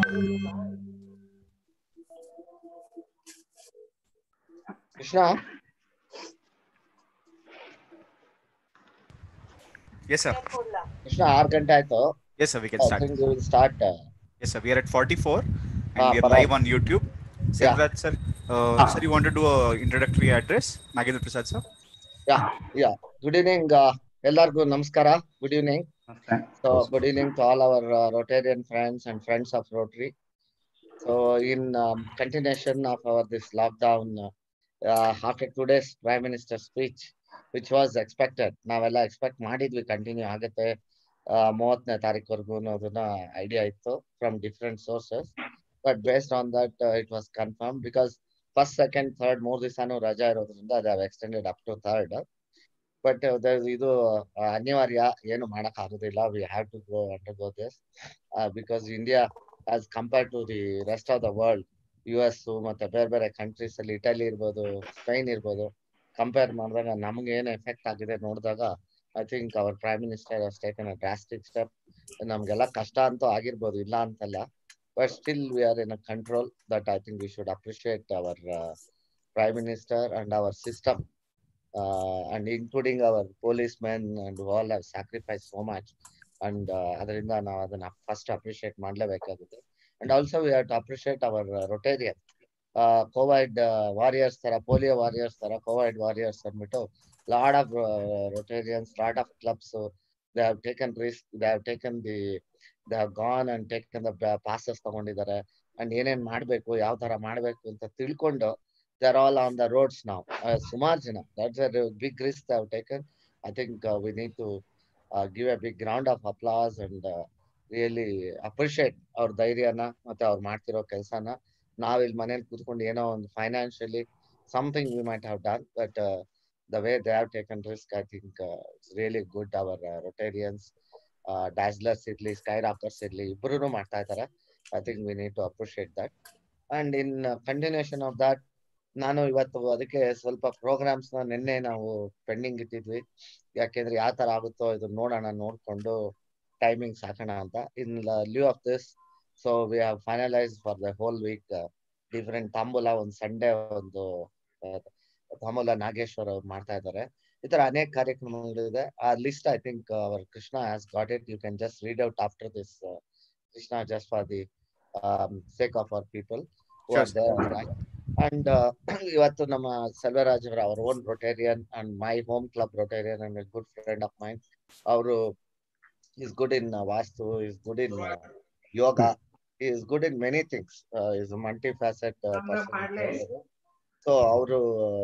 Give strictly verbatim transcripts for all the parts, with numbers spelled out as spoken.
Krishna? Yes, sir. Krishna, ಆರು ಗಂಟೆ ಆಯ್ತು. Yes, sir. We can I start. think we will start. Uh, Yes, sir. We are at forty-four, and ah, we are Parag. live on YouTube. Yeah, Selvraj, sir. Uh, sir, you want to do a introductory address? Nagendra Prasad, sir. yeah, yeah. Good evening, uh, ಎಲ್ಲರಿಗೂ ನಮಸ್ಕಾರ. Good evening. So, good evening to all our uh, Rotarian friends and friends of Rotary. So, in um, continuation of our this lockdown, uh, uh, after today's Prime Minister's speech, which was expected, ನಾವೆಲ್ಲ expect ಮಾಡಿದ್ವಿ continue ಆಗುತ್ತೆ ಮೂವತ್ತನೇ ತಾರೀಕುವರೆಗೂ ಅನ್ನೋದನ್ನ idea ಇತ್ತು from different sources. But based on that it was confirm because first second third ಮೂರು ದಿವಸನೂ ರಜಾ ಇರೋದ್ರಿಂದ they have extended up to third. But ಇದು ಅನಿವಾರ್ಯ, ಏನು ಮಾಡಕ್ ಆಗುದಿಲ್ಲ. We have to go under go this because India as compare to the rest of the world, US ಮತ್ತೆ ಬೇರೆ ಬೇರೆ ಕಂಟ್ರೀಸ್ ಅಲ್ಲಿ, ಇಟಲಿ ಇರ್ಬೋದು, ಸ್ಪೈನ್ ಇರ್ಬೋದು, ಕಂಪೇರ್ ಮಾಡಿದಾಗ ನಮ್ಗೆ ಏನು ಎಫೆಕ್ಟ್ ಆಗಿದೆ ನೋಡಿದಾಗ I think our prime minister has taken a drastic step. ನಮ್ಗೆಲ್ಲ ಕಷ್ಟ ಅಂತೂ ಆಗಿರ್ಬೋದು, ಇಲ್ಲ ಅಂತಲ್ಲ, but still we are in a control. That I think we should appreciate our prime minister and our system. Uh, and including our policemen and who all have sacrificed so much. And uh, ಅದರಿಂದ ನಾವು ಅದನ್ನ first appreciate ಮಾಡ್ಲೇಬೇಕಾಗುತ್ತೆ. And also we have to appreciate our Rotarian Covid warriors ತರ, polio warriors ತರ Covid warriors ಅಂದ್ಬಿಟ್ಟು lot of Rotarians, lot of clubs, they have taken risk, they have taken the they have gone and taken the passes ತಗೊಂಡಿದ್ದಾರೆ. And ಏನೇನ್ ಮಾಡ್ಬೇಕು, ಯಾವ ತರ ಮಾಡ್ಬೇಕು ಅಂತ ತಿಳ್ಕೊಂಡು they're all on the roads now. Uh, ಸುಮಾರು ಜನ, that's a big risk they have taken. I think uh, we need to uh, give a big round of applause and uh, really appreciate ಅವ್ರ ಧೈರ್ಯನ ಮತ್ತೆ ಅವ್ರು ಮಾಡ್ತಿರೋ ಕೆಲಸನ. ನಾವ್ ಇಲ್ಲಿ ಮನೇಲಿ ಕೂತ್ಕೊಂಡು ಏನೋ ಒಂದು financially something we might have done, but the way they have taken risk, I think uh, it's really good. Our uh, Rotarians, uh, Dazzlers ಇರ್ಲಿ, Skyrockers ಇರ್ಲಿ, ಇಬ್ರು ಮಾಡ್ತಾ ಇದ್ದಾರೆ. I think we need to appreciate that. And in uh, continuation of that, ನಾನು ಇವತ್ತು ಅದಕ್ಕೆ ಸ್ವಲ್ಪ programmes ನ ನಿನ್ನೆ ನಾವು ಪೆಂಡಿಂಗ್ ಇಟ್ಟಿದ್ವಿ. ಯಾಕೆಂದ್ರೆ ಯಾವ ತರ ಆಗುತ್ತೋ ಇದು ನೋಡೋಣ, ನೋಡ್ಕೊಂಡು ಟೈಮಿಂಗ್ಸ್ ಹಾಕೋಣ ಅಂತ. In lieu of this, so we have finalise for the whole week different ತಾಂಬೂಲ. ಒಂದು ಸಂಡೇ ಒಂದು ತಾಂಬೂಲ ನಾಗೇಶ್ವರ್ ಅವ್ರು ಮಾಡ್ತಾ ಇದ್ದಾರೆ. ಈ ತರ ಅನೇಕ ಕಾರ್ಯಕ್ರಮಗಳಿದೆ. ಆ list I think our Krishna has got it. You can just read out after this, Krishna, just for the sake of our people who are there online. And ಇವತ್ತು ನಮ್ಮ ಸೆಲ್ವರಾಜ್ ಅವರ our own Rotarian and my home club Rotarian and good friend of mine. ಅವರು is good in vastu, is good in yoga, is good in many things, is multi facet person. So ಅವರು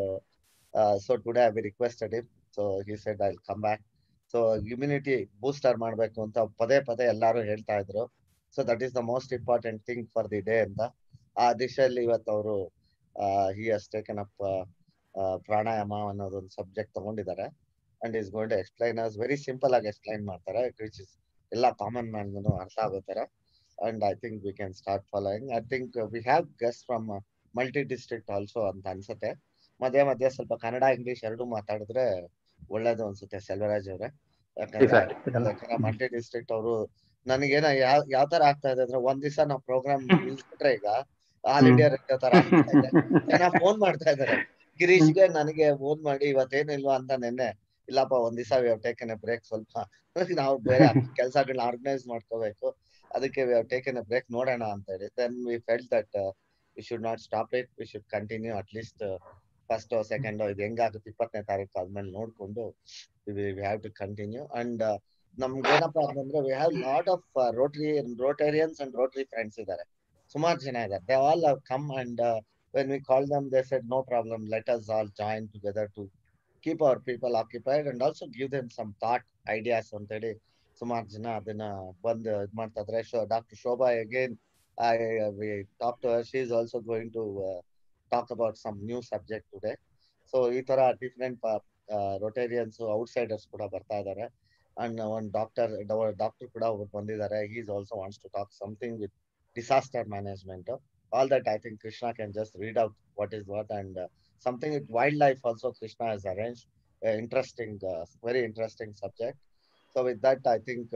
so today I we requested him, so he said I will come back. So immunity booster ಮಾಡ್ಬೇಕು ಅಂತ ಪದೇ ಪದೇ ಎಲ್ಲಾರು ಹೇಳ್ತಾ ಇದ್ರು. So that is the most important thing for the day ಅಂತ ಆ ದಿಶೆಯಲ್ಲಿ ಇವತ್ತು ಅವರು ಹಿ ಹಸ್ ಟೇಕನ್ ಅಪ್ ಪ್ರಾಣಾಯಾಮ ಅನ್ನೋದೊಂದು ಸಬ್ಜೆಕ್ಟ್ ತಗೊಂಡಿದ್ದಾರೆ. And is going to explain us very simple ಆಗಿ ಎಕ್ಸ್ಪ್ಲೈನ್ ಮಾಡ್ತಾರೆ, ವಿಚ್ ಇಸ್ ಎಲ್ಲ ಕಾಮನ್ ಮ್ಯಾನ್ಗೂ ಅರ್ಥ ಆಗೋ ತರ. And I think we can start following. I think we have guest from multi district also ಅಂತ ಅನ್ಸುತ್ತೆ. ಮಧ್ಯ ಮಧ್ಯ ಸ್ವಲ್ಪ ಕನ್ನಡ ಇಂಗ್ಲಿಷ್ ಎರಡು ಮಾತಾಡಿದ್ರೆ ಒಳ್ಳೇದು ಅನ್ಸುತ್ತೆ ಸೆಲ್ವರಾಜ್ ಅವ್ರೆ. ಯಾಕಂದ್ರೆ ಯಾಕಂದ್ರೆ ಮಲ್ಟಿ ಡಿಸ್ಟ್ರಿಕ್ಟ್ ಅವರು ನನಗೇನ ಯಾವ ಯಾವ ತರ ಆಗ್ತಾ ಇದೆ ಅಂದ್ರೆ, ಒಂದ್ ದಿವಸ ನಾವು ಪ್ರೋಗ್ರಾಮ್ ನಿಲ್ಸ್ಬಿಟ್ರೆ ಈಗ ಆಲ್ ಇಂಡಿಯಾ ರೇಡಿಯೋ ತರ ಆಗ್ತಾ ಇದೆ. ಜನ ಫೋನ್ ಮಾಡ್ತಾ ಇದಾರೆ, ಗಿರೀಶ್ಗೆ ನನಗೆ ಫೋನ್ ಮಾಡಿ ಇವತ್ತೇನು ಇಲ್ವಾ ಅಂತ. ನೆನ್ನೆ ಇಲ್ಲಪ್ಪ ಒಂದ್ ದಿವಸ we have taken a break, ಸ್ವಲ್ಪ ನಾವು ಬೇರೆ ಕೆಲಸಗಳನ್ನ ಆರ್ಗನೈಸ್ ಮಾಡ್ಕೋಬೇಕು, ಅದಕ್ಕೆ we have taken a break, ನೋಡೋಣ ಅಂತ ಹೇಳಿ. Then we felt that we should not stop it, we should continue at least first second ಇದು ಹೆಂಗಾಗುತ್ತೆ ಇಪ್ಪತ್ತನೇ ತಾರೀಕು ಆದ್ಮೇಲೆ ನೋಡ್ಕೊಂಡು we have to continue. And ನಮ್ಗೆ ಏನಪ್ಪಾ ಅಂತಂದ್ರೆ, we have lot of Rotary Rotarians and Rotary friends ಇದ್ದಾರೆ, ಸುಮಾರು ಜನ ಇದ್ದಾರೆ. They all have come and when we call them they said no problem, let us all join together to keep our people occupied and also give them some thought ideas ಅಂತೇಳಿ ಸುಮಾರು ಜನ ಅದನ್ನ ಬಂದು ಇದ್ ಮಾಡ್ತಾ ಇದ್ರೆ. Doctor Shobha again I we talk to her, she is also going to talk about some new subject today. So ಈ ತರ ಡಿಫ್ರೆಂಟ್ ರೊಟೇರಿಯನ್ಸ್ ಔಟ್ಸೈಡರ್ಸ್ ಕೂಡ ಬರ್ತಾ ಇದ್ದಾರೆ. ಅಂಡ್ ಒಂದು ಡಾಕ್ಟರ್ ಡಾಕ್ಟರ್ ಕೂಡ ಒಬ್ರು ಬಂದಿದ್ದಾರೆ. He is also wants to talk something with disaster management. All that I think Krishna can just read out what is what. And uh, something with wildlife also Krishna has arranged. Uh, interesting, uh, very interesting subject. So with that, I think uh,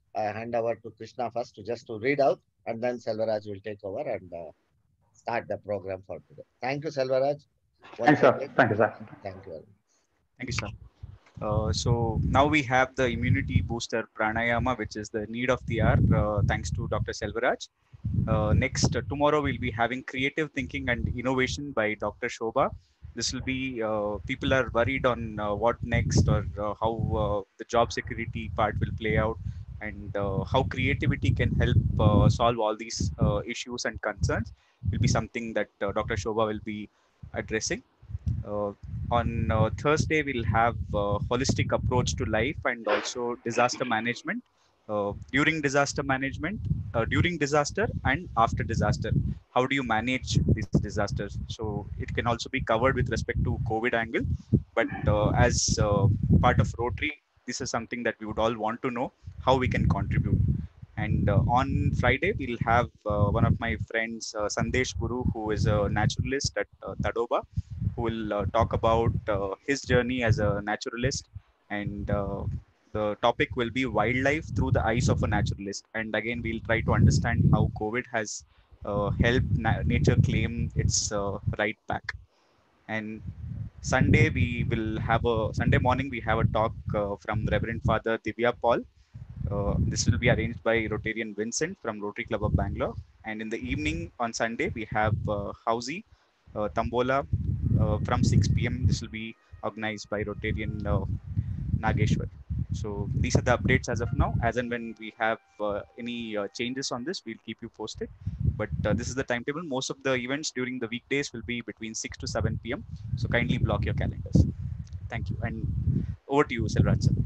I hand over to Krishna first to just to read out, and then Selvaraj will take over and uh, start the program for today. Thank you, Selvaraj. Once Thanks, sir. again, Thank you, sir. thank you very much. Thank you, sir. Uh, so now we have the immunity booster pranayama, which is the need of the hour, uh, thanks to Doctor Selvaraj. Uh, next, uh, tomorrow we'll be having creative thinking and innovation by Doctor Shobha. This will be, uh, people are worried on uh, what next, or uh, how uh, the job security part will play out, and uh, how creativity can help uh, solve all these uh, issues and concerns will be something that uh, Doctor Shobha will be addressing. Uh, on uh, Thursday, we'll have uh, holistic approach to life and also disaster management. Uh, during disaster management, uh, during disaster and after disaster, how do you manage these disasters? So it can also be covered with respect to COVID angle, but uh, as uh, part of Rotary, this is something that we would all want to know how we can contribute. And uh, on Friday, we'll have uh, one of my friends, uh, Sandesh Guru, who is a naturalist at uh, Tadoba, who will uh, talk about uh, his journey as a naturalist. And uh, the topic will be wildlife through the eyes of a naturalist. And again, we'll try to understand how COVID has uh, helped na- nature claim its uh, right back. And Sunday, we will have a Sunday morning, we have a talk uh, from Reverend Father Divya Paul. Uh, this will be arranged by Rotarian Vincent from Rotary Club of Bangalore. And in the evening on Sunday, we have uh, Housey, uh, Tambola uh, from six p m. This will be organized by Rotarian uh, Nageshwar. So these are the updates as of now. As and when we have uh, any uh, changes on this, we'll keep you posted. But uh, this is the timetable. Most of the events during the weekdays will be between six to seven p m. So kindly block your calendars. Thank you. And over to you, Selvaraj sir.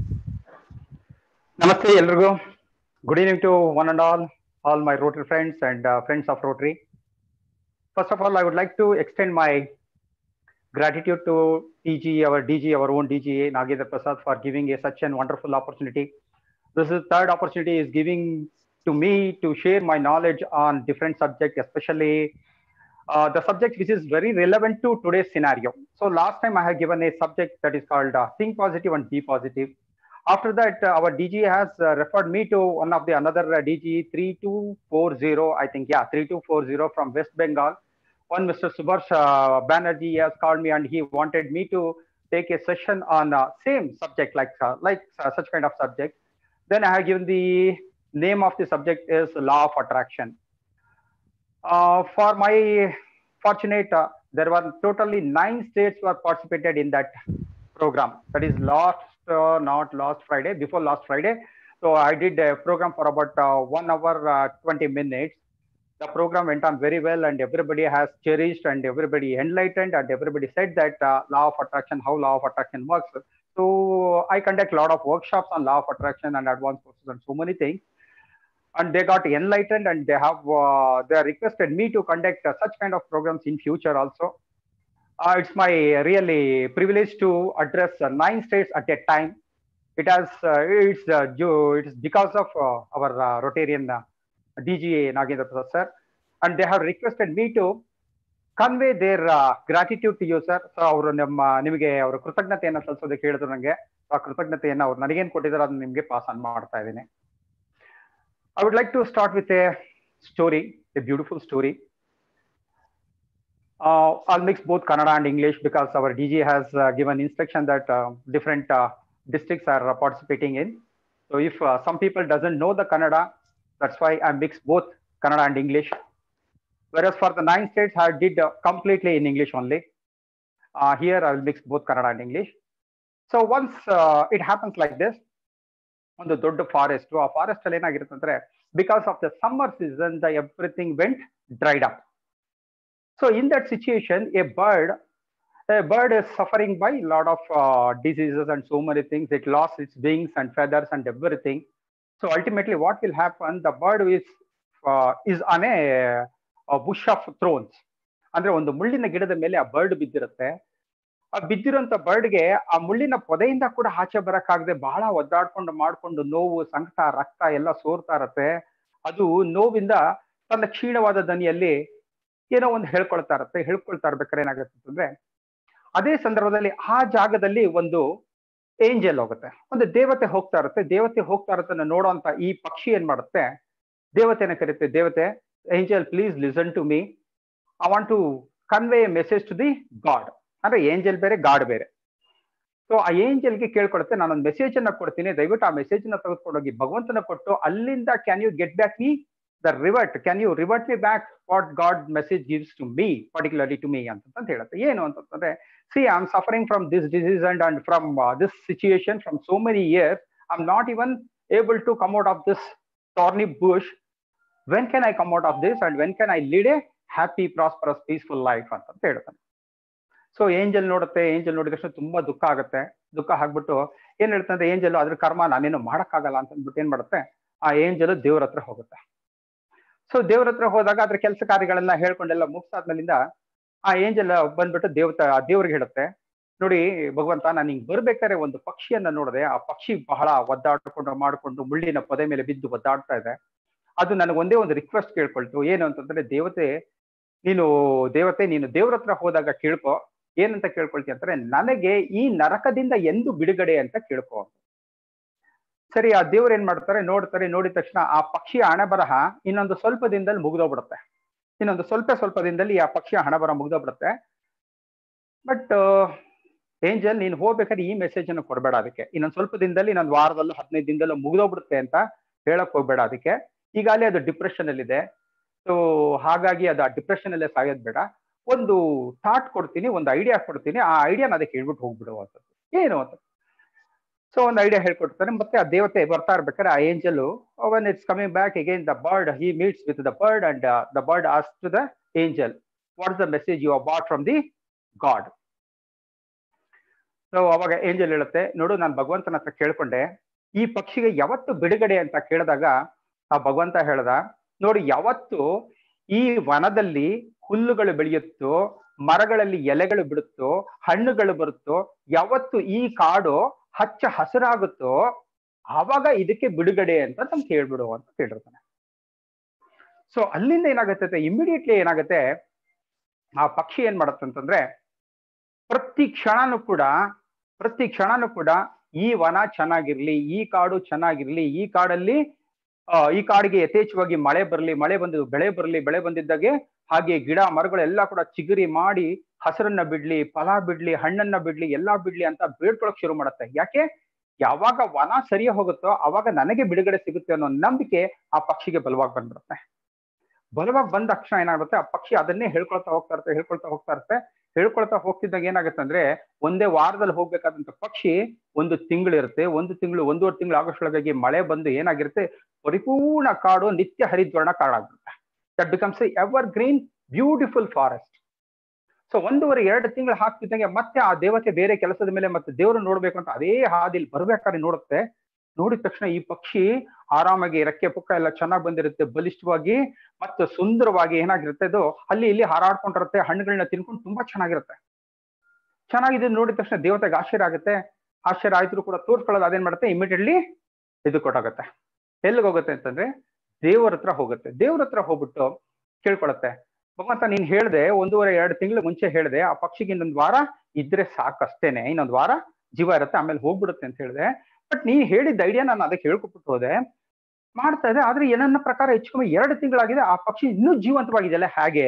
Namaste, Elrigu. Good evening to one and all, all my Rotary friends and uh, friends of Rotary. First of all, I would like to extend my gratitude to D G, our D G, our own D G, Nagendra Prasad, for giving a, such an wonderful opportunity. This is third opportunity is giving to me to share my knowledge on different subjects, especially uh, the subject which is very relevant to today's scenario. So last time I had given a subject that is called uh, Think Positive and Be Positive. After that, uh, our D G has uh, referred me to one of the another uh, D G three two four zero, I think, yeah, three two four zero from West Bengal. One Mister Subhash uh, Banerjee has called me and he wanted me to take a session on uh, same subject, like uh, like uh, such kind of subject. Then I have given the name of the subject is Law of Attraction. Uh, for my fortunate, uh, there were totally nine states were participated in that program. That is last, uh, not last Friday, before last Friday. So I did a program for about uh, one hour, uh, twenty minutes. The program went on very well and everybody has cherished and everybody enlightened and everybody said that uh, law of attraction, how law of attraction works. So I conduct a lot of workshops on law of attraction and advanced courses and so many things. And they got enlightened and they have, uh, they requested me to conduct uh, such kind of programs in future also. Uh, it's my really privilege to address uh, nine states at a time. It has, uh, it's, uh, it's because of uh, our uh, Rotarian uh, D G Nagendra Prasad sir, and they have requested me to convey their uh, gratitude to you, sir. So ಅವರು ನಮ್ಮ ನಿಮಗೆ ಅವರ ಕೃತಜ್ಞತೆಯನ್ನು ಸಲ್ಲಿಸೋದಕ್ಕೆ ಹೇಳಿದ್ರು ನನಗೆ. ಆ ಕೃತಜ್ಞತೆಯನ್ನು ಅವ್ರು ನನಗೇನು ಕೊಟ್ಟಿದ್ದಾರೆ ಅದನ್ನ ನಿಮಗೆ ಪಾಸ್ ಆನ್ ಮಾಡ್ತಾ ಇದ್ದೀನಿ. I would like to start with a story, a beautiful story. Uh, I'll mix both Kannada and English because our D G has uh, given instruction that uh, different uh, districts are uh, participating in. So if uh, some people doesn't know the Kannada, that's why I mix both Kannada and English. Whereas for the nine states, I did uh, completely in English only. Uh, here I will mix both Kannada and English. So once uh, it happens like this, on the Dodda forest, a forest because of the summer season, the everything went dried up. So in that situation, a bird, a bird is suffering by a lot of uh, diseases and so many things. It lost its wings and feathers and everything. So ultimately, what will happen? The bird is uh, is on a, a bush of thorns. ಅಂದ್ರೆ ಒಂದು ಮುಳ್ಳಿನ ಗಿಡದ ಮೇಲೆ ಆ bird ಬಿದ್ದಿರುತ್ತೆ. ಆ ಬಿದ್ದಿರೋಂಥ ಬರ್ಡ್ಗೆ ಆ ಮುಳ್ಳಿನ ಪೊದೆಯಿಂದ ಕೂಡ ಆಚೆ ಬರಕ್ಕಾಗದೆ ಬಹಳ ಒದ್ದಾಡ್ಕೊಂಡು ಮಾಡ್ಕೊಂಡು ನೋವು, ಸಂಕಟ, ರಕ್ತ ಎಲ್ಲ ಸೋರ್ತಾ ಇರತ್ತೆ. ಅದು ನೋವಿಂದ ತನ್ನ ಕ್ಷೀಣವಾದ ದನಿಯಲ್ಲಿ ಏನೋ ಒಂದು ಹೇಳ್ಕೊಳ್ತಾ ಇರತ್ತೆ. ಹೇಳ್ಕೊಳ್ತಾ ಇರ್ಬೇಕಾದ್ರೆ ಏನಾಗುತ್ತೆ ಅಂದ್ರೆ, ಅದೇ ಸಂದರ್ಭದಲ್ಲಿ ಆ ಜಾಗದಲ್ಲಿ ಒಂದು ಏಂಜಲ್ ಹೋಗುತ್ತೆ, ಒಂದು ದೇವತೆ ಹೋಗ್ತಾ ಇರುತ್ತೆ. ದೇವತೆ ಹೋಗ್ತಾ ಇರುತ್ತೆ ನೋಡುವಂತ ಈ ಪಕ್ಷಿ ಏನ್ ಮಾಡುತ್ತೆ, ದೇವತೆನ ಕರೀತೆ, ದೇವತೆ angel please listen to me, I want to convey a message to the god. ಅಂದ್ರೆ ಏಂಜಲ್ ಬೇರೆ ಗಾಡ್ ಬೇರೆ. ಸೊ ಆ ಏಂಜಲ್ಗೆ ಕೇಳ್ಕೊಡುತ್ತೆ, ನಾನೊಂದು ಮೆಸೇಜ್ ಅನ್ನ ಕೊಡ್ತೀನಿ, ದಯವಿಟ್ಟು ಆ ಮೆಸೇಜ್ ನ ತೆಗೆದುಕೊಂಡೋಗಿ ಭಗವಂತನ ಕೊಟ್ಟು ಅಲ್ಲಿಂದ can you get back me the revert, can you revert me back what god message gives to me, particularly to me ಅಂತ ಹೇಳುತ್ತೆ. ಏನು ಅಂತಂದ್ರೆ, see I am suffering from this disease and and from this situation from so many years, I am not even able to come out of this thorny bush. When can I come out of this and when can I lead a happy, prosperous, peaceful life ಅಂತ ಹೇಳ್ತಾನೆ. So angel ನೋಡುತ್ತೆ, angel ನೋಡಿದ ತಕ್ಷಣ ತುಂಬಾ ದುಃಖ ಆಗುತ್ತೆ. ದುಃಖ ಆಗ್ಬಿಟ್ಟು ಏನ್ ಹೇಳ್ತಂದ್ರೆ, ಏಂಜಲ್ ಅದ್ರ ಕರ್ಮ ನಾನೇನು ಮಾಡಕ್ಕಾಗಲ್ಲ ಅಂತ ಅಂದ್ಬಿಟ್ಟು ಏನ್ ಮಾಡುತ್ತೆ, ಆ ಏಂಜಲ್ ದೇವ್ರ ಹತ್ರ ಹೋಗುತ್ತೆ. ಸೊ ದೇವ್ರ ಹತ್ರ ಹೋದಾಗ ಅದ್ರ ಕೆಲಸ ಕಾರ್ಯಗಳೆಲ್ಲ ಹೇಳ್ಕೊಂಡೆಲ್ಲ ಮುಗಿಸಾದ್ಮೇಲಿಂದ ಆ ಏಂಜಲ್ ಬಂದ್ಬಿಟ್ಟು ದೇವತ ದೇವ್ರಿಗೆ ಹೇಳುತ್ತೆ, ನೋಡಿ ಭಗವಂತ, ನಾನು ಹಿಂಗ್ ಬರ್ಬೇಕಾದ್ರೆ ಒಂದು ಪಕ್ಷಿಯನ್ನ ನೋಡಿದೆ, ಆ ಪಕ್ಷಿ ಬಹಳ ಒದ್ದಾಡ್ಕೊಂಡು ಮಾಡ್ಕೊಂಡು ಮುಳ್ಳಿನ ಪೊದೆ ಮೇಲೆ ಬಿದ್ದು ಒದ್ದಾಡ್ತಾ ಇದೆ. ಅದು ನನಗೆ ಒಂದೇ ಒಂದು ರಿಕ್ವೆಸ್ಟ್ ಕೇಳ್ಕೊಳ್ತು, ಏನು ಅಂತಂದ್ರೆ, ದೇವತೆ ನೀನು ದೇವತೆ ನೀನು ದೇವ್ರ ಹತ್ರ ಹೋದಾಗ ಕೇಳ್ಕೊ, ಏನಂತ ಕೇಳ್ಕೊಳ್ತಿ ಅಂತಾರೆ, ನನಗೆ ಈ ನರಕದಿಂದ ಎಂದು ಬಿಡುಗಡೆ ಅಂತ ಕೇಳ್ಕೊ. ಸರಿ, ಆ ದೇವ್ರು ಏನ್ ಮಾಡ್ತಾರೆ, ನೋಡ್ತಾರೆ, ನೋಡಿದ ತಕ್ಷಣ ಆ ಪಕ್ಷಿಯ ಹಣೆ ಬರಹ ಇನ್ನೊಂದು ಸ್ವಲ್ಪ ದಿನದಲ್ಲಿ ಮುಗ್ದೋಗ್ಬಿಡುತ್ತೆ. ಇನ್ನೊಂದು ಸ್ವಲ್ಪ ಸ್ವಲ್ಪ ದಿನದಲ್ಲಿ ಆ ಪಕ್ಷಿಯ ಹಣೆ ಬರಹ ಮುಗ್ದೋಗ್ಬಿಡುತ್ತೆ. ಬಟ್ ಏಂಜಲ್, ನೀನು ಹೋಗ್ಬೇಕಾದ್ರೆ ಈ ಮೆಸೇಜ್ ಅನ್ನು ಕೊಡ್ಬೇಡ ಅದಕ್ಕೆ, ಇನ್ನೊಂದು ಸ್ವಲ್ಪ ದಿನದಲ್ಲಿ ಇನ್ನೊಂದು ವಾರದಲ್ಲೂ ಹದಿನೈದು ದಿನದಲ್ಲೂ ಮುಗ್ದೋಗ್ಬಿಡುತ್ತೆ ಅಂತ ಹೇಳಕ್ ಹೋಗ್ಬೇಡ ಅದಕ್ಕೆ. ಈಗಾಗಲೇ ಅದು ಡಿಪ್ರೆಷನ್ ಅಲ್ಲಿ ಇದೆ. ಸೊ ಹಾಗಾಗಿ ಅದು ಆ ಡಿಪ್ರೆಷನ್ ಅಲ್ಲೇ ಸಾಯೋದ್ ಬೇಡ, ಒಂದು ಥಾಟ್ ಕೊಡ್ತೀನಿ, ಒಂದು ಐಡಿಯಾ ಕೊಡ್ತೀನಿ, ಆ ಐಡಿಯಾನ ಅದಕ್ಕೆ ಹೇಳ್ಬಿಟ್ಟು ಹೋಗ್ಬಿಡುವ ಅಂತ. ಏನು ಅಂತ ಸೊ ಒಂದು ಐಡಿಯಾ ಹೇಳ್ಕೊಡ್ತಾನೆ. ಮತ್ತೆ ಆ ದೇವತೆ ಬರ್ತಾ ಇರ್ಬೇಕಾದ್ರೆ ಆ angel, when it's coming back again the bird, he meets with the bird and the bird asks to the angel, what is the message you are bought from the god. So ಅವಾಗ angel ಹೇಳುತ್ತೆ, ನೋಡು, ನಾನು ಭಗವಂತನ ಹತ್ರ ಕೇಳ್ಕೊಂಡೆ, ಈ ಪಕ್ಷಿಗೆ ಯಾವತ್ತು ಬಿಡುಗಡೆ ಅಂತ ಕೇಳಿದಾಗ ಆ ಭಗವಂತ ಹೇಳ್ದ, ನೋಡಿ, ಯಾವತ್ತು ಈ ವನದಲ್ಲಿ ಹುಲ್ಲುಗಳು ಬೆಳೆಯುತ್ತೋ, ಮರಗಳಲ್ಲಿ ಎಲೆಗಳು ಬಿಡುತ್ತೋ, ಹಣ್ಣುಗಳು ಬರುತ್ತೋ, ಯಾವತ್ತು ಈ ಕಾಡು ಹಚ್ಚ ಹಸಿರಾಗುತ್ತೋ, ಆವಾಗ ಇದಕ್ಕೆ ಬಿಡುಗಡೆ ಅಂತ ನಮ್ಗೆ ಹೇಳ್ಬಿಡು ಅಂತ ಕೇಳಿರ್ತಾನೆ. ಸೊ ಅಲ್ಲಿಂದ ಏನಾಗುತ್ತೆ, ಇಮಿಡಿಯೇಟ್ಲಿ ಏನಾಗುತ್ತೆ, ಆ ಪಕ್ಷಿ ಏನ್ ಮಾಡುತ್ತೆ ಅಂತಂದ್ರೆ, ಪ್ರತಿ ಕ್ಷಣನೂ ಕೂಡ ಪ್ರತಿ ಕ್ಷಣನೂ ಕೂಡ ಈ ವನ ಚೆನ್ನಾಗಿರ್ಲಿ, ಈ ಕಾಡು ಚೆನ್ನಾಗಿರ್ಲಿ, ಈ ಕಾಡಲ್ಲಿ ಅಹ್ ಈ ಕಾಡಿಗೆ ಯಥೇಚ್ಛವಾಗಿ ಮಳೆ ಬರಲಿ, ಮಳೆ ಬಂದಿದ್ದು ಬೆಳೆ ಬರಲಿ, ಬೆಳೆ ಬಂದಿದ್ದಾಗೆ ಹಾಗೆ ಗಿಡ ಮರಗಳೆಲ್ಲ ಕೂಡ ಚಿಗುರಿ ಮಾಡಿ ಹಸಿರನ್ನ ಬಿಡ್ಲಿ, ಫಲ ಬಿಡ್ಲಿ, ಹಣ್ಣನ್ನ ಬಿಡ್ಲಿ, ಎಲ್ಲಾ ಬಿಡ್ಲಿ ಅಂತ ಬೇಡ್ಕೊಳಕ್ ಶುರು ಮಾಡುತ್ತೆ. ಯಾಕೆ? ಯಾವಾಗ ವನ ಸರಿಯ ಹೋಗುತ್ತೋ ಅವಾಗ ನನಗೆ ಬಿಡುಗಡೆ ಸಿಗುತ್ತೆ ಅನ್ನೋ ನಂಬಿಕೆ ಆ ಪಕ್ಷಿಗೆ ಬಲವಾಗಿ ಬಂದ್ಬಿಡುತ್ತೆ. ಬಲವಾಗಿ ಬಂದ ತಕ್ಷಣ ಏನಾಗುತ್ತೆ, ಆ ಪಕ್ಷಿ ಅದನ್ನೇ ಹೇಳ್ಕೊಳ್ತಾ ಹೋಗ್ತಾ ಇರುತ್ತೆ ಹೇಳ್ಕೊಳ್ತಾ ಹೋಗ್ತಾ ಇರುತ್ತೆ ಹೇಳ್ಕೊಳ್ತಾ ಹೋಗ್ತಿದ್ದಾಗ ಏನಾಗುತ್ತೆ ಅಂದ್ರೆ, ಒಂದೇ ವಾರದಲ್ಲಿ ಹೋಗ್ಬೇಕಾದಂತ ಪಕ್ಷಿ ಒಂದು ತಿಂಗಳಿರುತ್ತೆ, ಒಂದು ತಿಂಗಳು ಒಂದೂವರೆ ತಿಂಗಳು ಆಗೋಷ್ಟೊಳಗಾಗಿ ಮಳೆ ಬಂದು ಏನಾಗಿರುತ್ತೆ, ಪರಿಪೂರ್ಣ ಕಾಡು ನಿತ್ಯ ಹರಿದ್ವರ್ಣ ಕಾಡಾಗ್ಬಿಡುತ್ತೆ. That becomes a evergreen beautiful forest. So ಒಂದೂವರೆ ಎರಡು ತಿಂಗಳು ಹಾಕ್ತಿದ್ದಂಗೆ ಮತ್ತೆ ಆ ದೇವತೆ ಬೇರೆ ಕೆಲಸದ ಮೇಲೆ ಮತ್ತೆ ದೇವರು ನೋಡ್ಬೇಕು ಅಂತ ಅದೇ ಹಾದಿಲಿ ಬರ್ಬೇಕಾದ್ರೆ ನೋಡುತ್ತೆ. ನೋಡಿದ ತಕ್ಷಣ ಈ ಪಕ್ಷಿ ಆರಾಮಾಗಿ ರೆಕ್ಕೆ ಪುಕ್ಕ ಎಲ್ಲ ಚೆನ್ನಾಗಿ ಬಂದಿರುತ್ತೆ, ಬಲಿಷ್ಠವಾಗಿ ಮತ್ತು ಸುಂದರವಾಗಿ ಏನಾಗಿರುತ್ತೆ, ಅದು ಅಲ್ಲಿ ಇಲ್ಲಿ ಹಾರಾಡ್ಕೊಂಡಿರುತ್ತೆ, ಹಣ್ಣುಗಳನ್ನ ತಿನ್ಕೊಂಡು ತುಂಬಾ ಚೆನ್ನಾಗಿರುತ್ತೆ. ಚೆನ್ನಾಗಿದೆ ನೋಡಿದ ತಕ್ಷಣ ದೇವತೆಗೆ ಆಶ್ಚರ್ಯ ಆಗುತ್ತೆ. ಆಶ್ಚರ್ಯ ಆಯ್ತು ಕೂಡ ತೋರ್ಸ್ಕೊಳ್ಳೋದು ಅದೇನ್ ಮಾಡುತ್ತೆ, ಇಮಿಡಿಯೇಟ್ಲಿ ಇದು ಕೊಟ್ಟಾಗುತ್ತೆ. ಎಲ್ಲಿಗೆ ಹೋಗುತ್ತೆ ಅಂತಂದ್ರೆ ದೇವ್ರ ಹತ್ರ ಹೋಗುತ್ತೆ. ದೇವ್ರ ಹತ್ರ ಹೋಗ್ಬಿಟ್ಟು ಕೇಳ್ಕೊಳತ್ತೆ, ಭಗವಂತ ನೀನ್ ಹೇಳ್ದೆ ಒಂದೂವರೆ ಎರಡು ತಿಂಗಳು ಮುಂಚೆ ಹೇಳ್ದೆ ಆ ಪಕ್ಷಿಗೆ ಇನ್ನೊಂದು ವಾರ ಇದ್ರೆ ಸಾಕಷ್ಟೇನೆ, ಇನ್ನೊಂದು ವಾರ ಜೀವ ಇರುತ್ತೆ ಆಮೇಲೆ ಹೋಗ್ಬಿಡುತ್ತೆ ಅಂತ ಹೇಳಿದೆ. ಬಟ್ ನೀನ್ ಹೇಳಿದ ಐಡಿಯಾ ನಾನು ಅದಕ್ಕೆ ಹೇಳ್ಕೊಟ್ಬಿಟ್ಟು ಹೋದೆ, ಮಾಡ್ತಾ ಇದೆ. ಆದ್ರೆ ನನ್ನ ಪ್ರಕಾರ ಹೆಚ್ಚು ಕಮ್ಮಿ ಎರಡು ತಿಂಗಳಾಗಿದೆ, ಆ ಪಕ್ಷಿ ಇನ್ನೂ ಜೀವಂತವಾಗಿದೆಯಲ್ಲ ಹೇಗೆ?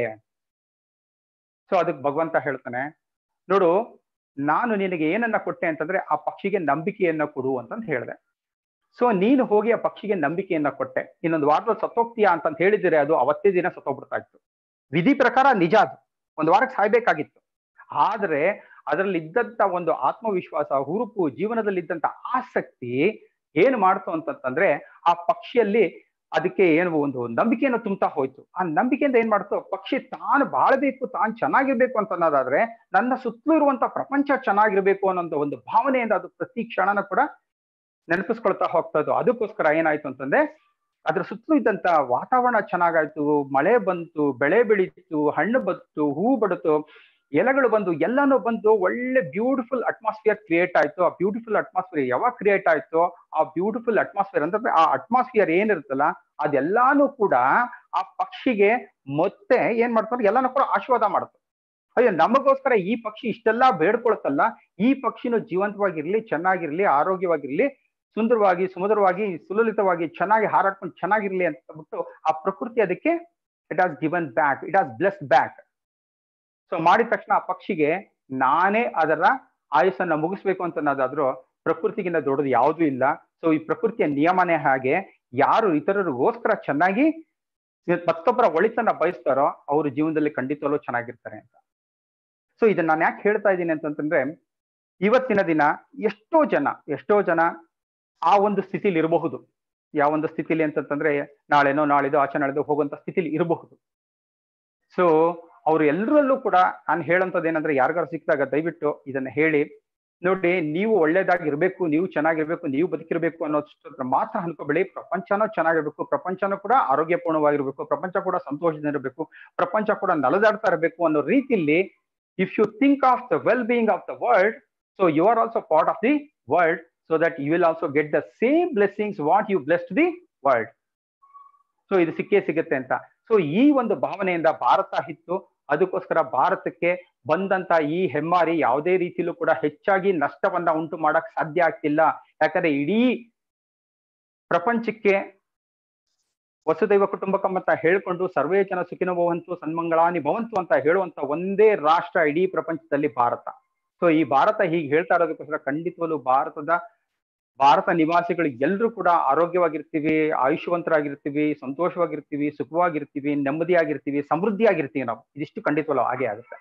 ಸೊ ಅದಕ್ಕೆ ಭಗವಂತ ಹೇಳ್ತಾನೆ, ನೋಡು, ನಾನು ನಿನಗೆ ಏನನ್ನ ಕೊಟ್ಟೆ ಅಂತಂದ್ರೆ ಆ ಪಕ್ಷಿಗೆ ನಂಬಿಕೆಯನ್ನ ಕೊಡು ಅಂತಂತ ಹೇಳಿದೆ. ಸೊ ನೀನು ಹೋಗಿ ಆ ಪಕ್ಷಿಗೆ ನಂಬಿಕೆಯನ್ನ ಕೊಟ್ಟೆ, ಇನ್ನೊಂದು ವಾರದಲ್ಲಿ ಸತ್ತೋಗ್ತೀಯಾ ಅಂತಂತ ಹೇಳಿದ್ರೆ ಅದು ಅವತ್ತೇ ದಿನ ಸತ್ತೋಗ್ಬಿಡ್ತಾ ಇತ್ತು. ವಿಧಿ ಪ್ರಕಾರ ನಿಜ, ಅದು ಒಂದು ವಾರಕ್ಕೆ ಸಾಯ್ಬೇಕಾಗಿತ್ತು. ಆದ್ರೆ ಅದರಲ್ಲಿ ಇದ್ದಂತ ಒಂದು ಆತ್ಮವಿಶ್ವಾಸ, ಹುರುಪು, ಜೀವನದಲ್ಲಿ ಇದ್ದಂತ ಆಸಕ್ತಿ ಏನು ಮಾಡ್ತು ಅಂತಂತಂದ್ರೆ ಆ ಪಕ್ಷಿಯಲ್ಲಿ ಅದಕ್ಕೆ ಏನು ಒಂದು ನಂಬಿಕೆಯನ್ನು ತುಂಬ್ತಾ ಹೋಯ್ತು. ಆ ನಂಬಿಕೆಯಿಂದ ಏನ್ ಮಾಡ್ತು, ಪಕ್ಷಿ ತಾನು ಬಾಳ್ಬೇಕು, ತಾನು ಚೆನ್ನಾಗಿರ್ಬೇಕು ಅಂತ ಅನ್ನೋದಾದ್ರೆ ನನ್ನ ಸುತ್ತಲೂ ಇರುವಂತ ಪ್ರಪಂಚ ಚೆನ್ನಾಗಿರ್ಬೇಕು ಅನ್ನೋ ಒಂದು ಭಾವನೆಯಿಂದ ಅದು ಪ್ರತಿ ಕ್ಷಣನ ಕೂಡ ನೆನಪಿಸ್ಕೊಳ್ತಾ ಹೋಗ್ತಾ ಇತ್ತು. ಅದಕ್ಕೋಸ್ಕರ ಏನಾಯ್ತು ಅಂತಂದ್ರೆ ಅದ್ರ ಸುತ್ತಲೂ ಇದ್ದಂತ ವಾತಾವರಣ ಚೆನ್ನಾಗಾಯ್ತು, ಮಳೆ ಬಂತು, ಬೆಳೆ ಬೆಳೀತು, ಹಣ್ಣು ಬಂತು, ಹೂ ಬಡಿತು, ಎಲೆಗಳು ಬಂದು, ಎಲ್ಲಾನು ಬಂದು ಒಳ್ಳೆ ಬ್ಯೂಟಿಫುಲ್ ಅಟ್ಮಾಸ್ಫಿಯರ್ ಕ್ರಿಯೇಟ್ ಆಯ್ತು. ಆ ಬ್ಯೂಟಿಫುಲ್ ಅಟ್ಮಾಸ್ಫಿಯರ್ ಯಾವಾಗ ಕ್ರಿಯೇಟ್ ಆಯ್ತು, ಆ ಬ್ಯೂಟಿಫುಲ್ ಅಟ್ಮಾಸ್ಫಿಯರ್ ಅಂತಂದ್ರೆ ಆ ಅಟ್ಮಾಸ್ಫಿಯರ್ ಏನಿರುತ್ತಲ್ಲ ಅದೆಲ್ಲಾನು ಕೂಡ ಆ ಪಕ್ಷಿಗೆ ಮತ್ತೆ ಏನ್ ಮಾಡ್ತಾರೆ, ಎಲ್ಲಾನು ಕೂಡ ಆಶೀರ್ವಾದ ಮಾಡುತ್ತೆ. ಅಯ್ಯೋ ನಮಗೋಸ್ಕರ ಈ ಪಕ್ಷಿ ಇಷ್ಟೆಲ್ಲ ಬೇಡ್ಕೊಳ್ತಲ್ಲ, ಈ ಪಕ್ಷಿನೂ ಜೀವಂತವಾಗಿರ್ಲಿ, ಚೆನ್ನಾಗಿರ್ಲಿ, ಆರೋಗ್ಯವಾಗಿರ್ಲಿ, ಸುಂದರವಾಗಿ, ಸುಮಧುರವಾಗಿ, ಸುಲಲಿತವಾಗಿ, ಚೆನ್ನಾಗಿ ಹಾರಾಡ್ಕೊಂಡು ಚೆನ್ನಾಗಿರ್ಲಿ ಅಂತ ಬಿಟ್ಟು ಆ ಪ್ರಕೃತಿ ಅದಕ್ಕೆ it has given back, it has blessed back. So ಮಾಡಿದ ತಕ್ಷಣ ಆ ಪಕ್ಷಿಗೆ ನಾನೇ ಅದರ ಆಯುಸ್ಸನ್ನ ಮುಗಿಸ್ಬೇಕು ಅಂತ ಅನ್ನೋದಾದ್ರೂ ಪ್ರಕೃತಿಗಿಂತ ದೊಡ್ಡದು ಯಾವುದೂ ಇಲ್ಲ. ಸೊ ಈ ಪ್ರಕೃತಿಯ ನಿಯಮನೇ ಹಾಗೆ, ಯಾರು ಇತರರಿಗೋಸ್ಕರ ಚೆನ್ನಾಗಿ ಮತ್ತೊಬ್ಬರ ಒಳಿತನ್ನ ಬಯಸ್ತಾರೋ ಅವರು ಜೀವನದಲ್ಲಿ ಖಂಡಿತವಲ್ಲೂ ಚೆನ್ನಾಗಿರ್ತಾರೆ ಅಂತ. ಸೊ ಇದನ್ನ ನಾನು ಯಾಕೆ ಹೇಳ್ತಾ ಇದ್ದೀನಿ ಅಂತಂತಂದ್ರೆ, ಇವತ್ತಿನ ದಿನ ಎಷ್ಟೋ ಜನ ಎಷ್ಟೋ ಜನ ಆ ಒಂದು ಸ್ಥಿತಿಲಿ ಇರಬಹುದು. ಯಾವ ಒಂದು ಸ್ಥಿತಿಲಿ ಅಂತಂತಂದ್ರೆ ನಾಳೆನೋ ನಾಳಿದ್ದು ಆಚೆ ನಾಳಿದ್ದು ಹೋಗುವಂತ ಸ್ಥಿತಿಲಿ ಇರಬಹುದು. ಸೊ ಅವ್ರು ಎಲ್ಲರಲ್ಲೂ ಕೂಡ ನಾನು ಹೇಳೋಂಥದ್ದು ಏನಂದ್ರೆ, ಯಾರಿಗಾರು ಸಿಕ್ಕಿದಾಗ ದಯವಿಟ್ಟು ಇದನ್ನ ಹೇಳಿ ನೋಡಿ, ನೀವು ಒಳ್ಳೇದಾಗಿರ್ಬೇಕು, ನೀವು ಚೆನ್ನಾಗಿರ್ಬೇಕು, ನೀವು ಬದುಕಿರ್ಬೇಕು ಅನ್ನೋದ್ರ ಮಾತ್ರ ಅನ್ಕೋಬೇಡಿ. ಪ್ರಪಂಚನೂ ಚೆನ್ನಾಗಿರ್ಬೇಕು, ಪ್ರಪಂಚನೂ ಕೂಡ ಆರೋಗ್ಯಪೂರ್ಣವಾಗಿರ್ಬೇಕು, ಪ್ರಪಂಚ ಕೂಡ ಸಂತೋಷದಿಂದ ಇರಬೇಕು, ಪ್ರಪಂಚ ಕೂಡ ನಲದಾಡ್ತಾ ಇರಬೇಕು ಅನ್ನೋ ರೀತಿಯಲ್ಲಿ if you think of the well-being of the world, so you are also part of the world, so that you will also get the same blessings what you blessed the world. So ಇದು ಸಿಕ್ಕೇ ಸಿಗುತ್ತೆ ಅಂತ. So ಈ ಒಂದು ಭಾವನೆಯಿಂದ ಭಾರತ ಇತ್ತು. ಅದಕ್ಕೋಸ್ಕರ ಭಾರತಕ್ಕೆ ಬಂದಂತ ಈ ಹೆಮ್ಮಾರಿ ಯಾವುದೇ ರೀತಿಯಲ್ಲೂ ಕೂಡ ಹೆಚ್ಚಾಗಿ ನಷ್ಟವನ್ನ ಉಂಟು ಮಾಡಕ್ ಸಾಧ್ಯ ಆಗ್ತಿಲ್ಲ. ಯಾಕಂದ್ರೆ ಇಡೀ ಪ್ರಪಂಚಕ್ಕೆ ವಸುದೈವ ಕುಟುಂಬಕಂ ಅಂತ ಹೇಳ್ಕೊಂಡು ಸರ್ವೇ ಜನ ಸುಖಿನೋ ಭವಂತು ಸನ್ಮಂಗಳಾನಿ ಭವಂತು ಅಂತ ಹೇಳುವಂತ ಒಂದೇ ರಾಷ್ಟ್ರ ಇಡೀ ಪ್ರಪಂಚದಲ್ಲಿ ಭಾರತ. ಸೊ ಈ ಭಾರತ ಹೀಗೆ ಹೇಳ್ತಾ ಇರೋದಕ್ಕೋಸ್ಕರ ಖಂಡಿತವಲ್ಲೂ ಭಾರತದ ಭಾರತ ನಿವಾಸಿಗಳು ಎಲ್ಲರೂ ಕೂಡ ಆರೋಗ್ಯವಾಗಿರ್ತೀವಿ, ಆಯುಷ್ಯವಂತರಾಗಿರ್ತೀವಿ, ಸಂತೋಷವಾಗಿರ್ತೀವಿ, ಸುಖವಾಗಿರ್ತೀವಿ, ನೆಮ್ಮದಿಯಾಗಿರ್ತೀವಿ, ಸಮೃದ್ಧಿಯಾಗಿರ್ತೀವಿ. ನಾವು ಇದಿಷ್ಟು ಖಂಡಿತವಲ್ಲೂ ಹಾಗೆ ಆಗುತ್ತೆ.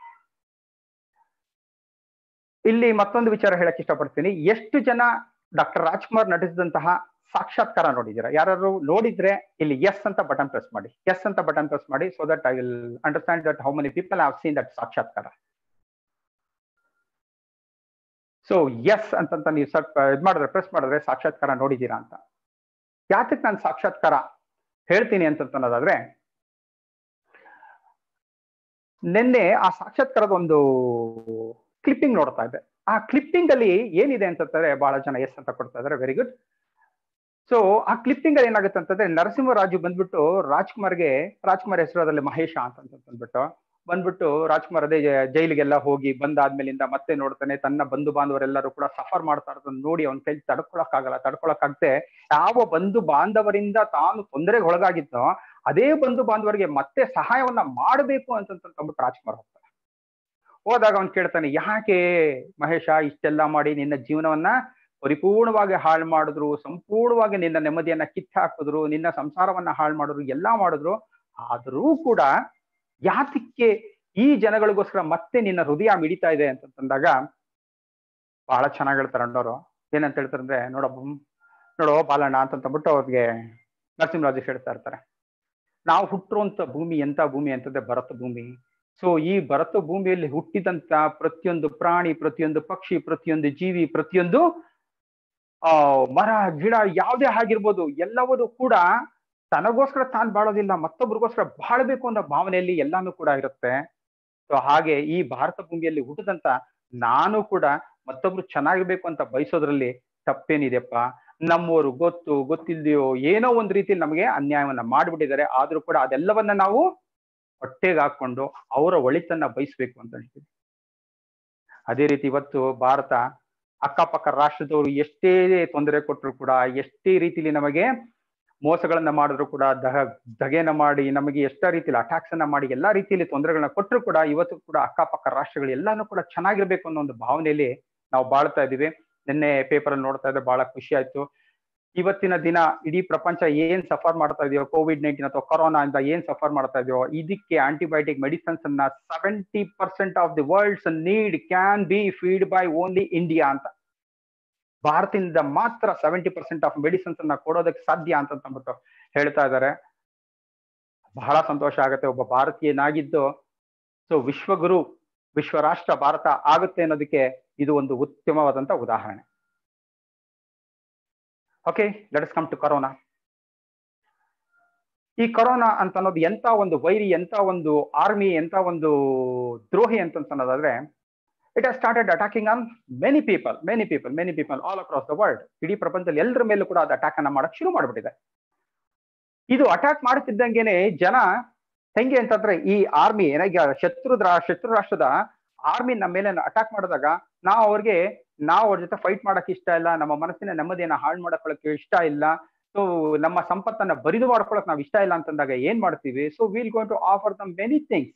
ಇಲ್ಲಿ ಮತ್ತೊಂದು ವಿಚಾರ ಹೇಳಕ್ ಇಷ್ಟಪಡ್ತೀನಿ. ಎಷ್ಟು ಜನ ಡಾಕ್ಟರ್ ರಾಜ್ಕುಮಾರ್ ನಟಿಸಿದಂತಹ ಸಾಕ್ಷಾತ್ಕಾರ ನೋಡಿದ್ದೀರಾ? ಯಾರು ನೋಡಿದ್ರೆ ಇಲ್ಲಿ ಎಸ್ ಅಂತ ಬಟನ್ ಪ್ರೆಸ್ ಮಾಡಿ, ಎಸ್ ಅಂತ ಬಟನ್ ಪ್ರೆಸ್ ಮಾಡಿ, so that I will understand that how many people have seen that ಸಾಕ್ಷಾತ್ಕಾರ. ಸೊ ಎಸ್ ಅಂತಂತ ನೀವು ಸ್ವಲ್ಪ ಇದ್ ಮಾಡಿದ್ರೆ ಪ್ರೆಸ್ ಮಾಡಿದ್ರೆ ಸಾಕ್ಷಾತ್ಕಾರ ನೋಡಿದ್ದೀರಾ ಅಂತ. ಯಾತಕ್ಕೆ ನಾನು ಸಾಕ್ಷಾತ್ಕಾರ ಹೇಳ್ತೀನಿ ಅಂತಂತನ್ನೋದಾದ್ರೆ, ನಿನ್ನೆ ಆ ಸಾಕ್ಷಾತ್ಕಾರದ ಒಂದು ಕ್ಲಿಪ್ಪಿಂಗ್ ನೋಡ್ತಾ ಇದ್ದೆ. ಆ ಕ್ಲಿಪ್ಪಿಂಗ್ ಅಲ್ಲಿ ಏನಿದೆ ಅಂತಂದ್ರೆ ಬಹಳ ಜನ ಎಸ್ ಅಂತ ಕೊಡ್ತಾ ಇದಾರೆ, ವೆರಿ ಗುಡ್. ಸೊ ಆ ಕ್ಲಿಪ್ಪಿಂಗ್ ಅಲ್ಲಿ ಏನಾಗುತ್ತೆ ಅಂತಂದ್ರೆ, ನರಸಿಂಹರಾಜು ಬಂದ್ಬಿಟ್ಟು ರಾಜ್ಕುಮಾರ್ಗೆ, ರಾಜ್ಕುಮಾರ್ ಹೆಸರಲ್ಲಿ ಮಹೇಶ ಅಂತಂದ್ಬಿಟ್ಟು ಬಂದ್ಬಿಟ್ಟು ರಾಜ್ಕುಮಾರ್ ಅದೇ ಜೈಲಿಗೆಲ್ಲ ಹೋಗಿ ಬಂದಾದ್ಮೇಲಿಂದ ಮತ್ತೆ ನೋಡ್ತಾನೆ ತನ್ನ ಬಂಧು ಬಾಂಧವರೆಲ್ಲರೂ ಕೂಡ ಸಫರ್ ಮಾಡ್ತಾ ಇರೋದನ್ನ ನೋಡಿ ಅವನ ಕೈ ತಡ್ಕೊಳಕ್ ಆಗಲ್ಲ, ತಡ್ಕೊಳಕ್ ಆಗದೆ ಯಾವ ಬಂಧು ಬಾಂಧವರಿಂದ ತಾನು ತೊಂದರೆಗೆ ಒಳಗಾಗಿದ್ದೋ ಅದೇ ಬಂಧು ಬಾಂಧವರಿಗೆ ಮತ್ತೆ ಸಹಾಯವನ್ನ ಮಾಡಬೇಕು ಅಂತಂದ್ಬಿಟ್ಟು ರಾಜ್ಕುಮಾರ್ ಹೋಗ್ತಾನೆ. ಹೋದಾಗ ಅವ್ನು ಕೇಳ್ತಾನೆ, ಯಾಕೆ ಮಹೇಶ ಇಷ್ಟೆಲ್ಲ ಮಾಡಿ ನಿನ್ನ ಜೀವನವನ್ನ ಪರಿಪೂರ್ಣವಾಗಿ ಹಾಳು ಮಾಡಿದ್ರು, ಸಂಪೂರ್ಣವಾಗಿ ನಿನ್ನ ನೆಮ್ಮದಿಯನ್ನ ಕಿತ್ತು ಹಾಕಿದ್ರು, ನಿನ್ನ ಸಂಸಾರವನ್ನ ಹಾಳು ಮಾಡಿದ್ರು, ಎಲ್ಲಾ ಮಾಡಿದ್ರು, ಆದರೂ ಕೂಡ ಯಾತಕ್ಕೆ ಈ ಜನಗಳಿಗೋಸ್ಕರ ಮತ್ತೆ ನಿನ್ನ ಹೃದಯ ಮಿಡಿತಾ ಇದೆ ಅಂತಂದಾಗ ಬಹಳ ಚೆನ್ನಾಗಿ ಹೇಳ್ತಾರೆ ಅಣ್ಣವರು. ಏನಂತ ಹೇಳ್ತಾರೆ ಅಂದ್ರೆ, ನೋಡಪ್ಪ ನೋಡೋ ಬಾಲಣ್ಣ ಅಂತಂದ್ಬಿಟ್ಟು ಅವ್ರಿಗೆ ನರಸಿಂಹರಾಜು ಹೇಳ್ತಾ ಇರ್ತಾರೆ, ನಾವು ಹುಟ್ಟಿರುವಂತ ಭೂಮಿ ಎಂತ ಭೂಮಿ ಅಂತಂದ್ರೆ ಭರತ ಭೂಮಿ. ಸೊ ಈ ಭರತ ಭೂಮಿಯಲ್ಲಿ ಹುಟ್ಟಿದಂತ ಪ್ರತಿಯೊಂದು ಪ್ರಾಣಿ, ಪ್ರತಿಯೊಂದು ಪಕ್ಷಿ, ಪ್ರತಿಯೊಂದು ಜೀವಿ, ಪ್ರತಿಯೊಂದು ಆ ಮರ ಗಿಡ ಯಾವುದೇ ಆಗಿರ್ಬೋದು, ಎಲ್ಲವೂ ಕೂಡ ತನಗೋಸ್ಕರ ತಾನು ಬಾಳೋದಿಲ್ಲ, ಮತ್ತೊಬ್ರಿಗೋಸ್ಕರ ಬಾಳ್ಬೇಕು ಅನ್ನೋ ಭಾವನೆಯಲ್ಲಿ ಎಲ್ಲಾನು ಕೂಡ ಇರುತ್ತೆ. ಸೊ ಹಾಗೆ ಈ ಭಾರತ ಭೂಮಿಯಲ್ಲಿ ಹುಟ್ಟಿದಂತ ನಾನು ಕೂಡ ಮತ್ತೊಬ್ರು ಚೆನ್ನಾಗಿರ್ಬೇಕು ಅಂತ ಬಯಸೋದ್ರಲ್ಲಿ ತಪ್ಪೇನಿದೆಯಪ್ಪ. ನಮ್ಮವರು ಗೊತ್ತು ಗೊತ್ತಿಲ್ದೆಯೋ ಏನೋ ಒಂದ್ ರೀತಿಯಲ್ಲಿ ನಮಗೆ ಅನ್ಯಾಯವನ್ನ ಮಾಡ್ಬಿಟ್ಟಿದ್ದಾರೆ, ಆದ್ರೂ ಕೂಡ ಅದೆಲ್ಲವನ್ನ ನಾವು ಹೊಟ್ಟೆಗೆ ಹಾಕೊಂಡು ಅವರ ಒಳಿತನ್ನ ಬಯಸ್ಬೇಕು ಅಂತ ಹೇಳ್ತೀವಿ. ಅದೇ ರೀತಿ ಇವತ್ತು ಭಾರತ ಅಕ್ಕಪಕ್ಕ ರಾಷ್ಟ್ರದವರು ಎಷ್ಟೇ ತೊಂದರೆ ಕೊಟ್ಟರು ಕೂಡ, ಎಷ್ಟೇ ರೀತಿಲಿ ನಮಗೆ ಮೋಸಗಳನ್ನ ಮಾಡಿದ್ರು ಕೂಡ, ದಹ ದಗೆನ ಮಾಡಿ ನಮಗೆ ಎಷ್ಟೋ ರೀತಿಯಲ್ಲಿ ಅಟ್ಯಾಕ್ಸ್ ಅನ್ನ ಮಾಡಿ ಎಲ್ಲಾ ರೀತಿಯಲ್ಲಿ ತೊಂದರೆಗಳನ್ನ ಕೊಟ್ಟರು ಕೂಡ ಇವತ್ತು ಕೂಡ ಅಕ್ಕಪಕ್ಕ ರಾಷ್ಟ್ರಗಳು ಎಲ್ಲಾನು ಕೂಡ ಚೆನ್ನಾಗಿರ್ಬೇಕು ಅನ್ನೋ ಒಂದು ಭಾವನೆಯಲ್ಲಿ ನಾವು ಬಾಳ್ತಾ ಇದೀವಿ. ನಿನ್ನೆ ಪೇಪರ್ ಅಲ್ಲಿ ನೋಡ್ತಾ ಇದ್ರೆ ಬಹಳ ಖುಷಿ ಆಯ್ತು. ಇವತ್ತಿನ ದಿನ ಇಡೀ ಪ್ರಪಂಚ ಏನ್ ಸಫರ್ ಮಾಡ್ತಾ ಇದೆಯೋ, ಕೋವಿಡ್ ನೈನ್ಟೀನ್ ಅಥವಾ ಕೊರೋನಾ ಇಂದ ಏನ್ ಸಫರ್ ಮಾಡ್ತಾ ಇದೆಯೋ, ಇದಕ್ಕೆ ಆಂಟಿಬಯೋಟಿಕ್ ಮೆಡಿಸಿನ್ಸ್ ಅನ್ನ seventy percent of the world's need can be feed by only India ಅಂತ. ಭಾರತದಿಂದ ಮಾತ್ರ ಸೆವೆಂಟಿ ಪರ್ಸೆಂಟ್ ಆಫ್ ಮೆಡಿಸಿನ್ಸ್ ಅನ್ನ ಕೊಡೋದಕ್ಕೆ ಸಾಧ್ಯ ಅಂತ ಅಂದ್ಬಿಟ್ಟು ಹೇಳ್ತಾ ಇದ್ದಾರೆ. ಬಹಳ ಸಂತೋಷ ಆಗುತ್ತೆ ಒಬ್ಬ ಭಾರತೀಯನಾಗಿದ್ದು. ಸೊ ವಿಶ್ವಗುರು, ವಿಶ್ವ ರಾಷ್ಟ್ರ ಭಾರತ ಆಗುತ್ತೆ ಅನ್ನೋದಕ್ಕೆ ಇದು ಒಂದು ಉತ್ತಮವಾದಂತ ಉದಾಹರಣೆ. Okay, let us come to corona. ಈ ಕೊರೋನಾ ಅಂತ ಅನ್ನೋದು ಎಂತ ಒಂದು ವೈರಿ, ಎಂತ ಒಂದು ಆರ್ಮಿ, ಎಂತ ಒಂದು ದ್ರೋಹಿ ಅಂತ ಅನ್ನೋದಾದ್ರೆ, it has started attacking on many people many people many people all across the world. ಇಡೀ ಪ್ರಪಂಚದಲ್ಲಿ ಎಲ್ಲರ ಮೇಲೂ ಕೂಡ ಅದು ಅಟ್ಯಾಕ್ ಅನ್ನ ಮಾಡಕ್ ಶುರು ಮಾಡ್ಬಿಟ್ಟಿದೆ. ಇದು ಅಟ್ಯಾಕ್ ಮಾಡುತ್ತಿದ್ದಂಗೆನೆ ಜನ ಹೆಂಗೆ ಅಂತಂದ್ರೆ ಈ ಆರ್ಮಿ ಏನಾಗ ಶತ್ರು ಶತ್ರು ರಾಷ್ಟ್ರದ ಆರ್ಮಿ ನಮ್ಮ ಮೇಲೆ ಅಟ್ಯಾಕ್ ಮಾಡಿದಾಗ ನಾವು ಅವ್ರಿಗೆ ನಾವು ಅವ್ರ ಜೊತೆ ಫೈಟ್ ಮಾಡಕ್ ಇಷ್ಟ ಇಲ್ಲ, ನಮ್ಮ ಮನಸ್ಸಿನ ನೆಮ್ಮದಿಯನ್ನ ಹಾಳು ಮಾಡ್ಕೊಳಕ್ಕೆ ಇಷ್ಟ ಇಲ್ಲ, ಸೊ ನಮ್ಮ ಸಂಪತ್ತನ್ನ ಬರಿದು ಮಾಡ್ಕೊಳಕ್ ನಾವು ಇಷ್ಟ ಇಲ್ಲ ಅಂತಂದಾಗ ಏನ್ ಮಾಡ್ತೀವಿ? So will going to offer them many things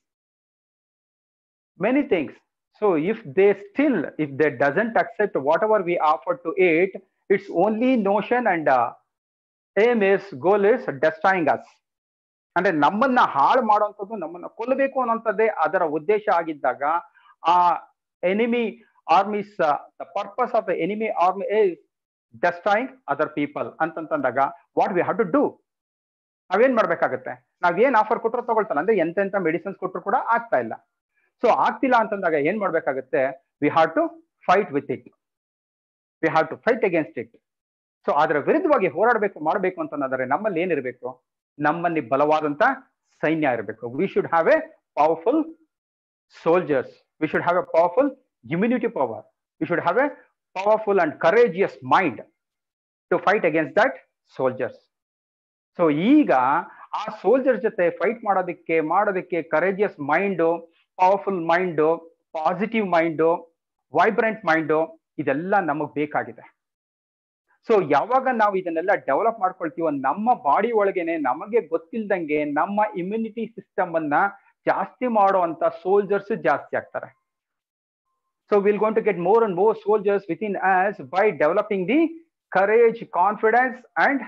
many things so if they still if they doesn't accept whatever we offer to it, it's only notion and aim is goal is destroying us. ಅಂದ್ರೆ ನಮ್ಮನ್ನ ಹಾಳು ಮಾಡುವಂಥದ್ದು, ನಮ್ಮನ್ನ ಕೊಲ್ಲಬೇಕು ಅನ್ನೋಂಥದ್ದೇ ಅದರ ಉದ್ದೇಶ ಆಗಿದ್ದಾಗ, ಆ enemy armies the purpose of the enemy army is destroying other people ಅಂತಂತಂದಾಗ what we have to do? ನಾವೇನ್ ಮಾಡ್ಬೇಕಾಗತ್ತೆ? ನಾವೇನ್ ಆಫರ್ ಕೊಟ್ಟರು ತಗೊಳ್ತಾನೆ, ಅಂದ್ರೆ ಎಂತೆಂತ ಮೆಡಿಸಿನ್ಸ್ ಕೊಟ್ಟರು ಕೂಡ ಆಗ್ತಾ ಇಲ್ಲ. ಸೊ ಆಗ್ತಿಲ್ಲ ಅಂತಂದಾಗ ಏನ್ ಮಾಡ್ಬೇಕಾಗತ್ತೆ? We have to fight with it, we have to fight against it. So ಅದರ ವಿರುದ್ಧವಾಗಿ ಹೋರಾಡಬೇಕು, ಮಾಡಬೇಕು ಅಂತಂದ್ರೆ ನಮ್ಮಲ್ಲಿ ಏನಿರಬೇಕು? ನಮ್ಮಲ್ಲಿ ಬಲವಾದಂತ ಸೈನ್ಯ ಇರಬೇಕು. We should have a powerful soldiers, we should have a powerful immunity power, we should have a powerful and courageous mind to fight against that soldiers. So ಈಗ ಆ ಸೋಲ್ಜರ್ ಜೊತೆ ಫೈಟ್ ಮಾಡೋದಕ್ಕೆ ಮಾಡೋದಕ್ಕೆ courageous mind, powerful mind, positive mind, vibrant mind ಇದೆಲ್ಲ ನಮಗ್ ಬೇಕಾಗಿದೆ. So ಯಾವಾಗ ನಾವು ಇದನ್ನೆಲ್ಲ ಡೆವಲಪ್ ಮಾಡ್ಕೊಳ್ತೀವೋ, ನಮ್ಮ ಬಾಡಿ ಒಳಗೇನೆ ನಮಗೆ ಗೊತ್ತಿಲ್ದಂಗೆ ನಮ್ಮ ಇಮ್ಯುನಿಟಿ ಸಿಸ್ಟಮ್ ಅನ್ನ ಜಾಸ್ತಿ ಮಾಡುವಂತ ಸೋಲ್ಜರ್ಸ್ ಜಾಸ್ತಿ ಆಗ್ತಾರೆ. So we're going to get more and more soldiers within us by developing the courage, confidence, and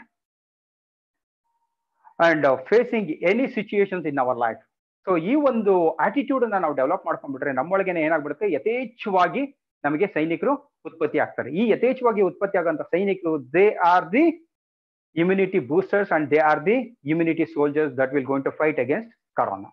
and uh, facing any situations in our life. So ಈ ಒಂದು ಆಟಿಟ್ಯೂಡ್ ಅನ್ನ ನಾವು ಡೆವಲಪ್ ಮಾಡ್ಕೊಂಡ್ಬಿಟ್ರೆ ನಮ್ಮೊಳಗೇನೆ ಏನಾಗ್ಬಿಡುತ್ತೆ? ಯಥೇಚ್ಛವಾಗಿ ನಮಗೆ ಸೈನಿಕರು ಉತ್ಪತ್ತಿ ಆಗ್ತಾರೆ. ಈ ಯಥೇಚ್ಛವಾಗಿ ಉತ್ಪತ್ತಿ ಆಗುವಂತ ಸೈನಿಕರು, they are the immunity boosters and they are the immunity soldiers that will going to fight against corona.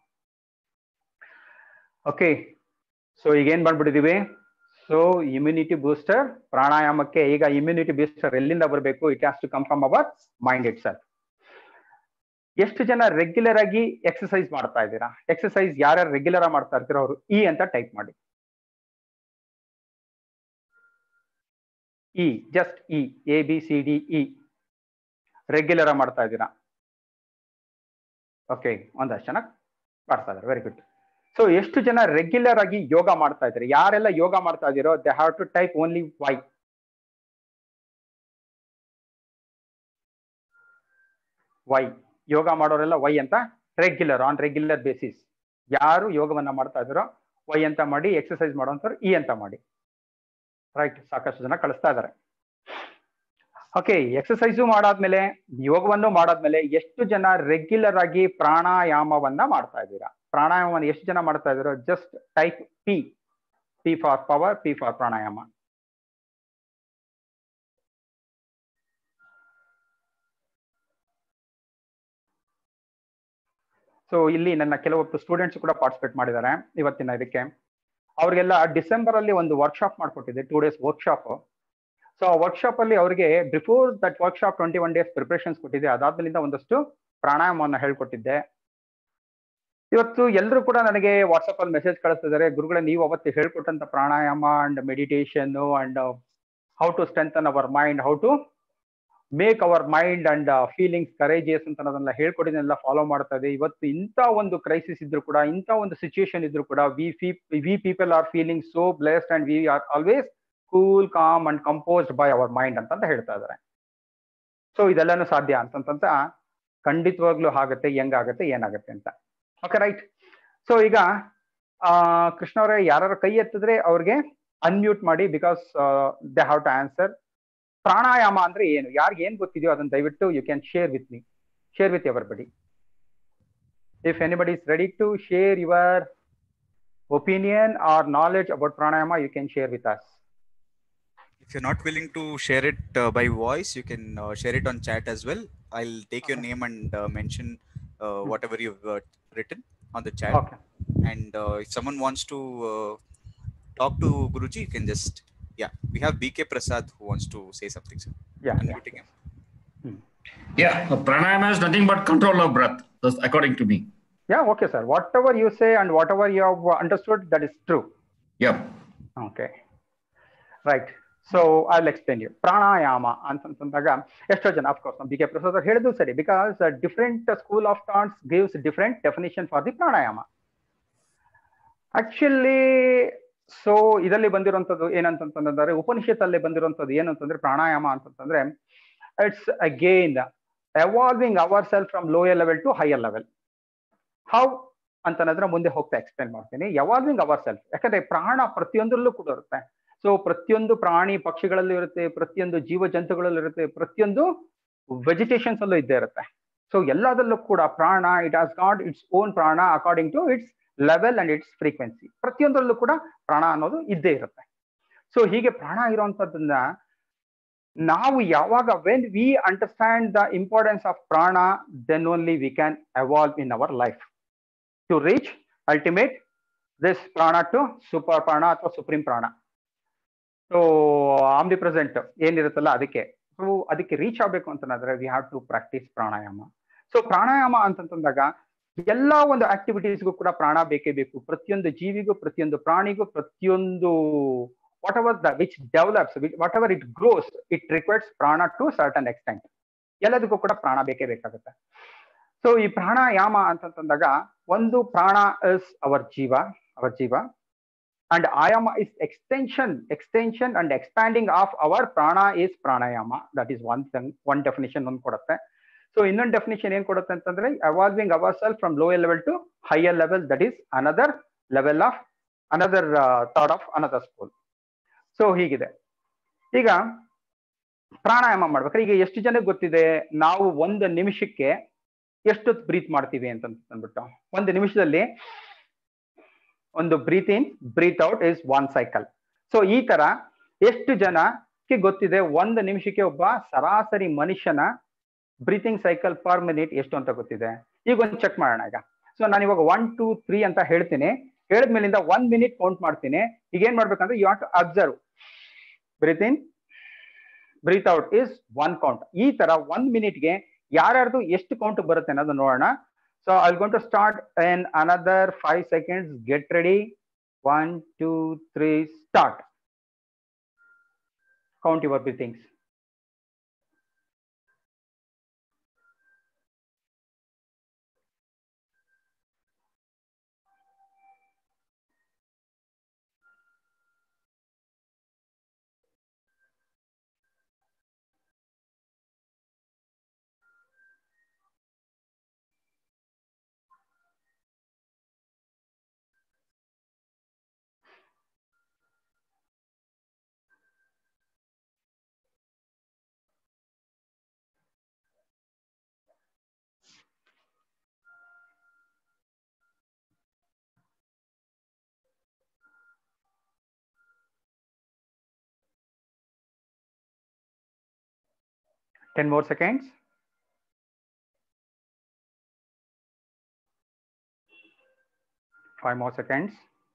Okay. So ಈಗ ಏನ್ ಮಾಡ್ಬಿಟ್ಟಿದೀವಿ? ಸೊ ಇಮ್ಯುನಿಟಿ ಬೂಸ್ಟರ್ ಪ್ರಾಣಾಯಾಮಕ್ಕೆ ಈಗ ಇಮ್ಯುನಿಟಿ ಬೂಸ್ಟರ್ ಎಲ್ಲಿಂದ ಬರಬೇಕು? It has to come from our mind itself. ಎಷ್ಟು ಜನ regular ಆಗಿ ಎಕ್ಸರ್ಸೈಸ್ ಮಾಡ್ತಾ ಇದ್ದೀರಾ? ಎಕ್ಸರ್ಸೈಸ್ ಯಾರ್ಯಾರು ರೆಗ್ಯುಲರ್ ಆಗಿ ಮಾಡ್ತಾ ಇರ್ತೀರೋ ಅವರು ಇ ಅಂತ ಟೈಪ್ ಮಾಡಿ. E, just E, A B C D E. Regular ಆಗಿ ಮಾಡ್ತಾ ಇದ್ದೀರಾ? ಓಕೆ, ಒಂದಷ್ಟು ಜನ ಮಾಡ್ತಾ ಇದ್ದಾರೆ. Very good. ಸೊ ಎಷ್ಟು ಜನ ರೆಗ್ಯುಲರ್ ಆಗಿ ಯೋಗ ಮಾಡ್ತಾ ಇದ್ದಾರೆ? ಯಾರೆಲ್ಲ ಯೋಗ ಮಾಡ್ತಾ ಇದ್ದೀರೋ they have to type only Y. Y. ಯೋಗ ಮಾಡೋರೆಲ್ಲ ವೈ ಅಂತ, ರೆಗ್ಯುಲರ್, ಆನ್ ರೆಗ್ಯುಲರ್ ಬೇಸಿಸ್. ಯಾರು ಯೋಗವನ್ನ ಮಾಡ್ತಾ ಇದ್ದಾರೋ ವೈ ಅಂತ ಮಾಡಿ, ಎಕ್ಸರ್ಸೈಸ್ ಮಾಡುವಂಥವ್ರು ಇ ಅಂತ ಮಾಡಿ. ರೈಟ್, ಸಾಕಷ್ಟು ಜನ ಕಳಿಸ್ತಾ ಇದ್ದಾರೆ. ಓಕೆ, ಎಕ್ಸರ್ಸೈಸು ಮಾಡಾದ್ಮೇಲೆ, ಯೋಗವನ್ನು ಮಾಡಾದ್ಮೇಲೆ ಎಷ್ಟು ಜನ ರೆಗ್ಯುಲರ್ ಆಗಿ ಪ್ರಾಣಾಯಾಮವನ್ನ ಮಾಡ್ತಾ ಇದ್ದೀರಾ? ಪ್ರಾಣಾಯಾಮವನ್ನು ಎಷ್ಟು ಜನ ಮಾಡ್ತಾ ಇದ್ದೀರೋ just type P. P for power, P for pranayama. So ಇಲ್ಲಿ ನನ್ನ ಕೆಲವೊಬ್ಬರು ಸ್ಟೂಡೆಂಟ್ಸ್ ಕೂಡ ಪಾರ್ಟಿಸಿಪೇಟ್ ಮಾಡಿದ್ದಾರೆ ಇವತ್ತಿನ ಇದಕ್ಕೆ. ಅವ್ರಿಗೆಲ್ಲ ಡಿಸೆಂಬರ್ ಅಲ್ಲಿ ಒಂದು ವರ್ಕ್ಶಾಪ್ ಮಾಡ್ಕೊಟ್ಟಿದ್ದೆ, ಟೂ ಡೇಸ್ ವರ್ಕ್ಶಾಪ್. ಸೊ ಆ ವರ್ಕ್ಶಾಪ್ ಅಲ್ಲಿ ಅವರಿಗೆ before that workshop twenty one days preparations ಕೊಟ್ಟಿದ್ದೆ. ಅದಾದ್ಮೇಲಿಂದ ಒಂದಷ್ಟು ಪ್ರಾಣಾಯಾಮವನ್ನು ಹೇಳ್ಕೊಟ್ಟಿದ್ದೆ. ಇವತ್ತು ಎಲ್ಲರೂ ಕೂಡ ನನಗೆ ವಾಟ್ಸಪ್ ಅಲ್ಲಿ ಮೆಸೇಜ್ ಕಳಿಸ್ತಿದ್ದಾರೆ, ಗುರುಗಳೇ ನೀವು ಅವತ್ತು ಹೇಳ್ಕೊಟ್ಟಂತ pranayama and meditation and how to strengthen our mind, how to make our mind and feelings courageous ಅಂತ ಅದನ್ನೆಲ್ಲ ಹೇಳ್ಕೊಟ್ಟಿದ್ದನ್ನೆಲ್ಲ ಫಾಲೋ ಮಾಡ್ತಾ ಇದೆ. ಇವತ್ತು ಇಂಥ ಒಂದು ಕ್ರೈಸಿಸ್ ಇದ್ರು ಕೂಡ, ಇಂಥ ಒಂದು ಸಿಚುಯೇಷನ್ ಇದ್ರು ಕೂಡ, we fee we people are feeling so blessed and we are always cool, calm and composed by our mind ಅಂತ ಹೇಳ್ತಾ ಇದ್ದಾರೆ. ಸೊ ಇದೆಲ್ಲಾನು ಸಾಧ್ಯ ಅಂತಂತ ಖಂಡಿತವಾಗ್ಲೂ ಆಗುತ್ತೆ. ಹೆಂಗಾಗತ್ತೆ, ಏನಾಗುತ್ತೆ ಅಂತ. Okay, right. ಸೊ ಈಗ ಕೃಷ್ಣ ಅವರೇ, ಯಾರು ಕೈ ಎತ್ತಿದ್ರೆ ಅವ್ರಿಗೆ ಅನ್ಮ್ಯೂಟ್ ಮಾಡಿ, because they have to answer. ಪ್ರಾಣಾಯಾಮ ಅಂದ್ರೆ ಏನು, ಯಾರಿಗೆ ಏನ್ ಗೊತ್ತಿದೆಯೋ ಅದನ್ನ ದಯವಿಟ್ಟು you can share with me, share with everybody. If anybody is ready to share your opinion or knowledge about pranayama, you can share with us. If you're not willing to share it uh, by voice, you can uh, share it on chat as well. I'll take okay. your name and uh, mention uh, hmm. whatever you've uh, written on the chat. Okay. And uh, if someone wants to uh, talk to Guruji, you can just, yeah, we have B K Prasad who wants to say something, sir. Yeah. Unmuting him. Hmm. Yeah, uh, pranayama is nothing but control of breath, that's according to me. Yeah, okay, sir. Whatever you say and whatever you have understood, that is true. Yeah. Okay. Right. So I will explain you. ಪ್ರಾಣಾಯಾಮ ಅಂತಂದಾಗ ಎಷ್ಟೋ ಜನ of course ನಮ್ಮ B K Prasad ಹೇಳಿದ್ರು ಸರಿ, because different school of thoughts gives different definition for the pranayama. Actually so ಇದರಲ್ಲಿ ಬಂದಿರುವಂತದ್ದು ಏನಂತಂದ್ರೆ, ಉಪನಿಷತ್ತಲ್ಲಿ ಬಂದಿರುವಂತದ್ದು ಏನಂತಂದ್ರೆ ಪ್ರಾಣಾಯಾಮ ಅಂತಂದ್ರೆ it's again evolving our self from lower level to higher level. How ಅಂತಂದ್ರೆ ಮುಂದೆ ಹೋಗ್ತಾ ಎಕ್ಸ್ಪ್ಲೇನ್ ಮಾಡ್ತೀನಿ. ಎವಾಲ್ವಿಂಗ್ ಅವರ್ ಸೆಲ್ಫ್, ಯಾಕಂದ್ರೆ ಪ್ರಾಣ ಪ್ರತಿಯೊಂದರಲ್ಲೂ ಕೂಡ ಇರುತ್ತೆ. ಸೊ ಪ್ರತಿಯೊಂದು ಪ್ರಾಣಿ ಪಕ್ಷಿಗಳಲ್ಲೂ ಇರುತ್ತೆ, ಪ್ರತಿಯೊಂದು ಜೀವ ಜಂತುಗಳಲ್ಲೂ ಇರುತ್ತೆ, ಪ್ರತಿಯೊಂದು ವೆಜಿಟೇಷನ್ಸ್ ಅಲ್ಲೂ ಇದ್ದೇ ಇರುತ್ತೆ. ಸೊ ಎಲ್ಲದರಲ್ಲೂ ಕೂಡ ಪ್ರಾಣ it has got its own prana according to its level and its frequency. ಪ್ರತಿಯೊಂದರಲ್ಲೂ ಕೂಡ ಪ್ರಾಣ ಅನ್ನೋದು ಇದ್ದೇ ಇರುತ್ತೆ. ಸೊ ಹೀಗೆ ಪ್ರಾಣ ಇರುವಂತದ್ದನ್ನ ನಾವು ಯಾವಾಗ when we understand the importance of prana, then only we can evolve in our life to reach ultimate this prana to super prana ಅಥವಾ ಸುಪ್ರೀಂ ಪ್ರಾಣ. ಸೊ ಆಮ್ನಿ ಪ್ರೆಸೆಂಟ್ ಏನಿರುತ್ತಲ್ಲ ಅದಕ್ಕೆ. ಸೊ ಅದಕ್ಕೆ ರೀಚ್ ಆಗ್ಬೇಕು ಅಂತಂದ್ರೆ we have to practice pranayama. So ಪ್ರಾಣಾಯಾಮ ಅಂತಂದಾಗ ಎಲ್ಲ ಒಂದು ಆಕ್ಟಿವಿಟೀಸ್ಗೂ ಕೂಡ ಪ್ರಾಣ ಬೇಕೇ ಬೇಕು. ಪ್ರತಿಯೊಂದು ಜೀವಿಗೂ, ಪ್ರತಿಯೊಂದು ಪ್ರಾಣಿಗೂ, ಪ್ರತಿಯೊಂದು whatever the which develops, whatever it grows, it requires prana to certain extent. ಎಲ್ಲದಕ್ಕೂ ಕೂಡ ಪ್ರಾಣ ಬೇಕೇ ಬೇಕಾಗುತ್ತೆ. ಸೊ ಈ ಪ್ರಾಣಾಯಾಮ ಅಂತಂದಾಗ ಒಂದು prana is our jeeva, our jeeva, and ayama is extension, extension and expanding of our prana is pranayama. That is one thing, one definition ಒಂದು ಕೊಡುತ್ತೆ. ಸೊ ಇನ್ನೊಂದು ಡೆಫಿನಿಷನ್ ಏನ್ ಕೊಡುತ್ತೆ ಅಂತಂದ್ರೆ evolving our self from lower level to higher level, that is another level of another thought of another school. So ಹೀಗಿದೆ. ಈಗ ಪ್ರಾಣಾಯಾಮ ಮಾಡ್ಬೇಕಾದ್ರೆ ಈಗ ಎಷ್ಟು ಜನಕ್ಕೆ ಗೊತ್ತಿದೆ ನಾವು ಒಂದು ನಿಮಿಷಕ್ಕೆ ಎಷ್ಟೊತ್ತು ಬ್ರೀತ್ ಮಾಡ್ತೀವಿ ಅಂತ ಅಂದ್ಬಿಟ್ಟು? ಒಂದು ನಿಮಿಷದಲ್ಲಿ ಒಂದು breath in breathe out is one cycle. So ಈ ತರ ಎಷ್ಟು ಜನಕ್ಕೆ ಗೊತ್ತಿದೆ ಒಂದು ನಿಮಿಷಕ್ಕೆ ಒಬ್ಬ ಸರಾಸರಿ ಮನುಷ್ಯನ ಬ್ರೀತಿಂಗ್ ಸೈಕಲ್ ಪರ್ ಮಿನಿಟ್ ಎಷ್ಟು ಅಂತ ಗೊತ್ತಿದೆ? ಈಗ ಒಂದು ಚೆಕ್ ಮಾಡೋಣ. ಈಗ ಸೊ ನಾನು ಇವಾಗ ಒನ್ ಟೂ ತ್ರೀ ಅಂತ ಹೇಳ್ತೀನಿ, ಹೇಳಿದ್ಮೇಲಿಂದ ಒನ್ ಮಿನಿಟ್ ಕೌಂಟ್ ಮಾಡ್ತೀನಿ. ಈಗ ಏನ್ ಮಾಡ್ಬೇಕಂದ್ರೆ you have to observe breath in breathe out is one count. ಈ ತರ ಒಂದ್ ಮಿನಿಟ್ಗೆ ಯಾರ್ಯಾರ್ದು ಎಷ್ಟು ಕೌಂಟ್ ಬರುತ್ತೆ ಅನ್ನೋದು ನೋಡೋಣ. So I will going to start in another five seconds. Get ready. One two three start. Count your breathings. ten more seconds. Five more seconds.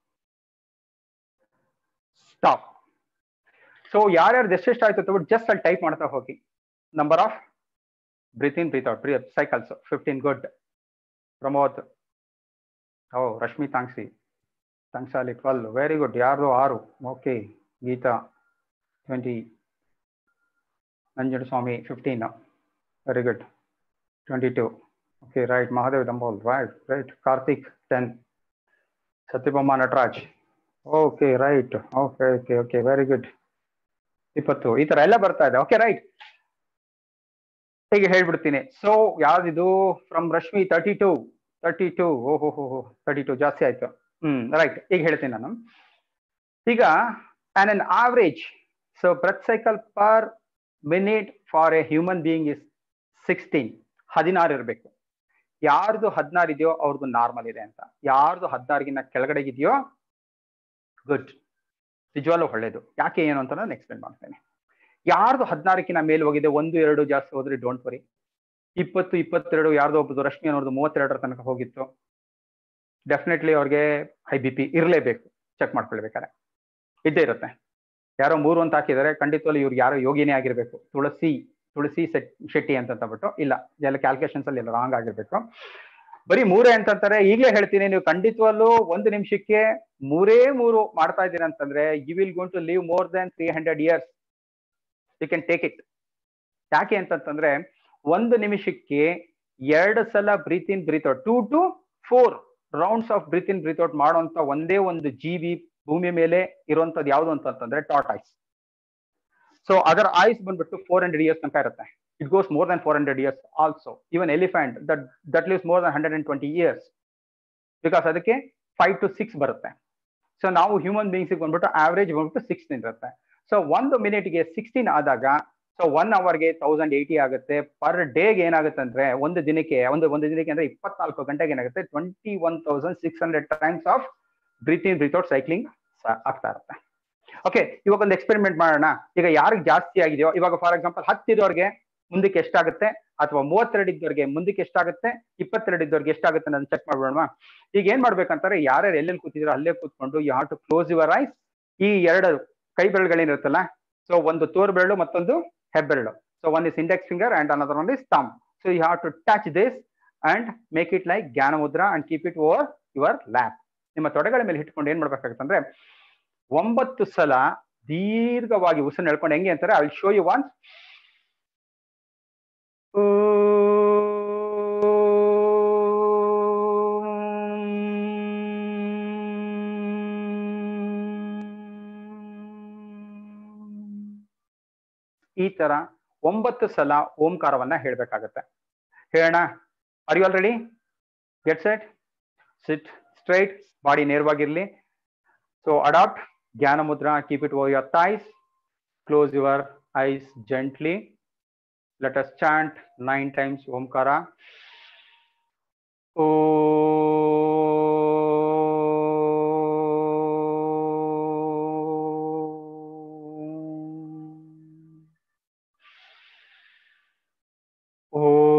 Stop. So ಯಾರ್ಯಾರು ಎಷ್ಟೆಷ್ಟು ಆಯ್ತು ತಗೊಂಡು ಜಸ್ಟ್ ಅಲ್ಲಿ ಟೈಪ್ ಮಾಡ್ತಾ ಹೋಗಿ. Number of breath in breathe out breath cycles fifteen. Good. Pramod. Oh Rashmi ತಾಂಗ್ಸಿ Tangsali twelve. Very good. ಯಾರ್ದು ಆರು. Okay. Geeta twenty. Nanjana Swami fifteen. Very good. twenty-two. Okay, right. Mahadev Dambol. Right, right. Karthik ten. Satyabama Natraj. Okay, right. Okay, okay, okay. Very good. ಇಪ್ಪತ್ತು. ಈ ತರ ಎಲ್ಲ ಬರ್ತಾ ಇದೆ. Okay, right. ಹೀಗೆ ಹೇಳ್ಬಿಡ್ತೀನಿ. ಸೊ ಯಾವ್ದಿದು? From Rashmi thirty two. Thirty two. ಓಹೋ ಹೋ ಹೋ ತರ್ಟಿ ಟೂ ಜಾಸ್ತಿ ಆಯ್ತು. Hmm, right. ಈಗ ಹೇಳ್ತೀನಿ ನಾನು. ಈಗ on an average, so breath cycle per minute for a human being is sixteen. ಹದಿನಾರು ಇರಬೇಕು. ಯಾರ್ದು ಹದಿನಾರು ಇದೆಯೋ ಅವ್ರದ್ದು ನಾರ್ಮಲ್ ಇದೆ ಅಂತ. ಯಾರ್ದು ಹದಿನಾರಿಗಿನ್ನ ಕೆಳಗಡೆ ಇದೆಯೋ ಗುಡ್, ನಿಜವಾಗ್ಲೂ ಒಳ್ಳೇದು. ಯಾಕೆ ಏನು ಅಂತ ನಾನು ಎಕ್ಸ್ಪ್ಲೇನ್ ಮಾಡ್ತೇನೆ. ಯಾರ್ದು ಹದಿನಾರಕ್ಕಿಂತ ಮೇಲೆ ಹೋಗಿದೆ, ಒಂದು ಎರಡು ಜಾಸ್ತಿ ಹೋದ್ರೆ ಡೋಂಟ್ ವರಿ. ಇಪ್ಪತ್ತು ಇಪ್ಪತ್ತೆರಡು ಯಾರ್ದು ಒಬ್ಬದು ರಶ್ಮಿ ಅನ್ನೋದು ಮೂವತ್ತೆರಡರ ತನಕ ಹೋಗಿತ್ತು, ಡೆಫಿನೆಟ್ಲಿ ಅವ್ರಿಗೆ ಹೈ ಬಿ ಪಿ ಇರಲೇಬೇಕು. ಚೆಕ್ ಮಾಡ್ಕೊಳ್ಬೇಕಾರೆ ಇದ್ದೇ ಇರುತ್ತೆ. ಯಾರೋ ಮೂರು ಅಂತ ಹಾಕಿದ್ದಾರೆ, ಖಂಡಿತವಲ್ಲಿ ಇವ್ರು ಯಾರೋ ಯೋಗಿನೇ ಆಗಿರ್ಬೇಕು. ತುಳಸಿ ತುಳಸಿ ಸೆಟ್ ಶೆಟ್ಟಿ ಅಂತಂದ್ಬಿಟ್ಟು ಇಲ್ಲ, ಎಲ್ಲ ಕ್ಯಾಲ್ಕುಲೇಷನ್ಸ್ ಅಲ್ಲಿ ಎಲ್ಲ ರಾಂಗ್ ಆಗಿರ್ಬೇಕು. ಬರೀ ಮೂರೇ ಅಂತಂತಾರೆ. ಈಗಲೇ ಹೇಳ್ತೀನಿ, ನೀವು ಖಂಡಿತವಲ್ಲೂ ಒಂದು ನಿಮಿಷಕ್ಕೆ ಮೂರೇ ಮೂರು ಮಾಡ್ತಾ ಇದ್ದೀರಾ ಅಂತಂದ್ರೆ you will going to live more than three hundred years. You can take it. ಯಾಕೆ ಅಂತಂತಂದ್ರೆ ಒಂದು ನಿಮಿಷಕ್ಕೆ ಎರಡು ಸಲ breath in breathe out, two to four rounds of breath in breathe out ಮಾಡುವಂತ ಒಂದೇ ಒಂದು ಜೀವಿ ಭೂಮಿ ಮೇಲೆ ಇರುವಂತದ್ದು ಯಾವುದು ಅಂತಂತಂದ್ರೆ ಟಾರ್ಟಾಯ್ಸ್. ಸೊ ಅದರ ಆಯುಸ್ ಬಂದ್ಬಿಟ್ಟು ಫೋರ್ ಹಂಡ್ರೆಡ್ ಇಯರ್ಸ್ ತನಕ ಇರುತ್ತೆ. It goes more than four hundred years also. Even elephant that that lives more than hundred and twenty years, because ಅದಕ್ಕೆ ಫೈವ್ ಟು ಸಿಕ್ಸ್ ಬರುತ್ತೆ. ಸೊ ನಾವು ಹ್ಯೂಮನ್ ಬೀಯಿಂಗ್ಸ್ ಬಂದ್ಬಿಟ್ಟು average ಬಂದ್ಬಿಟ್ಟು sixteen ಇರುತ್ತೆ. So ಒಂದು ಮಿನಿಟ್ಗೆ ಸಿಕ್ಸ್ಟೀನ್ ಆದಾಗ ಸೊ ಒನ್ ಅವರ್ಗೆ ತೌಸಂಡ್ ಏಯ್ಟಿ ಆಗುತ್ತೆ. ಪರ್ ಡೇಗೆ ಏನಾಗುತ್ತೆ ಅಂದ್ರೆ ಒಂದು ದಿನಕ್ಕೆ ಒಂದು ಒಂದು ದಿನಕ್ಕೆ ಅಂದ್ರೆ ಇಪ್ಪತ್ನಾಲ್ಕು ಗಂಟೆಗೆ ಏನಾಗುತ್ತೆ twenty one thousand six hundred times of breath in breathe out cycling ಆಗ್ತಾ ಇರುತ್ತೆ. ಓಕೆ, ಇವಾಗ ಒಂದು ಎಕ್ಸ್ಪೆರಿಮೆಂಟ್ ಮಾಡೋಣ. ಈಗ ಯಾರಿಗೆ ಜಾಸ್ತಿ ಆಗಿದೆಯೋ, ಇವಾಗ ಫಾರ್ ಎಕ್ಸಾಂಪಲ್ ಹತ್ತಿರೋರ್ಗೆ ಮುಂದಕ್ಕೆ ಎಷ್ಟಾಗುತ್ತೆ, ಅಥವಾ ಮೂವತ್ತೆರಡು ಇದ್ದವ್ರಿಗೆ ಮುಂದಕ್ಕೆ ಎಷ್ಟಾಗುತ್ತೆ, ಇಪ್ಪತ್ತೆರಡು ಇದ್ದವ್ರಿಗೆ ಎಷ್ಟಾಗುತ್ತೆ ನಾನು ಚೆಕ್ ಮಾಡ್ಬಿಡೋಣ. ಈಗ ಏನ್ ಮಾಡ್ಬೇಕಂತಾರೆ, ಯಾರ್ಯಾರು ಎಲ್ಲೆಲ್ಲಿ ಕೂತಿದ್ರು ಅಲ್ಲೇ ಕೂತ್ಕೊಂಡು you have to close your eyes. ಈ ಎರಡು ಕೈ ಬೆರಳುಗಳೇನಿರುತ್ತಲ್ಲ, ಸೊ ಒಂದು ತೋರ್ ಬೆರಳು ಮತ್ತೊಂದು ಹೆಬ್ಬೆರಳು. So one is index finger and another one is thumb. So you have to touch this and make it like jnana mudra and keep it over your lap. ನಿಮ್ಮ ತೊಡೆಗಳ ಮೇಲೆ ಇಟ್ಕೊಂಡು ಏನ್ ಮಾಡ್ಬೇಕಾಗುತ್ತೆ ಅಂದ್ರೆ ಒಂಬತ್ತು ಸಲ ದೀರ್ಘವಾಗಿ ಉಸಿರು ಹೇಳ್ಕೊಂಡು ಹೆಂಗೆ ಅಂತಾರೆ, I will show you once. ಈ ತರ ಒಂಬತ್ತು ಸಲ ಓಂಕಾರವನ್ನ ಹೇಳ್ಬೇಕಾಗತ್ತೆ. ಹೇಳೋಣ. Are you all ready? Get set, sit straight, body ನೇರವಾಗಿರ್ಲಿ. So adapt jnana mudra, keep it over your thighs, close your eyes gently. Let us chant nine times Omkara. Om. Om.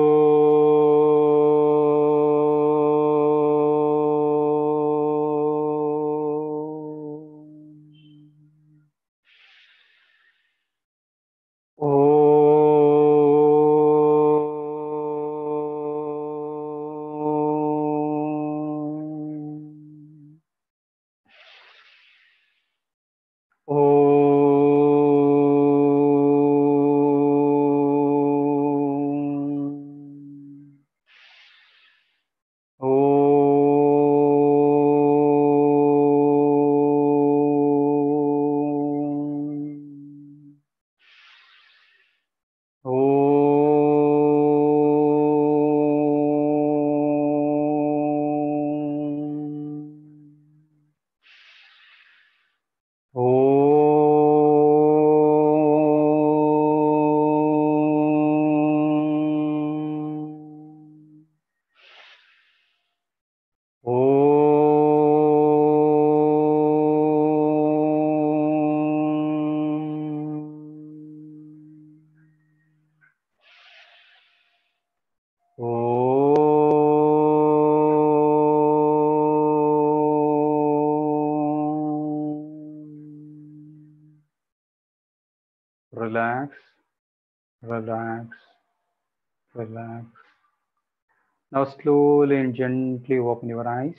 Relax, relax, relax. Now slowly and gently open your eyes.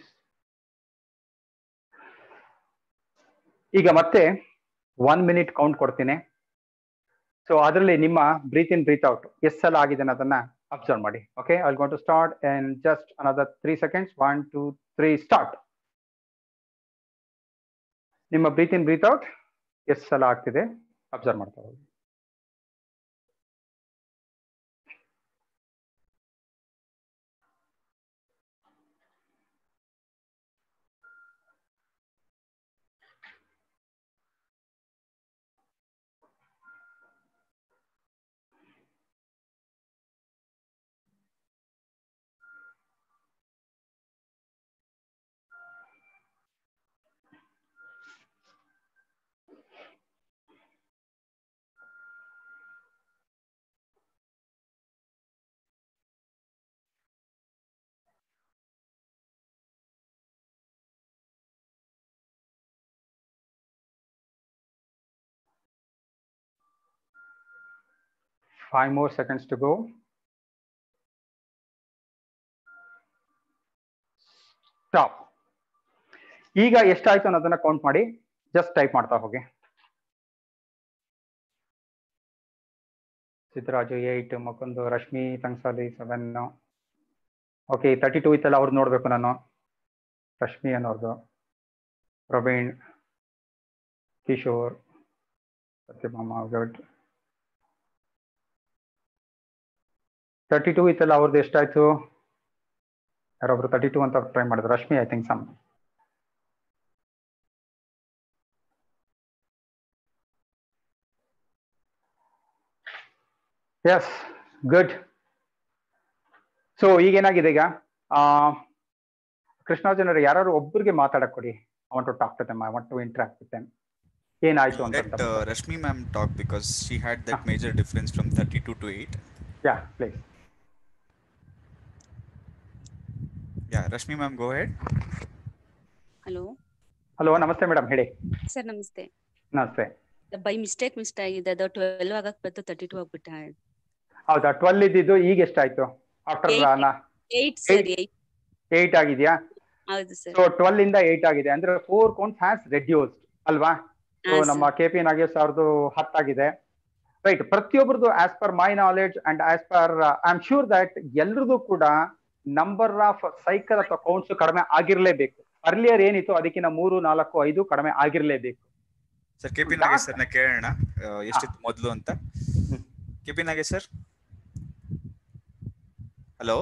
ಈಗ ಮತ್ತೆ one minute count ಕೊಡ್ತೀನಿ. So ಅದರಲ್ಲಿ ನಿಮ್ಮ breath in breathe out ಎಷ್ಟು ಸಲ ಆಗಿದೆ ಅನ್ನೋದನ್ನ observe ಮಾಡಿ. Okay, I will go to start and just another three seconds. One two three start. ನಿಮ್ಮ ಬ್ರೀತ್ ಇನ್ ಬ್ರೀತ್ ಔಟ್ ಎಷ್ಟು ಸಲ ಆಗ್ತಿದೆ ಅಬ್ಸರ್ವ್ ಮಾಡ್ತಾ ಹೋಗಿ. Five more seconds to go. Stop. ಈಗ ಎಷ್ಟಾಯ್ತು ಅನ್ನೋದನ್ನ ಕೌಂಟ್ ಮಾಡಿ ಜಸ್ಟ್ ಟೈಪ್ ಮಾಡ್ತಾ ಹೋಗಿ. ಸಿದ್ದರಾಜು ಏಟ್, ಮಕ್ಕಂದು Rashmi Tangsali seven. Okay, thirty two ಇತ್ತಲ್ಲ ಅವ್ರದ್ದು ನೋಡ್ಬೇಕು ನಾನು. ರಶ್ಮಿ ಅನ್ನೋರ್ದು, Praveen, Kishore, Satyabhama, good. Thirty two ಇತ್ತಲ್ಲ ಅವ್ರದ್ದು ಎಷ್ಟಾಯ್ತು? ಯಾರೊಬ್ರು ತರ್ಟಿ ಟೂ ಅಂತ ಟ್ರೈ ಮಾಡಿದ್ರು. Rashmi I think some. Yes, good. So ಈಗೇನಾಗಿದೆ ಈಗ, ಕೃಷ್ಣಾರ್ಜುನರು ಯಾರು ಒಬ್ಬರಿಗೆ ಮಾತಾಡಕ್ ಕೊಡಿ. I want to talk to them, I want to interact with them. ಏನಾಯ್ತು ಅಂತ. Let uh, Rashmi ma'am talk because she had that ah. major difference from thirty-two to eight. Yeah, please. Yeah, Rashmi ma'am, go ahead. Hello. Hello, namaste madam, ಹೇಳಿ. Sir, namaste. ನಮಸ್ತೆ. By mistake miss ಆಗಿದೆ, ಅದು twelve ಆಗಕ್ಕೆ ಬಂತು, thirty two ಆಗ್ಬಿಟ್ಟ. ಹೌದಾ? Twelve ಇದ್ದಿದ್ದು ಈಗ ಎಷ್ಟಾಯ್ತು? ಆಫ್ಟರ್ ಏಟ್ ಸರ್, ಏಟ್ ಆಗಿದೆಯಾ? ಹೌದು ಸರ್. ಸೊ ಟ್ವೆಲ್ವ್ ಇಂದ ಏಟ್ ಆಗಿದೆ ಅಂದ್ರೆ ಫೋರ್ ಕೌಂಟ್ಸ್ ಹ್ಯಾಸ್ ರೆಡ್ಯೂಸ್ಡ್ ಅಲ್ವಾ? ಸೊ ನಮ್ಮ ಕೆ ಪಿ ನಾಗೇಶ್ ಅವ್ರದ್ದು ಹತ್ತಾಗಿದೆ, ರೈಟ್. ಪ್ರತಿಯೊಬ್ಬರದು as per my knowledge and as per I am sure that ಎಲ್ರದ್ದು ಕೂಡ ನಂಬರ್ ಆಫ್ ಸೈಕಲ್ ಅಥವಾ ಕೌಂಟ್ಸ್ ಕಡಿಮೆ ಆಗಿರ್ಲೇಬೇಕು. ಅರ್ಲಿಯರ್ ಏನಿತ್ತು ಅದಕ್ಕಿಂತ ಮೂರು ನಾಲ್ಕು ಐದು ಕಡಿಮೆ ಆಗಿರ್ಲೇಬೇಕು. ಸರ್, ಕೆ ಪಿ ನಾಗೇಶ್ ಸರ್ನ ಕೇಳೋಣ ಎಷ್ಟಿತ್ತು ಮೊದಲು ಅಂತ. K P Nagesh sir, hello.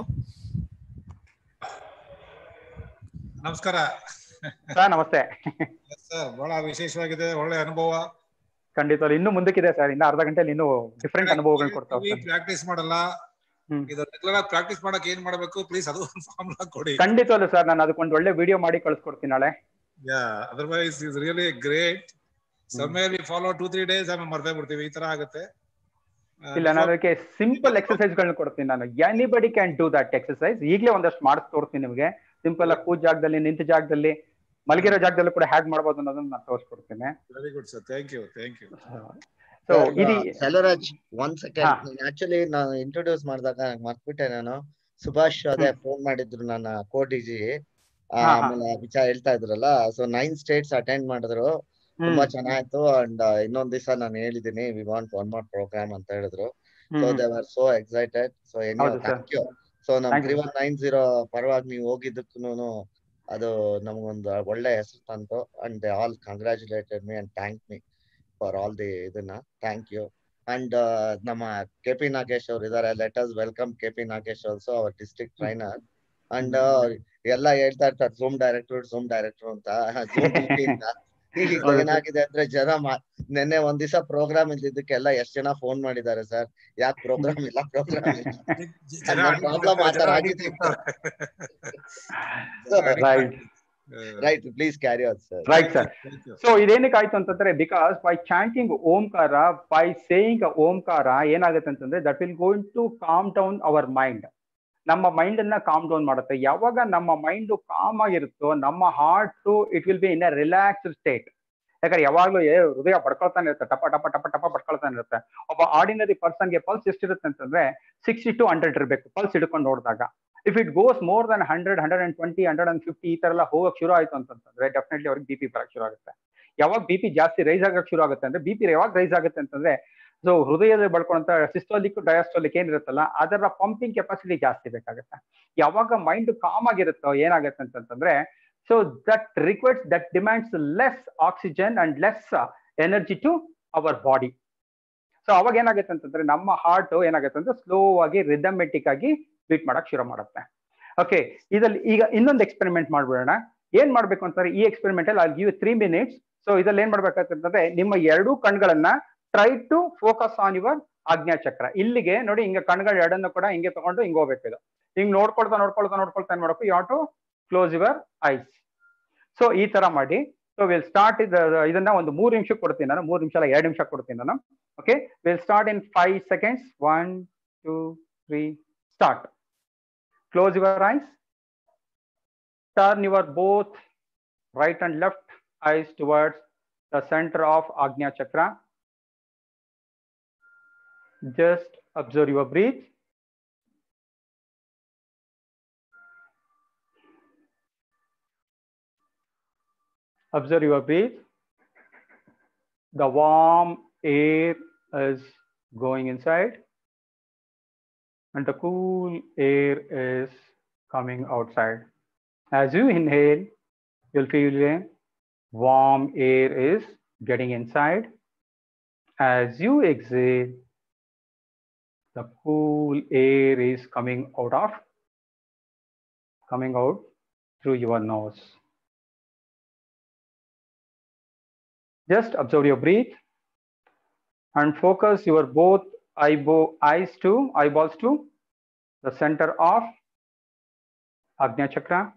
ನಮಸ್ಕಾರ ಸರ್. ನಮಸ್ತೆ ಸರ್, ಬಹಳ ವಿಶೇಷವಾಗಿದೆ, ಒಳ್ಳೆ ಅನುಭವ. ಖಂಡಿತ ಇನ್ನು ಮುಂದಕ್ಕಿದೆ ಸರ್, ಇನ್ನು ಅರ್ಧ ಗಂಟೆಯಲ್ಲಿ ಇನ್ನೂ ಡಿಫರೆಂಟ್ ಅನುಭವಗಳು ಕೊಡ್ತಾವೆ. ಪ್ರಾಕ್ಟೀಸ್ ಮಾಡಲ್ಲ, ಇದು ರೆಗ್ಯುಲರ್ ಪ್ರಾಕ್ಟೀಸ್ ಮಾಡಕ್ಕೆ ಏನ್ ಮಾಡಬೇಕು ಪ್ಲೀಸ್ ಅದು ಫಾರ್ಮುಲಾ ಕೊಡಿ. ಖಂಡಿತವಲ್ಲ ಸರ್, ನಾನು ಅದಕ್ಕೊಂದು ಒಳ್ಳೆ ವಿಡಿಯೋ ಮಾಡಿ ಕಳಿಸ್ಕೊಡ್ತೀನಿ ನಾಳೆ. Yeah, otherwise is really great. Somewhere we follow two three days ಆಮೇಲೆ ಮರ್ತೇ ಬಿಡ್ತೀವಿ, ಈ ತರ ಆಗುತ್ತೆ. ಇಲ್ಲ, ನಾನು ಅದಕ್ಕೆ ಸಿಂಪಲ್ ಎಕ್ಸರ್ಸೈಸ್ ಗಳನ್ನ ಕೊಡ್ತೀನಿ. ನಾನು anybody can do that exercise. ಈಗಲೇ ಒಂದಷ್ಟು ಮಾಡಿಸ್ ತೋರಿಸ್ತೀನಿ ನಿಮಗೆ. ಸಿಂಪಲ್ ಆಗಿ ಕೂತ್ ಜಾಗದಲ್ಲಿ, ನಿಂತ ಜಾಗದಲ್ಲಿ, ಮಲಗಿರೋ ಜಾಗದಲ್ಲೂ ಕೂಡ ಹ್ಯಾಕ್ ಮಾಡಬಹುದು ಅನ್ನೋದನ್ನ ನಾನು ತೋರಿಸ್ಕೊಡ್ತೀನಿ. Very good sir, thank you thank you. So ಇದು ಸೆಲ್ವರಾಜ್ ಒನ್ ಸೆಕೆಂಡ್, ಆಕ್ಚುಲಿ ನಾನು ಇಂಟ್ರೊಡ್ಯೂಸ್ ಮಾಡಿದಾಗ ಮರ್ತ್ಬಿಟ್ಟೆ ನಾನು. ಸುಭಾಷ್ ಅದೇ ಫೋನ್ ಮಾಡಿದ್ರು ನನ್ನ ಕೋಡಿಜಿ, ಆಮೇಲೆ ವಿಚಾರ ಹೇಳ್ತಾ ಇದ್ರಲ್ಲ. ಸೊ ನೈನ್ ಸ್ಟೇಟ್ಸ್ ಅಟೆಂಡ್ ಮಾಡಿದ್ರು, ತುಂಬಾ ಚೆನ್ನಾಯ್ತು. ಅಂಡ್ ಇನ್ನೊಂದ್ ದಿವಸ ನಾನು ಹೇಳಿದೀನಿ we want one more program ಅಂತ ಹೇಳಿದ್ರು. So they were so excited. So any thank you. So ನಮ್ ತ್ರೀ ಒನ್ ನೈನ್ ಜೀರೋ ಪರವಾಗಿ ನೀವು ಹೋಗಿದ್ದಕ್ಕೂ ಅದು ನಮಗೊಂದು ಒಳ್ಳೆ ಹೆಸರು ತಂತು. And they all congratulated me and thank me for all the ಇದನ್ನ. Thank you. ಅಂಡ್ ನಮ್ಮ ಕೆ ಪಿ ನಾಗೇಶ್ ಅವ್ರು ಇದಾರೆ. Let us welcome K P Nagesh also, our district trainer. And ಎಲ್ಲ ಹೇಳ್ತಾ ಇರ್ತಾರೆ ಝೂಮ್ ಡೈರೆಕ್ಟರ್ ಝೂಮ್ ಡೈರೆಕ್ಟರ್ ಅಂತ. ಈಗ ಏನಾಗಿದೆ ಅಂದ್ರೆ ಜನ ನೆನ್ನೆ ಒಂದ್ ದಿವಸ ಪ್ರೋಗ್ರಾಮ್ ಇದ್ದಿದ್ದಕ್ಕೆಲ್ಲ ಎಷ್ಟ್ ಜನ ಫೋನ್ ಮಾಡಿದ್ದಾರೆ ಸರ್, ಯಾಕೆ ಪ್ರೋಗ್ರಾಮ್ ಇಲ್ಲ ಪ್ರೋಗ್ರಾಮ್ ಇಲ್ಲ. ಪ್ರಾಬ್ಲಮ್ ಆತರ ಆಗಿದೆ. Right, please carry on sir. Right sir. So ಇದೇನಕ್ಕೆ ಆಯ್ತು ಅಂತಂದ್ರೆ, because by chanting Omkara, by saying Omkara ಏನಾಗುತ್ತೆ ಅಂತಂದ್ರೆ that will going to calm down our mind. ನಮ್ಮ ಮೈಂಡ್ ಅನ್ನ ಕಾಮ್ ಡೌನ್ ಮಾಡುತ್ತೆ. ಯಾವಾಗ ನಮ್ಮ ಮೈಂಡ್ ಕಾಮ್ ಆಗಿರುತ್ತೋ ನಮ್ಮ heart it will be in a relaxed state. ಯಾಕಂದ್ರೆ ಯಾವಾಗ್ಲೂ ಹೃದಯ ಪಡ್ಕೊಳ್ತಾನೆ ಇರುತ್ತೆ, ಟಪ ಟಪ ಟಪ ಟಪ ಪಡ್ಕೊಳ್ತಾನೆ ಇರುತ್ತೆ. ಒಬ್ಬ ಆರ್ಡಿನರಿ ಪರ್ಸನ್ಗೆ ಪಲ್ಸ್ ಎಷ್ಟಿರುತ್ತೆ ಅಂತಂದ್ರೆ ಸಿಕ್ಸ್ಟಿ ಟು ಹಂಡ್ರೆಡ್ ಇರಬೇಕು ಪಲ್ಸ್ ಹಿಡ್ಕೊಂಡು ನೋಡಿದಾಗ. If it goes more than hundred hundred and twenty hundred and fifty ಈ ತರ ಎಲ್ಲ ಹೋಗಕ್ ಶುರು ಆಯ್ತು ಅಂತಂದ್ರೆ ಡೆಫಿನೆಟ್ಲಿ ಅವ್ರಿಗೆ ಬಿ ಪಿ ಬರಕ್ ಶುರು ಆಗುತ್ತೆ. ಯಾವಾಗ ಬಿ ಪಿ ಜಾಸ್ತಿ ರೈಸ್ ಆಗಕ್ ಶುರು ಆಗುತ್ತೆ ಅಂದ್ರೆ, ಬಿ ಪಿ ಯಾವಾಗ ರೈಸ್ ಆಗುತ್ತೆ ಅಂತಂದ್ರೆ, ಸೊ ಹೃದಯದಲ್ಲಿ ಬಳ್ಕೊಂತ ಸಿಸ್ಟೋಲಿಕ್ ಡಯಾಸ್ಟೋಲಿಕ್ ಏನಿರುತ್ತಲ್ಲ ಅದರ ಪಂಪಿಂಗ್ ಕೆಪಾಸಿಟಿ ಜಾಸ್ತಿ ಬೇಕಾಗುತ್ತೆ. ಯಾವಾಗ ಮೈಂಡ್ ಕಾಮ್ ಆಗಿರುತ್ತೋ ಏನಾಗುತ್ತೆ ಅಂತಂದ್ರೆ, so that requires that demands less oxygen and less energy to our body. So ಅವಾಗ ಏನಾಗುತ್ತೆ ಅಂತಂದ್ರೆ ನಮ್ಮ ಹಾರ್ಟ್ ಏನಾಗುತ್ತೆ ಅಂದ್ರೆ ಸ್ಲೋ ಆಗಿ ರಿದಮೆಟಿಕ್ ಆಗಿ ಬೀಟ್ ಮಾಡಕ್ ಶುರು ಮಾಡುತ್ತೆ. ಓಕೆ, ಇದ್ರಲ್ಲಿ ಈಗ ಇನ್ನೊಂದು ಎಕ್ಸ್ಪೆರಿಮೆಂಟ್ ಮಾಡ್ಬಿಡೋಣ. ಏನ್ ಮಾಡ್ಬೇಕು ಅಂತಂದ್ರೆ, ಈ ಎಕ್ಸ್ಪೆರಿಮೆಂಟ್ ಅಲ್ಲಿ I give three minutes. So ಇದ್ರಲ್ಲಿ ಏನ್ ಮಾಡ್ಬೇಕಂತಂದ್ರೆ, ನಿಮ್ಮ ಎರಡೂ ಕಣ್ಗಳನ್ನ try to focus on your Ajna chakra. ಇಲ್ಲಿಗೆ ನೋಡಿ, ಹಿಂಗೆ ಕಣ್ಗಳು ಎರಡನ್ನು ಕೂಡ ಹಿಂಗೆ ತಗೊಂಡು ಹಿಂಗ್ ಹೋಗ್ಬೇಕು. ಇದು ಹಿಂಗ್ ನೋಡ್ಕೊಳ್ತಾ ನೋಡ್ಕೊಳ್ತಾ ನೋಡ್ಕೊಳ್ತಾ ಏನ್ ಮಾಡಬೇಕು, you have to close your eyes. So ಈ ತರ ಮಾಡಿ. ಸೊ ವಿಲ್ ಸ್ಟಾರ್ಟ್ ಇದ ಇದನ್ನ ಒಂದು ಮೂರು ನಿಮಿಷ ಕೊಡ್ತೀನಿ ನಾನು. ಮೂರು ನಿಮಿಷ ಅಲ್ಲ, ಎರಡು ನಿಮಿಷ ಕೊಡ್ತೀನಿ ನಾನು. Okay, will start in five seconds. One two three start. Close your eyes. Turn your both right and left eyes towards the center of Ajna Chakra. Just observe your breath. Observe your breath. The warm air is going inside. and the cool air is coming outside. As you inhale, you'll feel a warm air is getting inside. As you exhale, the cool air is coming out of coming out through your nose. Just observe your breath and focus your both eyeball, eyes to eyeballs to the center of Ajna Chakra.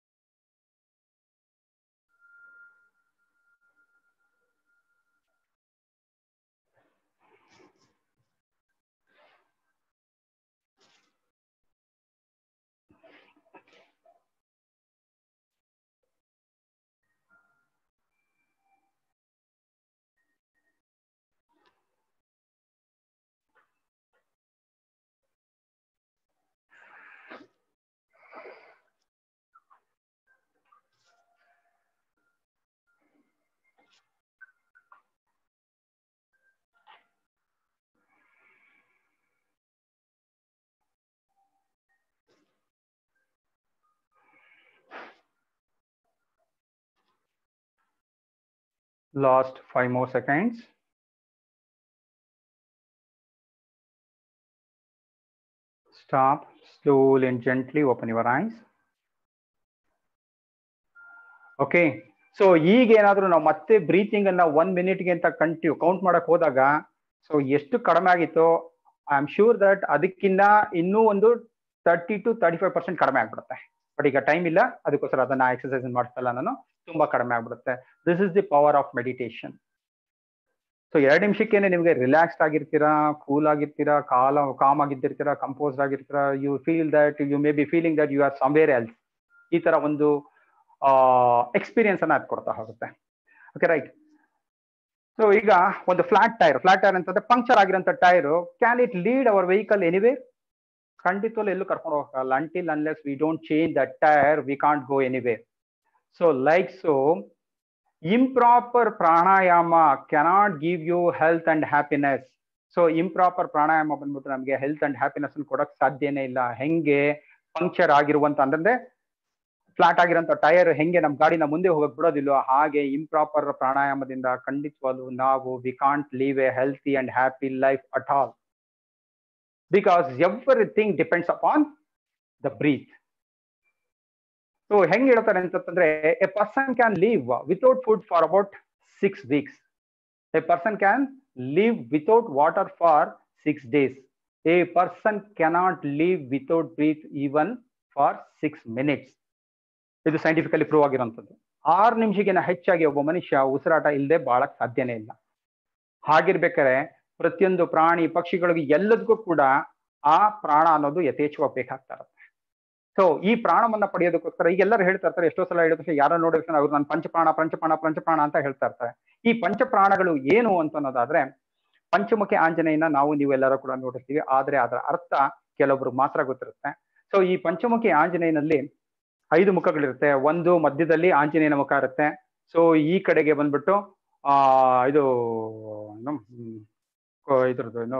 Last five more seconds. Stop. Slowly and gently open your eyes. Okay. So ಈಗ ಏನಾದ್ರು ನಾವು ಮತ್ತೆ breathing ಅನ್ನ one ಮಿನಿಟ್ಗೆ ಅಂತ continue count ಮಾಡಕ್ ಹೋದಾಗ so ಎಷ್ಟು ಕಡಿಮೆ ಆಗಿತ್ತು, ಐ ಆಮ್ ಶೂರ್ ದಟ್ ಅದಕ್ಕಿಂತ ಇನ್ನೂ ಒಂದು thirty two thirty five percent ಕಡಿಮೆ ಆಗ್ಬಿಡುತ್ತೆ. ಬಟ್ ಈಗ ಟೈಮ್ ಇಲ್ಲ, ಅದಕ್ಕೋಸ್ಕರ ಅದನ್ನ ಎಕ್ಸರ್ಸೈಸ್ ಮಾಡಿಸಲ್ಲ ನಾನು, ತುಂಬಾ ಕಡಿಮೆ ಆಗ್ಬಿಡುತ್ತೆ. This is the power of meditation. So ಎರಡು ನಿಮಿಷಕ್ಕೇನೆ ನಿಮಗೆ ರಿಲ್ಯಾಕ್ಸ್ಡ್ ಆಗಿರ್ತೀರಾ, ಕೂಲ್ ಆಗಿರ್ತೀರಾ, ಕಾಲ ಕಾಮ್ ಆಗಿದ್ದಿರ್ತೀರಾ, ಕಂಪೋಸ್ಡ್ ಆಗಿರ್ತೀರಾ. You feel that you may be feeling that you are somewhere else. ಈ ತರ ಒಂದು ಎಕ್ಸ್ಪೀರಿಯನ್ಸ್ ಅನ್ನ ಅದು ಕೊಡ್ತಾ ಹೋಗುತ್ತೆ. Okay, right. ಸೊ ಈಗ ಒಂದು ಫ್ಲಾಟ್ ಟೈರ್ ಫ್ಲಾಟ್ ಟೈರ್ ಅಂತಂದ್ರೆ ಪಂಕ್ಚರ್ ಆಗಿರೋಂಥ tyre, can it lead our vehicle anywhere? ಖಂಡಿತವಲ್ಲೂ ಎಲ್ಲೂ ಕರ್ಕೊಂಡು ಹೋಗಲ್ಲ. Until unless we don't change that tyre we can't go anywhere. So like so improper pranayama cannot give you health and happiness. So improper pranayama ಬಂದ್ಬಿಟ್ಟು ನಮಗೆ health and happiness ಕೊಡಕ್ ಸಾಧ್ಯನೇ ಇಲ್ಲ. ಹೆಂಗೆ ಪಂಕ್ಚರ್ ಆಗಿರುವಂತ ಅಂದ್ರೆ ಫ್ಲಾಟ್ ಆಗಿರೋಂಥ ಟೈರ್ ಹೆಂಗೆ ನಮ್ಮ ಗಾಡಿನ ಮುಂದೆ ಹೋಗಕ್ ಬಿಡೋದಿಲ್ಲ, ಹಾಗೆ ಇಂಪ್ರಾಪರ್ ಪ್ರಾಣಾಯಾಮದಿಂದ ಖಂಡಿತವಾಗ್ಲೂ ನಾವು we can't live a healthy and happy life at all, because everything depends upon the breath. So ಹೆಂಗ್ ಹೇಳ್ತಾರೆ ಅಂತಂದ್ರೆ, a person can live without food for about six weeks. A person can live without water for six days. A person cannot live without breath even for six minutes. ಇದು scientifically prove ಆಗಿರೋಂಥದ್ದು. ಆರು ನಿಮಿಷಕ್ಕಿಂತ ಹೆಚ್ಚಾಗಿ ಒಬ್ಬ ಮನುಷ್ಯ ಉಸಿರಾಟ ಇಲ್ಲದೆ ಬಾಳಕ್ ಸಾಧ್ಯನೇ ಇಲ್ಲ. ಹಾಗಿರ್ಬೇಕಾದ್ರೆ ಪ್ರತಿಯೊಂದು ಪ್ರಾಣಿ ಪಕ್ಷಿಗಳಿಗೂ ಎಲ್ಲದಕ್ಕೂ ಕೂಡ ಆ ಪ್ರಾಣ ಅನ್ನೋದು ಯಥೇಚ್ಛವಾಗಿ ಬೇಕಾಗ್ತಾ ಇರುತ್ತೆ. ಸೊ ಈ ಪ್ರಾಣವನ್ನ ಪಡೆಯೋದಕ್ಕೋಸ್ಕರ ಈಗ ಎಲ್ಲರೂ ಹೇಳ್ತಾ ಇರ್ತಾರೆ, ಎಷ್ಟೋ ಸಲ ಹೇಳಿದ್ರೆ ಯಾರೋ ನೋಡಿರ್ತಾರೆ ಅವ್ರು ನಾನು ಪಂಚಪ್ರಾಣ ಪಂಚಪ್ರಾಣ ಪಂಚಪ್ರಾಣ ಅಂತ ಹೇಳ್ತಾ ಇರ್ತಾರೆ. ಈ ಪಂಚಪ್ರಾಣಗಳು ಏನು ಅಂತ ಅನ್ನೋದಾದ್ರೆ, ಪಂಚಮುಖಿ ಆಂಜನೇಯನ ನಾವು ನೀವೆಲ್ಲರೂ ಕೂಡ ನೋಡಿರ್ತೀವಿ, ಆದ್ರೆ ಅದರ ಅರ್ಥ ಕೆಲವೊಬ್ರು ಮಾತ್ರ ಗೊತ್ತಿರುತ್ತೆ. ಸೊ ಈ ಪಂಚಮುಖಿ ಆಂಜನೇಯನಲ್ಲಿ ಐದು ಮುಖಗಳಿರುತ್ತೆ. ಒಂದು ಮಧ್ಯದಲ್ಲಿ ಆಂಜನೇಯನ ಮುಖ ಇರುತ್ತೆ. ಸೊ ಈ ಕಡೆಗೆ ಬಂದ್ಬಿಟ್ಟು ಆ ಇದು ಏನು ಇದ್ರದ್ದು ಏನು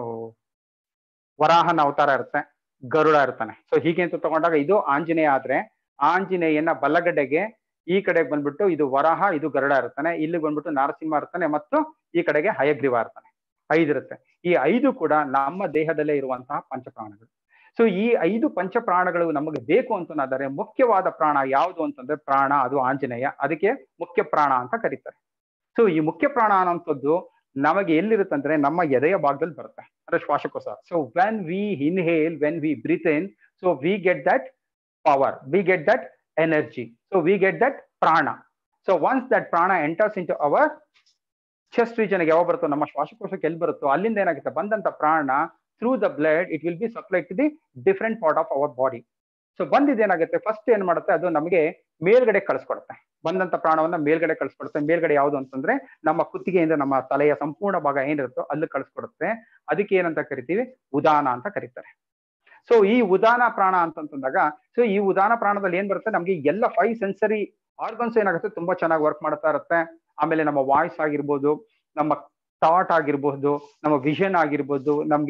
ವರಾಹನ ಅವತಾರ ಇರುತ್ತೆ, ಗರುಡ ಇರ್ತಾನೆ. ಸೊ ಹೀಗೆ ಅಂತ ತಗೊಂಡಾಗ ಇದು ಆಂಜನೇಯ ಆದ್ರೆ, ಆಂಜನೇಯನ ಬಲಗಡೆಗೆ ಈ ಕಡೆಗೆ ಬಂದ್ಬಿಟ್ಟು ಇದು ವರಾಹ, ಇದು ಗರುಡ ಇರ್ತಾನೆ. ಇಲ್ಲಿ ಬಂದ್ಬಿಟ್ಟು ನರಸಿಂಹ ಇರ್ತಾನೆ ಮತ್ತು ಈ ಕಡೆಗೆ ಹಯಗ್ರೀವ ಇರ್ತಾನೆ. ಐದಿರುತ್ತೆ. ಈ ಐದು ಕೂಡ ನಮ್ಮ ದೇಹದಲ್ಲೇ ಇರುವಂತಹ ಪಂಚಪ್ರಾಣಗಳು. ಸೊ ಈ ಐದು ಪಂಚಪ್ರಾಣಗಳು ನಮಗೆ ಬೇಕು ಅಂತಂದ್ರೆ ಮುಖ್ಯವಾದ ಪ್ರಾಣ ಯಾವುದು ಅಂತಂದ್ರೆ ಪ್ರಾಣ, ಅದು ಆಂಜನೇಯ. ಅದಕ್ಕೆ ಮುಖ್ಯ ಪ್ರಾಣ ಅಂತ ಕರೀತಾರೆ. ಸೊ ಈ ಮುಖ್ಯ ಪ್ರಾಣ ಅನ್ನೋಂಥದ್ದು ನಮಗೆ ಎಲ್ಲಿರುತ್ತಂದ್ರೆ ನಮ್ಮ ಎದೆಯ ಭಾಗದಲ್ಲಿ ಬರುತ್ತೆ, ಅಂದ್ರೆ ಶ್ವಾಸಕೋಶ. So when we inhale, when we breathe in, so we get that power, we get that energy, so we get that prana. So once that prana enters into our chest ರೀಜನ್ಗೆ ಯಾವಾಗ ಬರುತ್ತೋ, ನಮ್ಮ ಶ್ವಾಸಕೋಶಕ್ಕೆ ಎಲ್ಲಿ ಬರುತ್ತೋ ಅಲ್ಲಿಂದ ಏನಾಗುತ್ತೆ, ಬಂದಂತ ಪ್ರಾಣ through the blood it will be supplied to the different part of our body. So ಬಂದಿದ್ದೇನಾಗುತ್ತೆ, ಫಸ್ಟ್ ಏನ್ ಮಾಡುತ್ತೆ, ಅದು ನಮಗೆ ಮೇಲ್ಗಡೆ ಕಳಿಸ್ಕೊಡುತ್ತೆ. ಬಂದಂತ ಪ್ರಾಣವನ್ನ ಮೇಲ್ಗಡೆ ಕಳಿಸ್ಕೊಡುತ್ತೆ. ಮೇಲ್ಗಡೆ ಯಾವುದು ಅಂತಂದ್ರೆ ನಮ್ಮ ಕುತ್ತಿಗೆಯಿಂದ ನಮ್ಮ ತಲೆಯ ಸಂಪೂರ್ಣ ಭಾಗ ಏನಿರುತ್ತೋ ಅಲ್ಲಿ ಕಳಿಸ್ಕೊಡುತ್ತೆ. ಅದಕ್ಕೆ ಏನಂತ ಕರಿತೀವಿ, ಉದಾನ ಅಂತ ಕರೀತಾರೆ. ಸೊ ಈ ಉದಾನ ಪ್ರಾಣ ಅಂತಂದಾಗ, ಸೊ ಈ ಉದಾನ ಪ್ರಾಣದಲ್ಲಿ ಏನ್ ಬರುತ್ತೆ, ನಮ್ಗೆ ಎಲ್ಲ ಫೈವ್ ಸೆನ್ಸರಿ ಆರ್ಗನ್ಸ್ ಏನಾಗುತ್ತೆ ತುಂಬಾ ಚೆನ್ನಾಗಿ ವರ್ಕ್ ಮಾಡ್ತಾ ಇರುತ್ತೆ. ಆಮೇಲೆ ನಮ್ಮ ವಾಯ್ಸ್ ಆಗಿರ್ಬೋದು, ನಮ್ಮ ಥಾಟ್ ಆಗಿರ್ಬಹುದು, ನಮ್ಮ ವಿಷನ್ ಆಗಿರ್ಬೋದು, ನಮ್ಗೆ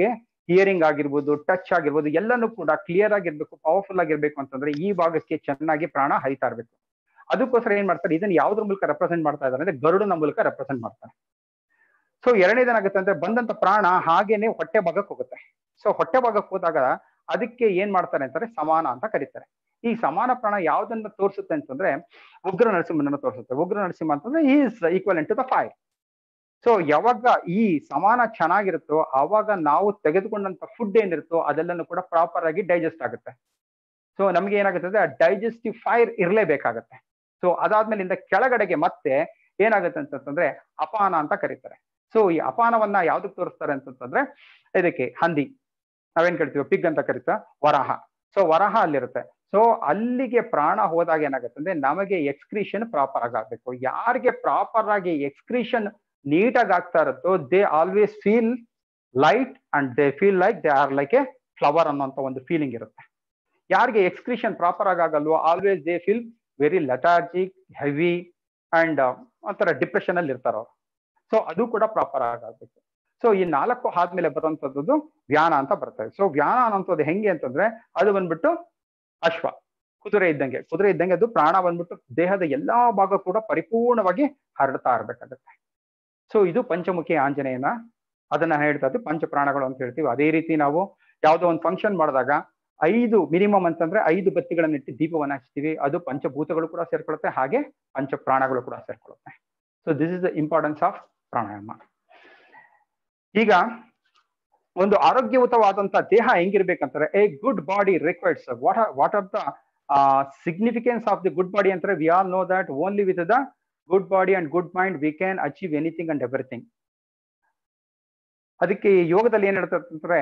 ಹಿಯರಿಂಗ್ ಆಗಿರ್ಬೋದು, ಟಚ್ ಆಗಿರ್ಬೋದು, ಎಲ್ಲನೂ ಕೂಡ ಕ್ಲಿಯರ್ ಆಗಿರ್ಬೇಕು, ಪವರ್ಫುಲ್ ಆಗಿರ್ಬೇಕು ಅಂತಂದ್ರೆ ಈ ಭಾಗಕ್ಕೆ ಚೆನ್ನಾಗಿ ಪ್ರಾಣ ಹರಿತಾ ಇರ್ಬೇಕು. ಅದಕ್ಕೋಸ್ಕರ ಏನ್ ಮಾಡ್ತಾರೆ, ಇದನ್ನ ಯಾವ್ದ್ರ ಮೂಲಕ ರೆಪ್ರೆಸೆಂಟ್ ಮಾಡ್ತಾ ಇದ್ದಾರೆ ಅಂದ್ರೆ ಗರುಡನ ಮೂಲಕ ರೆಪ್ರೆಸೆಂಟ್ ಮಾಡ್ತಾರೆ. ಸೊ ಎರಡನೇದೇನಾಗುತ್ತೆ ಅಂದ್ರೆ ಬಂದಂತ ಪ್ರಾಣ ಹಾಗೇನೆ ಹೊಟ್ಟೆ ಭಾಗಕ್ಕೆ ಹೋಗುತ್ತೆ. ಸೊ ಹೊಟ್ಟೆ ಭಾಗಕ್ಕೆ ಹೋದಾಗ ಅದಕ್ಕೆ ಏನ್ ಮಾಡ್ತಾರೆ ಅಂತಾರೆ ಸಮಾನ ಅಂತ ಕರೀತಾರೆ. ಈ ಸಮಾನ ಪ್ರಾಣ ಯಾವ್ದನ್ನ ತೋರಿಸುತ್ತೆ ಅಂತಂದ್ರೆ ಉಗ್ರ ನರಸಿಂಹನನ್ನ ತೋರಿಸುತ್ತೆ. ಉಗ್ರ ನರಸಿಂಹ ಅಂತಂದ್ರೆ is equivalent to the fire. So ಯಾವಾಗ ಈ ಸಮಾನ ಚೆನ್ನಾಗಿರುತ್ತೋ ಆವಾಗ ನಾವು ತೆಗೆದುಕೊಂಡಂತ ಫುಡ್ ಏನಿರುತ್ತೋ ಅದೆಲ್ಲನೂ ಕೂಡ ಪ್ರಾಪರ್ ಆಗಿ ಡೈಜೆಸ್ಟ್ ಆಗುತ್ತೆ. ಸೊ ನಮ್ಗೆ ಏನಾಗುತ್ತೆ ಅಂದ್ರೆ ಡೈಜೆಸ್ಟಿವ್ ಫೈರ್ ಇರ್ಲೇಬೇಕಾಗತ್ತೆ. ಸೊ ಅದಾದ್ಮೇಲಿಂದ ಕೆಳಗಡೆಗೆ ಮತ್ತೆ ಏನಾಗುತ್ತೆ ಅಂತಂದ್ರೆ ಅಪಾನ ಅಂತ ಕರೀತಾರೆ. ಸೊ ಈ ಅಪಾನವನ್ನ ಯಾವ್ದಕ್ ತೋರಿಸ್ತಾರೆ ಅಂತಂದ್ರೆ ಇದಕ್ಕೆ ಹಂದಿ, ನಾವೇನ್ ಕರಿತೀವಿ ಪಿಗ್ ಅಂತ ಕರಿತಾ, ವರಾಹ. ಸೊ ವರಾಹ ಅಲ್ಲಿರುತ್ತೆ. ಸೊ ಅಲ್ಲಿಗೆ ಪ್ರಾಣ ಹೋದಾಗ ಏನಾಗುತ್ತೆ ಅಂದ್ರೆ ನಮಗೆ ಎಕ್ಸ್ಕ್ರೀಷನ್ ಪ್ರಾಪರ್ ಆಗಿ ಆಗ್ಬೇಕು. ಯಾರಿಗೆ ಪ್ರಾಪರ್ ಆಗಿ ಎಕ್ಸ್ಕ್ರೀಷನ್ ನೀಟಾಗಿ ಆಗ್ತಾ ಇರುತ್ತೋ they always feel light and they feel like they are like a flower ಅನ್ನೋಂಥ ಒಂದು ಫೀಲಿಂಗ್ ಇರುತ್ತೆ. ಯಾರಿಗೆ ಎಕ್ಸ್ಕ್ರೀಷನ್ ಪ್ರಾಪರ್ ಆಗಿ ಆಗಲ್ವೋ always they feel very lethargic, heavy and ಒಂಥರ ಡಿಪ್ರೆಷನ್ ಅಲ್ಲಿ ಇರ್ತಾರ ಅವ್ರು. ಸೊ ಅದು ಕೂಡ ಪ್ರಾಪರ್ ಆಗಬೇಕು. ಸೊ ಈ ನಾಲ್ಕು ಆದ್ಮೇಲೆ ಬರುವಂತದ್ದು ವ್ಯಾನ ಅಂತ ಬರ್ತದೆ. ಸೊ ವ್ಯಾನ ಅನ್ನೋಂಥದ್ದು ಹೆಂಗೆ ಅಂತಂದ್ರೆ ಅದು ಬಂದ್ಬಿಟ್ಟು ಅಶ್ವ, ಕುದುರೆ ಇದ್ದಂಗೆ. ಕುದುರೆ ಇದ್ದಂಗೆ ಅದು ಪ್ರಾಣ ಬಂದ್ಬಿಟ್ಟು ದೇಹದ ಎಲ್ಲಾ ಭಾಗ ಕೂಡ ಪರಿಪೂರ್ಣವಾಗಿ ಹರಡ್ತಾ ಇರ್ಬೇಕಾಗತ್ತೆ. ಸೊ ಇದು ಪಂಚಮುಖಿ ಆಂಜನೇಯನ, ಅದನ್ನ ಹೇಳ್ತಾ ಇದ್ದು ಪಂಚ ಪ್ರಾಣಗಳು ಅಂತ ಹೇಳ್ತೀವಿ. ಅದೇ ರೀತಿ ನಾವು ಯಾವ್ದೋ ಒಂದು ಫಂಕ್ಷನ್ ಮಾಡಿದಾಗ ಐದು ಮಿನಿಮಮ್ ಅಂತಂದ್ರೆ ಐದು ಬತ್ತಿಗಳನ್ನ ಇಟ್ಟು ದೀಪವನ್ನ ಹಚ್ತೀವಿ. ಅದು ಪಂಚಭೂತಗಳು ಕೂಡ ಸೇರ್ಕೊಳ್ಳುತ್ತೆ, ಹಾಗೆ ಪಂಚ ಪ್ರಾಣಗಳು ಕೂಡ ಸೇರ್ಕೊಳ್ಳುತ್ತೆ. So this is the importance of pranayama. ಈಗ ಒಂದು ಆರೋಗ್ಯಯುತವಾದಂತ ದೇಹ ಹೆಂಗಿರ್ಬೇಕಂತಾರೆ a good body requires what are what are the significance of the good body ಅಂತಾರೆ. We all know that only with the good body and good mind we can achieve anything and everything. ಅದಕ್ಕೆ ಯೋಗದಲ್ಲಿ ಏನ್ ಹೇಳ್ತಾರೆ ಅಂತಂದ್ರೆ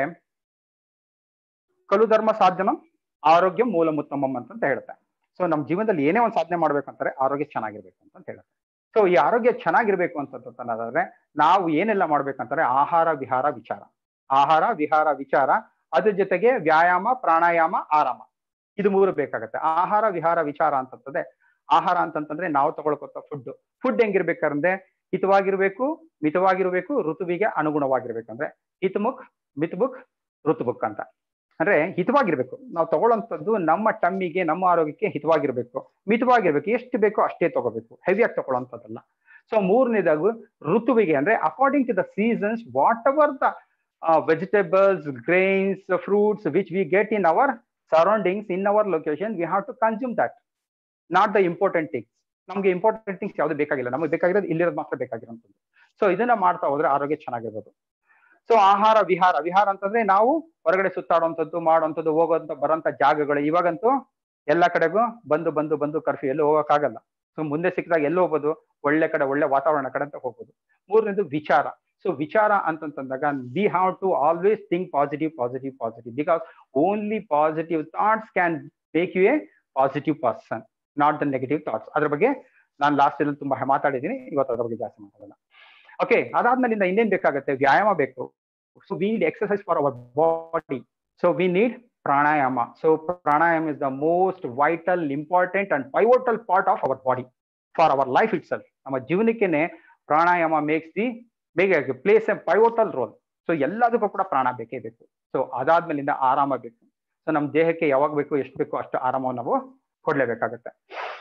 ಕಲು ಧರ್ಮ ಸಾಧನಂ ಆರೋಗ್ಯ ಮೂಲ ಉತ್ತಮಂ ಅಂತ ಹೇಳುತ್ತೆ. ಸೊ ನಮ್ಮ ಜೀವನದಲ್ಲಿ ಏನೇ ಒಂದು ಸಾಧನೆ ಮಾಡ್ಬೇಕಂತಾರೆ ಆರೋಗ್ಯ ಚೆನ್ನಾಗಿರ್ಬೇಕು ಅಂತ ಹೇಳುತ್ತೆ. ಸೊ ಈ ಆರೋಗ್ಯ ಚೆನ್ನಾಗಿರ್ಬೇಕು ಅಂತಂದ್ರೆ ನಾವು ಏನೆಲ್ಲ ಮಾಡ್ಬೇಕಂತಾರೆ ಆಹಾರ ವಿಹಾರ ವಿಚಾರ, ಆಹಾರ ವಿಹಾರ ವಿಚಾರ, ಅದ್ರ ಜೊತೆಗೆ ವ್ಯಾಯಾಮ ಪ್ರಾಣಾಯಾಮ ಆರಾಮ, ಇದು ಮೂರು ಬೇಕಾಗತ್ತೆ. ಆಹಾರ ವಿಹಾರ ವಿಚಾರ ಅಂತಂದ್ರೆ ಆಹಾರ ಅಂತಂತಂದ್ರೆ ನಾವು ತಗೊಳ್ಕೊತ ಫುಡ್ ಫುಡ್ ಹೆಂಗಿರ್ಬೇಕಂದ್ರೆ ಹಿತವಾಗಿರ್ಬೇಕು, ಮಿತವಾಗಿರ್ಬೇಕು, ಋತುವಿಗೆ ಅನುಗುಣವಾಗಿರ್ಬೇಕಂದ್ರೆ ಹಿತಮುಖ್ ಮಿತಬುಕ್ ಋತುಬುಕ್ ಅಂತ. ಅಂದ್ರೆ ಹಿತವಾಗಿರ್ಬೇಕು, ನಾವು ತಗೊಳ್ಳೋಂಥದ್ದು ನಮ್ಮ ಟಮ್ಮಿಗೆ ನಮ್ಮ ಆರೋಗ್ಯಕ್ಕೆ ಹಿತವಾಗಿರ್ಬೇಕು, ಮಿತವಾಗಿರ್ಬೇಕು, ಎಷ್ಟು ಬೇಕೋ ಅಷ್ಟೇ ತಗೋಬೇಕು, ಹೆವಿಯಾಗಿ ತಗೊಳ್ಳೋಂಥದ್ದಲ್ಲ. ಸೊ ಮೂರನೇದಾಗು ಋತುವಿಗೆ ಅಂದ್ರೆ according to the seasons whatever the vegetables, grains, fruits which we get in our surroundings, in our location, we have to consume that, not the important things. ನಮ್ಗೆ ಇಂಪಾರ್ಟೆಂಟ್ ಥಿಂಗ್ಸ್ ಯಾವ್ದು ಬೇಕಾಗಿಲ್ಲ, ನಮಗೆ ಬೇಕಾಗಿರೋದು ಇಲ್ಲಿರೋದು ಮಾತ್ರ ಬೇಕಾಗಿರೋಂಥದ್ದು. ಸೊ ಇದನ್ನ ಮಾಡ್ತಾ ಹೋದ್ರೆ ಆರೋಗ್ಯ ಚೆನ್ನಾಗಿರ್ಬೋದು. ಸೊ ಆಹಾರ ವಿಹಾರ ವಿಹಾರ ಅಂತಂದ್ರೆ ನಾವು ಹೊರಗಡೆ ಸುತ್ತಾಡುವಂಥದ್ದು, ಮಾಡುವಂಥದ್ದು, ಹೋಗುವಂತ ಬರೋಂಥ ಜಾಗಗಳು. ಇವಾಗಂತೂ ಎಲ್ಲ ಕಡೆಗೂ ಬಂದು ಬಂದು ಬಂದು ಕರ್ಫ್ಯೂ ಎಲ್ಲೂ ಹೋಗೋಕ್ಕಾಗಲ್ಲ. ಸೊ ಮುಂದೆ ಸಿಕ್ಕಿದಾಗ ಎಲ್ಲೋ ಹೋಗ್ಬೋದು, ಒಳ್ಳೆ ಕಡೆ ಒಳ್ಳೆ ವಾತಾವರಣ ಕಡೆ ಅಂತ ಹೋಗ್ಬೋದು. ಮೂರನೇದು ವಿಚಾರ. ಸೊ ವಿಚಾರ ಅಂತಂತಂದಾಗ we have to always think positive positive positive because only positive thoughts can make you a positive person, not the negative thoughts. ಅದ್ರ ಬಗ್ಗೆ ನಾನು ಲಾಸ್ಟ್ ಅಲ್ಲಿ ತುಂಬಾ ಮಾತಾಡಿದ್ದೀನಿ, ಇವತ್ತು ಅದ್ರ ಬಗ್ಗೆ ಜಾಸ್ತಿ ಮಾತಾಡಲ್ಲ. ಓಕೆ, ಅದಾದ್ಮೇಲಿಂದ ಇನ್ನೇನ್ ಬೇಕಾಗುತ್ತೆ, ವ್ಯಾಯಾಮ ಬೇಕು. So we need exercise for our body. So we need pranayama. So pranayama is the most vital, important and pivotal part of our body for our life itself. ನಮ್ಮ ಜೀವನಕ್ಕೇನೆ ಪ್ರಾಣಾಯಾಮ ಮೇಕ್ಸ್ ದಿ ಬೇಗ plays a pivotal role. So ಎಲ್ಲದಕ್ಕೂ ಕೂಡ ಪ್ರಾಣ ಬೇಕೇ ಬೇಕು. So ಅದಾದ್ಮೇಲಿಂದ ಆರಾಮ ಬೇಕು. ಸೊ ನಮ್ಮ ದೇಹಕ್ಕೆ ಯಾವಾಗ ಬೇಕು, ಎಷ್ಟು ಬೇಕು ಅಷ್ಟು ಆರಾಮವನ್ನು ನಾವು ಕೊಡ್ಲೇಬೇಕಾಗತ್ತೆ.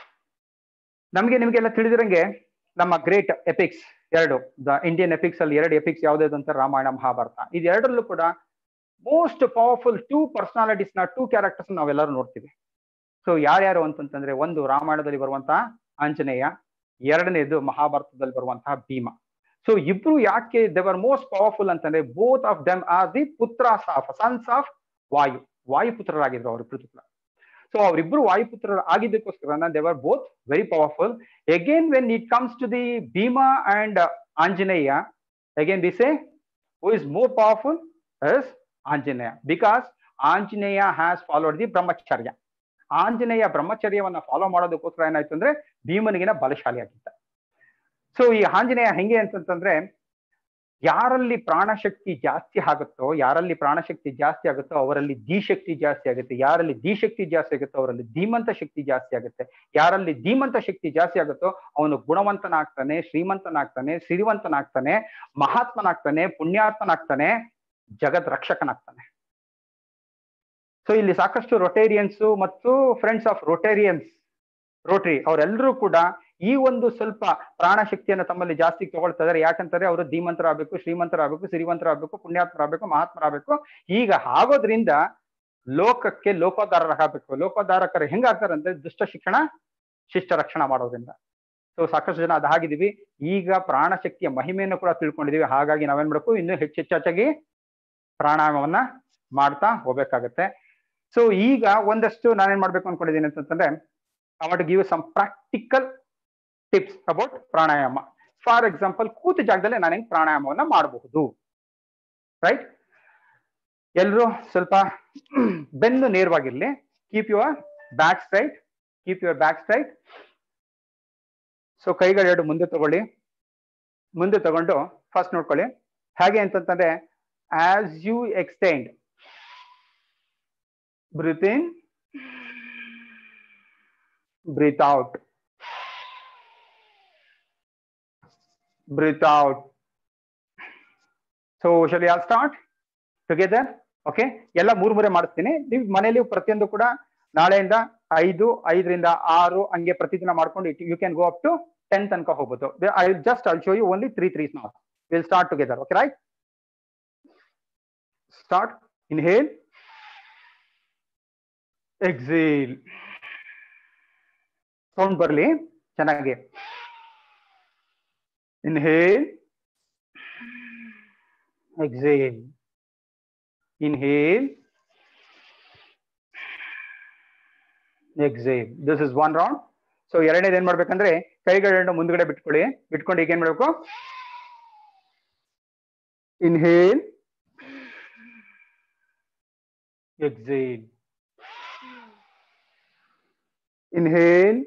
ನಮ್ಗೆ ನಿಮ್ಗೆಲ್ಲ ತಿಳಿದಿರಂಗೆ ನಮ್ಮ ಗ್ರೇಟ್ ಎಪಿಕ್ಸ್ ಎರಡು, ದ ಇಂಡಿಯನ್ ಎಪಿಕ್ಸ್ ಅಲ್ಲಿ ಎರಡು ಎಪಿಕ್ಸ್ ಯಾವ್ದು ಅಂತ ರಾಮಾಯಣ ಮಹಾಭಾರತ. ಇದೆರಡರಲ್ಲೂ ಕೂಡ ಮೋಸ್ಟ್ ಪವರ್ಫುಲ್ ಟೂ ಪರ್ಸನಾಲಿಟೀಸ್ ನ ಟೂ ಕ್ಯಾರೆಕ್ಟರ್ಸ್ ನಾವೆಲ್ಲರೂ ನೋಡ್ತೀವಿ. ಸೊ ಯಾರ್ಯಾರು ಅಂತಂತಂದ್ರೆ ಒಂದು ರಾಮಾಯಣದಲ್ಲಿ ಬರುವಂತಹ ಆಂಜನೇಯ, ಎರಡನೇದು ಮಹಾಭಾರತದಲ್ಲಿ ಬರುವಂತಹ ಭೀಮ. ಸೊ ಇಬ್ರು ಯಾಕೆ ದೇವರ್ ಮೋಸ್ಟ್ ಪವರ್ಫುಲ್ ಅಂತಂದ್ರೆ both of them are the ಪುತ್ರಾಸ್ ಆಫ್ ಸನ್ಸ್ ಆಫ್ ವಾಯು, ವಾಯುಪುತ್ರರಾಗಿದ್ರು ಅವರಿಬ್ರು ಕೂಡ. ಸೊ ಅವರಿಬ್ರು ವಾಯುಪುತ್ರ ಆಗಿದ್ದಕ್ಕೋಸ್ಕರ they are both very powerful. Again when it comes to the Bhima and Anjaneya, again we say who is more powerful is Anjaneya because Anjaneya has followed the brahmacharya. ಆಂಜನೇಯ ಬ್ರಹ್ಮಚರ್ಯವನ್ನ follow ಮಾಡೋದಕ್ಕೋಸ್ಕರ ಏನಾಯ್ತು ಅಂದ್ರೆ ಭೀಮನಿಗಿನ ಬಲಶಾಲಿ ಆಗಿದ್ದ. ಸೊ ಈ ಆಂಜನೇಯ ಹೆಂಗೆ ಅಂತಂತಂದ್ರೆ ಯಾರಲ್ಲಿ ಪ್ರಾಣಶಕ್ತಿ ಜಾಸ್ತಿ ಆಗುತ್ತೋ, ಯಾರಲ್ಲಿ ಪ್ರಾಣಶಕ್ತಿ ಜಾಸ್ತಿ ಆಗುತ್ತೋ ಅವರಲ್ಲಿ ಧೀಶಕ್ತಿ ಜಾಸ್ತಿ ಆಗುತ್ತೆ, ಯಾರಲ್ಲಿ ಧೀಶಕ್ತಿ ಜಾಸ್ತಿ ಆಗುತ್ತೋ ಅವರಲ್ಲಿ ಧೀಮಂತ ಶಕ್ತಿ ಜಾಸ್ತಿ ಆಗುತ್ತೆ, ಯಾರಲ್ಲಿ ಧೀಮಂತ ಶಕ್ತಿ ಜಾಸ್ತಿ ಆಗುತ್ತೋ ಅವನು ಗುಣವಂತನಾಗ್ತಾನೆ, ಶ್ರೀಮಂತನಾಗ್ತಾನೆ, ಸಿರಿವಂತನಾಗ್ತಾನೆ, ಮಹಾತ್ಮನಾಗ್ತಾನೆ, ಪುಣ್ಯಾತ್ಮನಾಗ್ತಾನೆ, ಜಗತ್ ರಕ್ಷಕನಾಗ್ತಾನೆ. ಸೊ ಇಲ್ಲಿ ಸಾಕಷ್ಟು ರೊಟೇರಿಯನ್ಸ್ ಮತ್ತು ಫ್ರೆಂಡ್ಸ್ ಆಫ್ ರೊಟೇರಿಯನ್ಸ್ ರೋಟರಿ ಅವರೆಲ್ಲರೂ ಕೂಡ ಈ ಒಂದು ಸ್ವಲ್ಪ ಪ್ರಾಣಶಕ್ತಿಯನ್ನು ತಮ್ಮಲ್ಲಿ ಜಾಸ್ತಿ ತಗೊಳ್ತಾ ಇದಾರೆ. ಯಾಕಂತಾರೆ ಅವರು ಧೀಮಂತರಾಗಬೇಕು, ಶ್ರೀಮಂತರಾಗಬೇಕು, ಸಿರಿವಂತರಾಗಬೇಕು, ಪುಣ್ಯಾತ್ಮರಾಗಬೇಕು, ಮಹಾತ್ಮರಾಗಬೇಕು. ಈಗ ಆಗೋದ್ರಿಂದ ಲೋಕಕ್ಕೆ ಲೋಕೋದ್ಧಾರರಾಗಬೇಕು. ಲೋಕೋದ್ಧಾರಕರು ಹೆಂಗಾಗ್ತಾರೆ ಅಂದ್ರೆ ದುಷ್ಟ ಶಿಕ್ಷಣ ಶಿಷ್ಟ ರಕ್ಷಣಾ ಮಾಡೋದ್ರಿಂದ. ಸೊ ಸಾಕಷ್ಟು ಜನ ಅದಾಗಿದ್ದೀವಿ. ಈಗ ಪ್ರಾಣಶಕ್ತಿಯ ಮಹಿಮೆಯನ್ನು ಕೂಡ ತಿಳ್ಕೊಂಡಿದೀವಿ. ಹಾಗಾಗಿ ನಾವೇನ್ ಮಾಡಬೇಕು, ಇನ್ನೂ ಹೆಚ್ಚು ಹೆಚ್ಚಾಗಿ ಪ್ರಾಣಾಯಾಮವನ್ನ ಮಾಡ್ತಾ ಹೋಗ್ಬೇಕಾಗತ್ತೆ. ಸೊ ಈಗ ಒಂದಷ್ಟು ನಾನೇನ್ ಮಾಡ್ಬೇಕು ಅನ್ಕೊಂಡಿದ್ದೀನಿ ಅಂತಂದ್ರೆ, I want to give some practical tips about pranayama. For example, ಕೂತ ಜಾಗದಲ್ಲಿ ನಾನು ಹೆಂಗ್ ಪ್ರಾಣಾಯಾಮವನ್ನ ಮಾಡಬಹುದು. ರೈಟ್, ಎಲ್ರು ಸ್ವಲ್ಪ ಬೆನ್ನು ನೇರವಾಗಿರ್ಲಿ. Keep your back straight, keep your back straight. So ಕೈಗಳೆರಡು ಮುಂದೆ ತಗೊಳ್ಳಿ. ಮುಂದೆ ತಗೊಂಡು ಫಸ್ಟ್ ನೋಡ್ಕೊಳ್ಳಿ ಹೇಗೆ ಅಂತಂತಂದ್ರೆ, as you extend, breathe in, breathe out, breathe out. So shall we all start together? Okay, ಎಲ್ಲ ಮೂರು ಮೂರೇ ಮಾಡಿಸ್ತೀನಿ. ನೀವು ಮನೆಯಲ್ಲಿ ಪ್ರತಿಯೊಂದು ಕೂಡ ನಾಳೆಯಿಂದ ಐದು ಐದರಿಂದ ಆರು ಹಂಗೆ ಪ್ರತಿದಿನ ಮಾಡ್ಕೊಂಡು you can go up to ten ತನಕ ಹೋಗ್ಬೋದು. I just I show you only three threes not. Will start together. Okay, right? Start. Inhale, exhale. Sound ಬರಲಿ ಚೆನ್ನಾಗಿ. Inhale, exhale, inhale, exhale. This is one round. So ಎರಡನೇದು ಏನ್ ಮಾಡ್ಬೇಕಂದ್ರೆ, ಕೈಗಳೆರಡು ಮುಂದ್ಗಡೆ ಬಿಟ್ಕೊಳ್ಳಿ. ಬಿಟ್ಕೊಂಡು ಈಗ ಏನ್ ಮಾಡ್ಬೇಕು, inhale, exhale, inhale,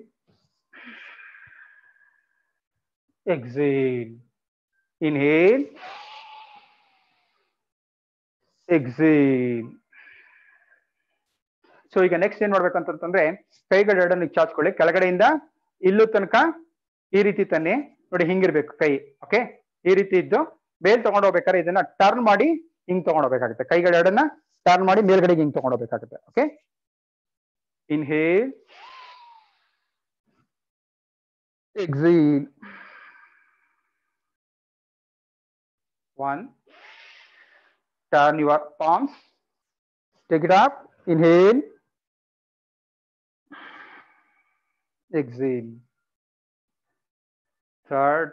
exhale, inhale, exhale. So ಈಗ ನೆಕ್ಸ್ಟ್ ಏನ್ ಮಾಡ್ಬೇಕಂತಂದ್ರೆ, ಕೈಗಳೆರಡನ್ನು ಚಾಚ್ಕೊಳ್ಳಿ. ಕೆಳಗಡೆಯಿಂದ ಇಲ್ಲೂ ತನಕ ಈ ರೀತಿ ತನ್ನಿ. ನೋಡಿ ಹಿಂಗಿರ್ಬೇಕು ಕೈ. ಓಕೆ, ಈ ರೀತಿ ಇದ್ದು ಮೇಲ್ ತಗೊಂಡೋಗ್ಬೇಕಾದ್ರೆ ಇದನ್ನ ಟರ್ನ್ ಮಾಡಿ ಹಿಂಗ್ ತಗೊಂಡೋಗ್ಬೇಕಾಗುತ್ತೆ. ಕೈಗಳೆರಡನ್ನ ಟರ್ನ್ ಮಾಡಿ ಮೇಲ್ಗಡೆಗೆ ಹಿಂಗ್ ತಗೊಂಡೋಗ್ಬೇಕಾಗುತ್ತೆ. Okay, inhale, exhale. One. Turn your palms. Take it up. Inhale. Exhale. Third.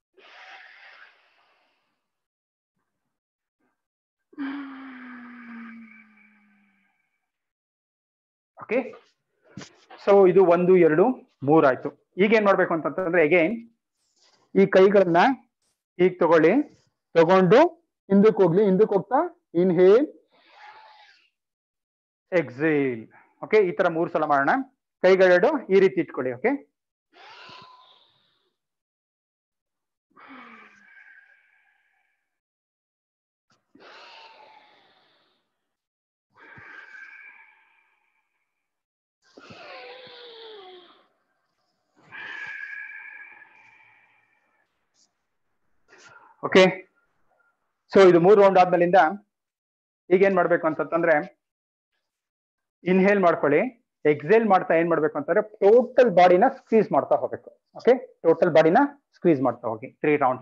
Okay. So ಇದು ಒಂದು ಎರಡು ಮೂರ್ ಆಯ್ತು. ಈಗ ಏನ್ ಮಾಡ್ಬೇಕು ಅಂತಂದ್ರೆ, ಅಗೇನ್ ಈ ಕೈಗಳನ್ನ ಈಗ ತಗೊಳ್ಳಿ. ತಗೊಂಡು ಹಿಂದಕ್ಕೆ ಹೋಗ್ಲಿ. ಹಿಂದಕ್ಕೆ ಹೋಗ್ತಾ ಇನ್ಹೇಲ್, ಎಕ್ಸೇಲ್. ಓಕೆ, ಈ ತರ ಮೂರು ಸಲ ಮಾಡೋಣ. ಕೈಗಳೆರಡು ಈ ರೀತಿ ಇಟ್ಕೊಳ್ಳಿ. Okay, okay. ಸೊ ಇದು ಮೂರು ರೌಂಡ್ ಆದ್ಮೇಲಿಂದ ಈಗ ಏನ್ ಮಾಡ್ಬೇಕು ಅಂತಂದ್ರೆ, ಇನ್ಹೇಲ್ ಮಾಡ್ಕೊಳ್ಳಿ. ಎಕ್ಸೇಲ್ ಮಾಡ್ತಾ ಏನ್ ಮಾಡ್ಬೇಕು ಅಂತಂದ್ರೆ, ಟೋಟಲ್ ಬಾಡಿನ ಸ್ಕ್ವೀಸ್ ಮಾಡ್ತಾ ಹೋಗ್ಬೇಕು. ಓಕೆ, ಟೋಟಲ್ ಬಾಡಿನ ಸ್ಕ್ವೀಸ್ ಮಾಡ್ತಾ ಹೋಗಿ. ತ್ರೀ ರೌಂಡ್ಸ್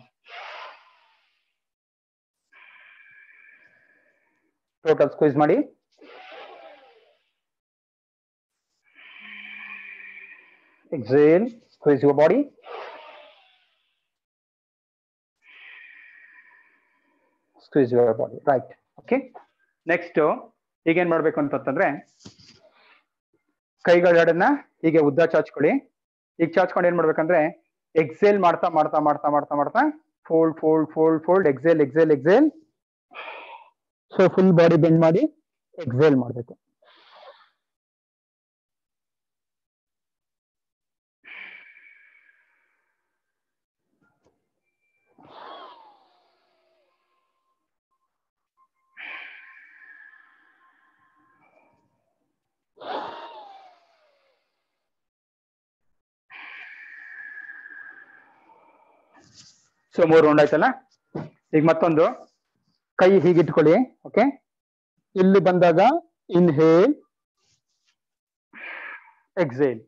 ಟೋಟಲ್ ಸ್ಕ್ವೀಸ್ ಮಾಡಿ. Exhale, squeeze your body. Squeeze your body. Right. Okay. Next, ಈಗ ಏನ್ ಮಾಡ್ಬೇಕು ಅಂತಂದ್ರೆ, ಕೈಗಳೆರಡನ್ನ ಹೀಗೆ ಉದ್ದ ಚಾಚ್ಕೊಳ್ಳಿ. ಈಗ ಚಾಚ್ಕೊಂಡು ಏನ್ ಮಾಡ್ಬೇಕಂದ್ರೆ, ಎಕ್ಸೇಲ್ ಮಾಡ್ತಾ ಮಾಡ್ತಾ ಮಾಡ್ತಾ ಮಾಡ್ತಾ ಮಾಡ್ತಾ fold fold fold fold exhale exhale exhale. So full body bend ಮಾಡಿ ಎಕ್ಸೇಲ್ ಮಾಡ್ಬೇಕು. ಸೊ ಮೂರು ರೌಂಡ್ ಆಯ್ತಲ್ಲ. ಈಗ ಮತ್ತೊಂದು ಕೈ ಹೀಗಿಟ್ಕೊಳ್ಳಿ. ಓಕೆ, ಇಲ್ಲಿ ಬಂದಾಗ ಇನ್ಹೇಲ್, ಎಕ್ಸೇಲ್.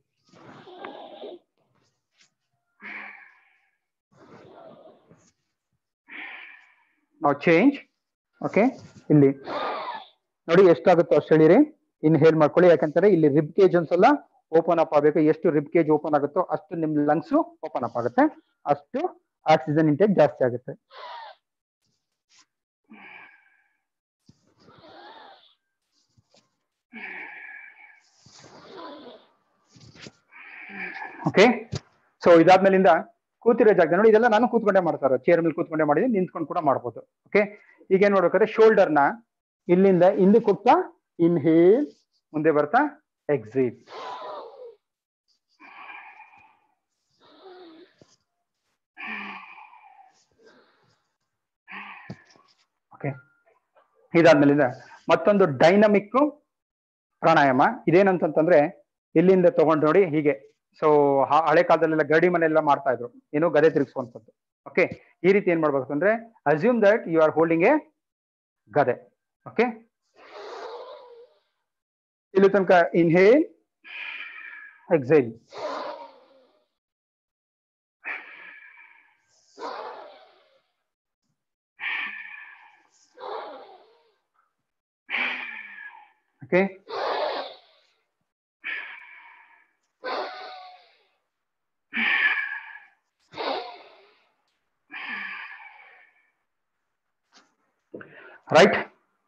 ನಾವು ಚೇಂಜ್. ಓಕೆ, ಇಲ್ಲಿ ನೋಡಿ ಎಷ್ಟಾಗುತ್ತೋ ಅಷ್ಟು ಹೇಳಿರಿ. ಇನ್ಹೇಲ್ ಮಾಡ್ಕೊಳ್ಳಿ, ಯಾಕಂತಾರೆ ಇಲ್ಲಿ ರಿಬ್ ಕೇಜ್ ಒಂದ್ಸಲ ಓಪನ್ ಅಪ್ ಆಗಬೇಕು. ಎಷ್ಟು ರಿಬ್ ಕೇಜ್ ಓಪನ್ ಆಗುತ್ತೋ ಅಷ್ಟು ನಿಮ್ ಲಂಗ್ಸ್ ಓಪನ್ ಅಪ್ ಆಗುತ್ತೆ, ಅಷ್ಟು ಆಕ್ಸಿಜನ್ ಇಂಟೇಕ್ ಜಾಸ್ತಿ ಆಗುತ್ತೆ. ಓಕೆ, ಸೊ ಇದಾದ್ಮೇಲಿಂದ ಕೂತಿರೋ ಜಾಗ ನೋಡಿ, ಇದೆಲ್ಲ ನಾನು ಕೂತ್ಕೊಂಡೆ ಮಾಡ್ತಾರೆ, ಚೇರ್ ಮೇಲೆ ಕೂತ್ಕೊಂಡೆ ಮಾಡಿದ್ರೆ ನಿಂತ್ಕೊಂಡು ಕೂಡ ಮಾಡ್ಬೋದು. ಓಕೆ, ಈಗ ಏನ್ ಮಾಡ್ಬೇಕಾದ್ರೆ ಶೋಲ್ಡರ್ನ ಇಲ್ಲಿಂದ ಹಿಂದಕ್ಕೆ ಹೋಗ್ತಾ ಇನ್ಹೇಲ್, ಮುಂದೆ ಬರ್ತಾ ಎಕ್ಸೇಲ್. ಓಕೆ, ಇದಾದ್ಮೇಲಿಂದ ಮತ್ತೊಂದು ಡೈನಮಿಕ್ ಪ್ರಾಣಾಯಾಮ. ಇದೇನಂತಂದ್ರೆ ಇಲ್ಲಿಂದ ತಗೊಂಡು ನೋಡಿ ಹೀಗೆ. ಸೊ ಹಳೆ ಕಾಲದಲ್ಲೆಲ್ಲ ಗರಡಿ ಮನೆಯೆಲ್ಲ ಮಾಡ್ತಾ ಇದ್ರು, ಏನು ಗದೆ ತಿರುಗಿಸುವಂಥದ್ದು. ಓಕೆ, ಈ ರೀತಿ ಏನ್ ಮಾಡ್ಬೇಕು ಅಂದ್ರೆ assume that you are holding a gada. Okay, ಇಲ್ಲಿ ತನಕ ಇನ್ಹೇಲ್, ಎಕ್ಸೇಲ್. Okay, right.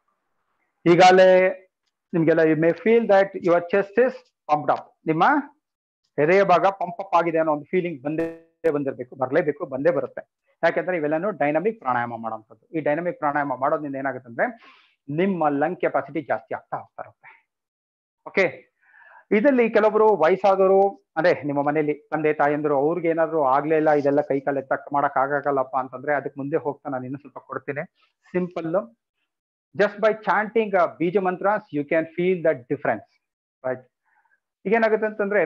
ಈಗಾಗಲೇ ನಿಮ್ಗೆಲ್ಲ you may feel that your chest is pumped up. ನಿಮ್ಮ ಎದೆಯ ಭಾಗ ಪಂಪ್ ಅಪ್ ಆಗಿದೆ ಅನ್ನೋ ಒಂದು ಫೀಲಿಂಗ್ ಬಂದೇ ಬಂದಿರಬೇಕು, ಬರಲೇಬೇಕು, ಬಂದೇ ಬರುತ್ತೆ. ಯಾಕೆಂದ್ರೆ ಇವೆಲ್ಲನೂ ಡೈನಮಿಕ್ ಪ್ರಾಣಾಯಾಮ ಮಾಡೋಂಥದ್ದು. ಈ ಡೈನಮಿಕ್ ಪ್ರಾಣಾಯಾಮ ಮಾಡೋದ್ರಿಂದ ಏನಾಗುತ್ತೆ ಅಂದ್ರೆ ನಿಮ್ಮ ಲಂಗ್ ಕೆಪಾಸಿಟಿ ಜಾಸ್ತಿ ಆಗ್ತಾ ಹೋಗ್ತಾ ಇರುತ್ತೆ. ಓಕೆ, ಇದರಲ್ಲಿ ಕೆಲವೊಬ್ರು ವಯಸ್ಸಾದವರು, ಅದೇ ನಿಮ್ಮ ಮನೇಲಿ ತಂದೆ ತಾಯಂದ್ರು, ಅವ್ರಿಗೆ ಏನಾದ್ರು ಆಗ್ಲೇ ಇಲ್ಲ ಇದೆಲ್ಲ ಕೈ ಕಾಲು ಎತ್ತಕ್ ಮಾಡಕ್ ಆಗಲ್ಲಪ್ಪ ಅಂತಂದ್ರೆ ಅದಕ್ಕೆ ಮುಂದೆ ಹೋಗ್ತಾ ನಾನು ಇನ್ನೂ ಸ್ವಲ್ಪ ಕೊಡ್ತೀನಿ. Simple, just by chanting a bija mantras you can feel that difference, right? ಈಗ ಏನಾಗುತ್ತೆ ಅಂತಂದ್ರೆ,